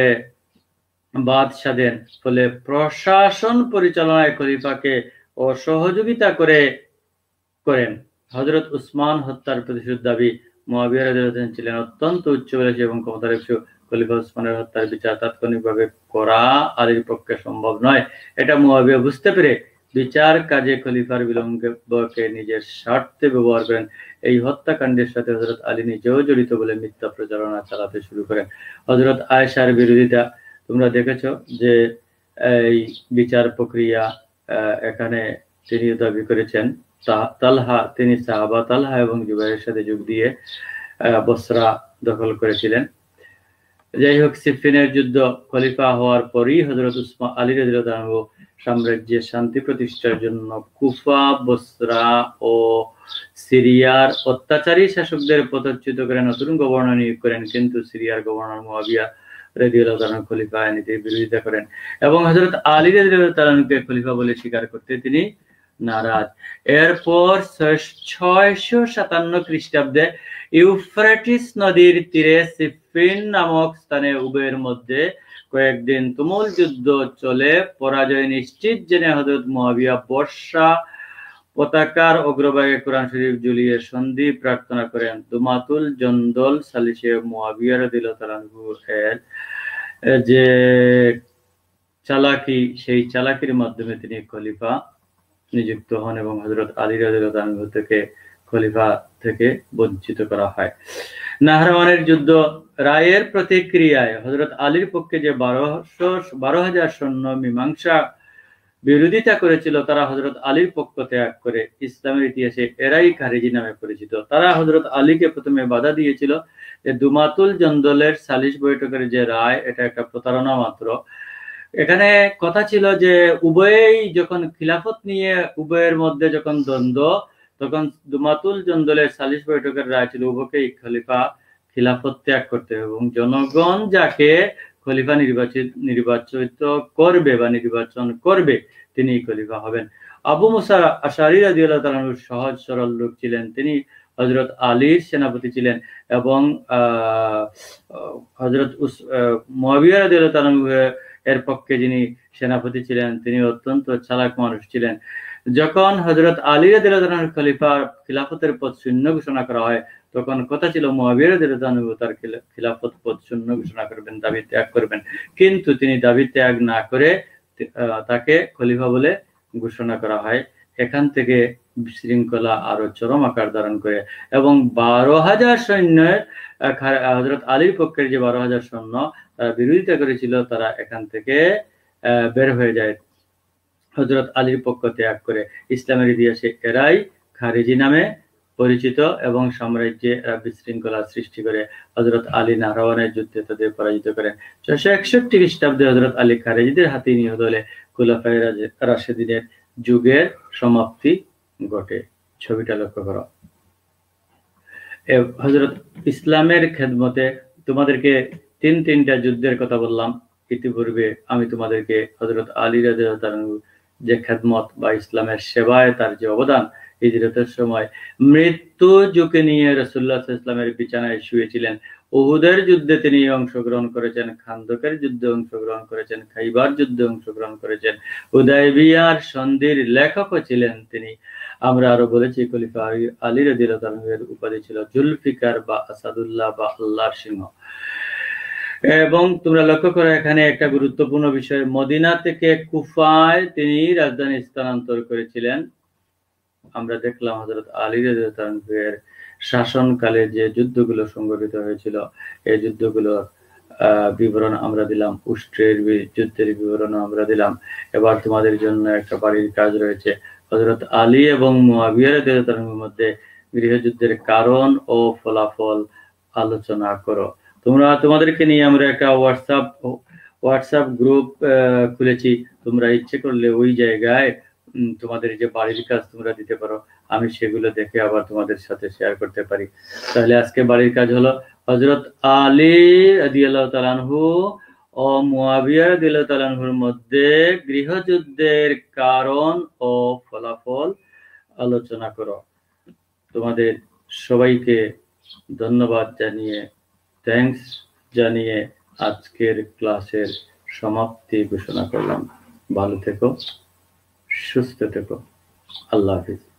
বাদশা দেন, ফলে প্রশাসন পরিচালনায় খলিফাকে অসহযোগিতা করেন। হযরত উসমান হত্যার প্রতিশোধ দাবি মুয়াবিয়া রাদিয়াল্লাহু তাআলা ছিলেন অত্যন্ত উচ্চাভিলাষী এবং ক্ষমতাধর। খলিফা উসমানের হত্যার বিচার তাৎক্ষণিকভাবে করা আলীর পক্ষে সম্ভব নয়। এটা মুয়াবিয়া বুঝতে পেরে বিচার কাজে খলিফার বিলম্বকে নিজের স্বার্থে ব্যবহার করেন। এই হত্যাকাণ্ডের সাথে হযরত আলী নিজেও জড়িত বলে মিথ্যা প্রচারণা চালাতে শুরু করেন। হযরত আয়েশার বিরোধিতা তোমরা দেখেছো যে এই বিচার প্রক্রিয়া এখানে তিনি দাবি করেছেন তালহা, তিনি সাহাবা তালহা এবং জুবাইরের সাথে যোগ দিয়ে বসরা দখল করেছিলেন। যাই হোক, সিফিনের যুদ্ধ খলিফা হওয়ার পরই হযরত উসমান আলী রাদিয়াল্লাহু আনহু সাম্রাজ্যে শান্তি প্রতিষ্ঠার জন্য কুফা, বসরা ও সিরিয়ার অত্যাচারী শাসকদের পদচ্যুত করে নতুন গভর্নর নিয়োগ করেন, কিন্তু সিরিয়ার গভর্নর মুয়াবিয়া রাদিয়াল্লাহু তাআলা খলিফা নীতির বিরোধিতা করেন এবং হযরত আলী রাদিয়াল্লাহু তাআলাকে খলিফা বলে স্বীকার করতে তিনি নারাজ। এরপর 657 খ্রিস্টাব্দে ইউফ্রেটিস নদীর তীরে সিফিন নামক স্থানে উভয়ের মধ্যে কয়েকদিন তুমুল যুদ্ধ চলে। পরাজয় নিশ্চিত জেনে হযরত মুয়াবিয়া বর্ষা পতাকার অগ্রভাগে কোরআন শরীফ ঝুলিয়ে সন্ধি প্রার্থনা করেন। দুমাতুল জন্দল সালিসে মুয়াবিয়া রাদিয়াল্লাহু তাআলা এর যে চালাকি, সেই চালাকির মাধ্যমে তিনি খলিফা নিযুক্ত হন এবং হযরত আলী রাদিয়াল্লাহু তাআলা থেকে খলিফা থেকে বঞ্চিত করা হয়। নাহরাওয়ানের যুদ্ধ রায়ের প্রতিক্রিয়ায় হযরত আলীর পক্ষে যে 12,000 সৈন্য মীমাংসা বিরোধিতা করেছিল তারা হযরত আলীর পক্ষ ত্যাগ করে ইসলামের ইতিহাসে এরাই খারিজি নামে পরিচিত। তারা হযরত আলীকে প্রথমে বাধা দিয়েছিল যে দুমাতুল জন্দলের সালিশ বৈঠকের যে রায়, এটা একটা প্রতারণা মাত্র। এখানে কথা ছিল যে উভয়েই যখন খিলাফত নিয়ে উভয়ের মধ্যে যখন দ্বন্দ্ব, তখন দুমাতুল জন্দলের সালিশ বৈঠকের রায় ছিল উভয়কেই খিলাফত ত্যাগ করতে হবে এবং জনগণ যাকে খলিফা নির্বাচিত করবে বা নির্বাচন করবে তিনি খলিফা হবেন। আবু মুসা আশআরী রাদিয়াল্লাহু তাআলা সহজ সরল লোক ছিলেন, তিনি হযরত আলীর সেনাপতি ছিলেন এবং হযরত মুয়াবিয়া রাদিয়াল্লাহু তাআলা এর পক্ষে যিনি সেনাপতি ছিলেন তিনি অত্যন্ত চালাক মানুষ ছিলেন। যখন হযরত আলী রাদিয়াল্লাহু তাআলা খলিফার খিলাফতের পদ শূন্য ঘোষণা করা হয়, তখন কথা ছিল মুয়াবিয়া রাদিয়াল্লাহু তাআলা তার খিলাফত পদ শূন্য ঘোষণা করবেন, দাবি ত্যাগ করবেন, কিন্তু তিনি দাবি ত্যাগ না করে তাকে খলিফা বলে ঘোষণা করা হয়। এখান থেকে বিশৃঙ্খলা আরো চরম আকার ধারণ করে এবং 12,000 সৈন্যের হযরত আলীর পক্ষের যে 12,000 সৈন্য তারা বিরোধিতা করেছিল, তারা এখান থেকে বের হয়ে যায় হযরত আলীর পক্ষ ত্যাগ করে। ইসলামের ইতিহাসে এরাই খারিজি নামে পরিচিত এবং সাম্রাজ্যে বিশৃঙ্খলা সৃষ্টি করে হযরত আলী নাহরাওয়ানের যুদ্ধে তাদের পরাজিত করেন। 661 খ্রিস্টাব্দে হযরত আলী খারিজিদের হাতে নিহত হলে খুলাফায়ে রাশিদিনের যুগের সমাপ্তি ঘটে। ছবিটা লক্ষ্য করো। হযরত ইসলামের খেদমতে তোমাদেরকে তিনটা যুদ্ধের কথা বললাম ইতিপূর্বে। আমি তোমাদেরকে হযরত আলী রাদিয়াল্লাহু তাআলা যে খেদমত বা ইসলামের সেবায় তার যে অবদান, হিজরতের সময় মৃত্যু ঝুঁকি নিয়ে রাসূলুল্লাহ সাল্লাল্লাহু আলাইহি ওয়াসাল্লামের বিছানায় শুয়েছিলেন। উহুদের যুদ্ধে তিনি অংশগ্রহণ করেছেন, খান্দকের যুদ্ধে অংশগ্রহণ করেছেন, খাইবার যুদ্ধে অংশগ্রহণ করেছেন, হুদায়বিয়ার সন্ধির লেখকও ছিলেন তিনি। আমরা আরো বলেছি খলিফা আলী রাদিয়াল্লাহু তাআলা এর উপাধি ছিল জুলফিকার বা আসাদুল্লাহ বা আল্লাহর সিংহ। এবং তোমরা লক্ষ্য করো এখানে একটা গুরুত্বপূর্ণ বিষয়, মদিনা থেকে কুফায় তিনি রাজধানী স্থানান্তর করেছিলেন। আমরা দেখলাম হযরত আলী রাদিয়াল্লাহু তাআলা এর শাসনকালে যে যুদ্ধগুলো সংঘটিত হয়েছিল, এই যুদ্ধগুলোর বিবরণ আমরা দিলাম, উষ্ট্রের যুদ্ধের বিবরণ আমরা দিলাম। এবার তোমাদের জন্য একটা বাড়ির কাজ রয়েছে। হযরত আলী এবং মুয়াবিয়া রাদিয়াল্লাহু তাআলার মধ্যে গৃহযুদ্ধের কারণ ও ফলাফল আলোচনা করো। তোমাদেরকে নিয়ে আমরা একটা হোয়াটসঅ্যাপ গ্রুপ খুলেছি। তোমরা ইচ্ছে করলে ওই জায়গায় তোমাদের যে বাড়ির কাজ তোমরা দিতে পারো, আমি সেগুলো দেখে আবার তোমাদের সাথে শেয়ার করতে পারি। তাহলে আজকে বাড়ির কাজ হলো হযরত আলী রাদিয়াল্লাহু তাআলা আনহু ও মুয়াবিয়া রাদিয়াল্লাহু তাআলা আনহুর মধ্যে গৃহযুদ্ধের কারণ ও ফলাফল আলোচনা করো। তোমাদের সবাইকে ধন্যবাদ জানিয়ে, থ্যাঙ্কস জানিয়ে আজকের ক্লাসের সমাপ্তি ঘোষণা করলাম। ভালো থেকো, সুস্থ থেকো। আল্লাহ হাফিজ।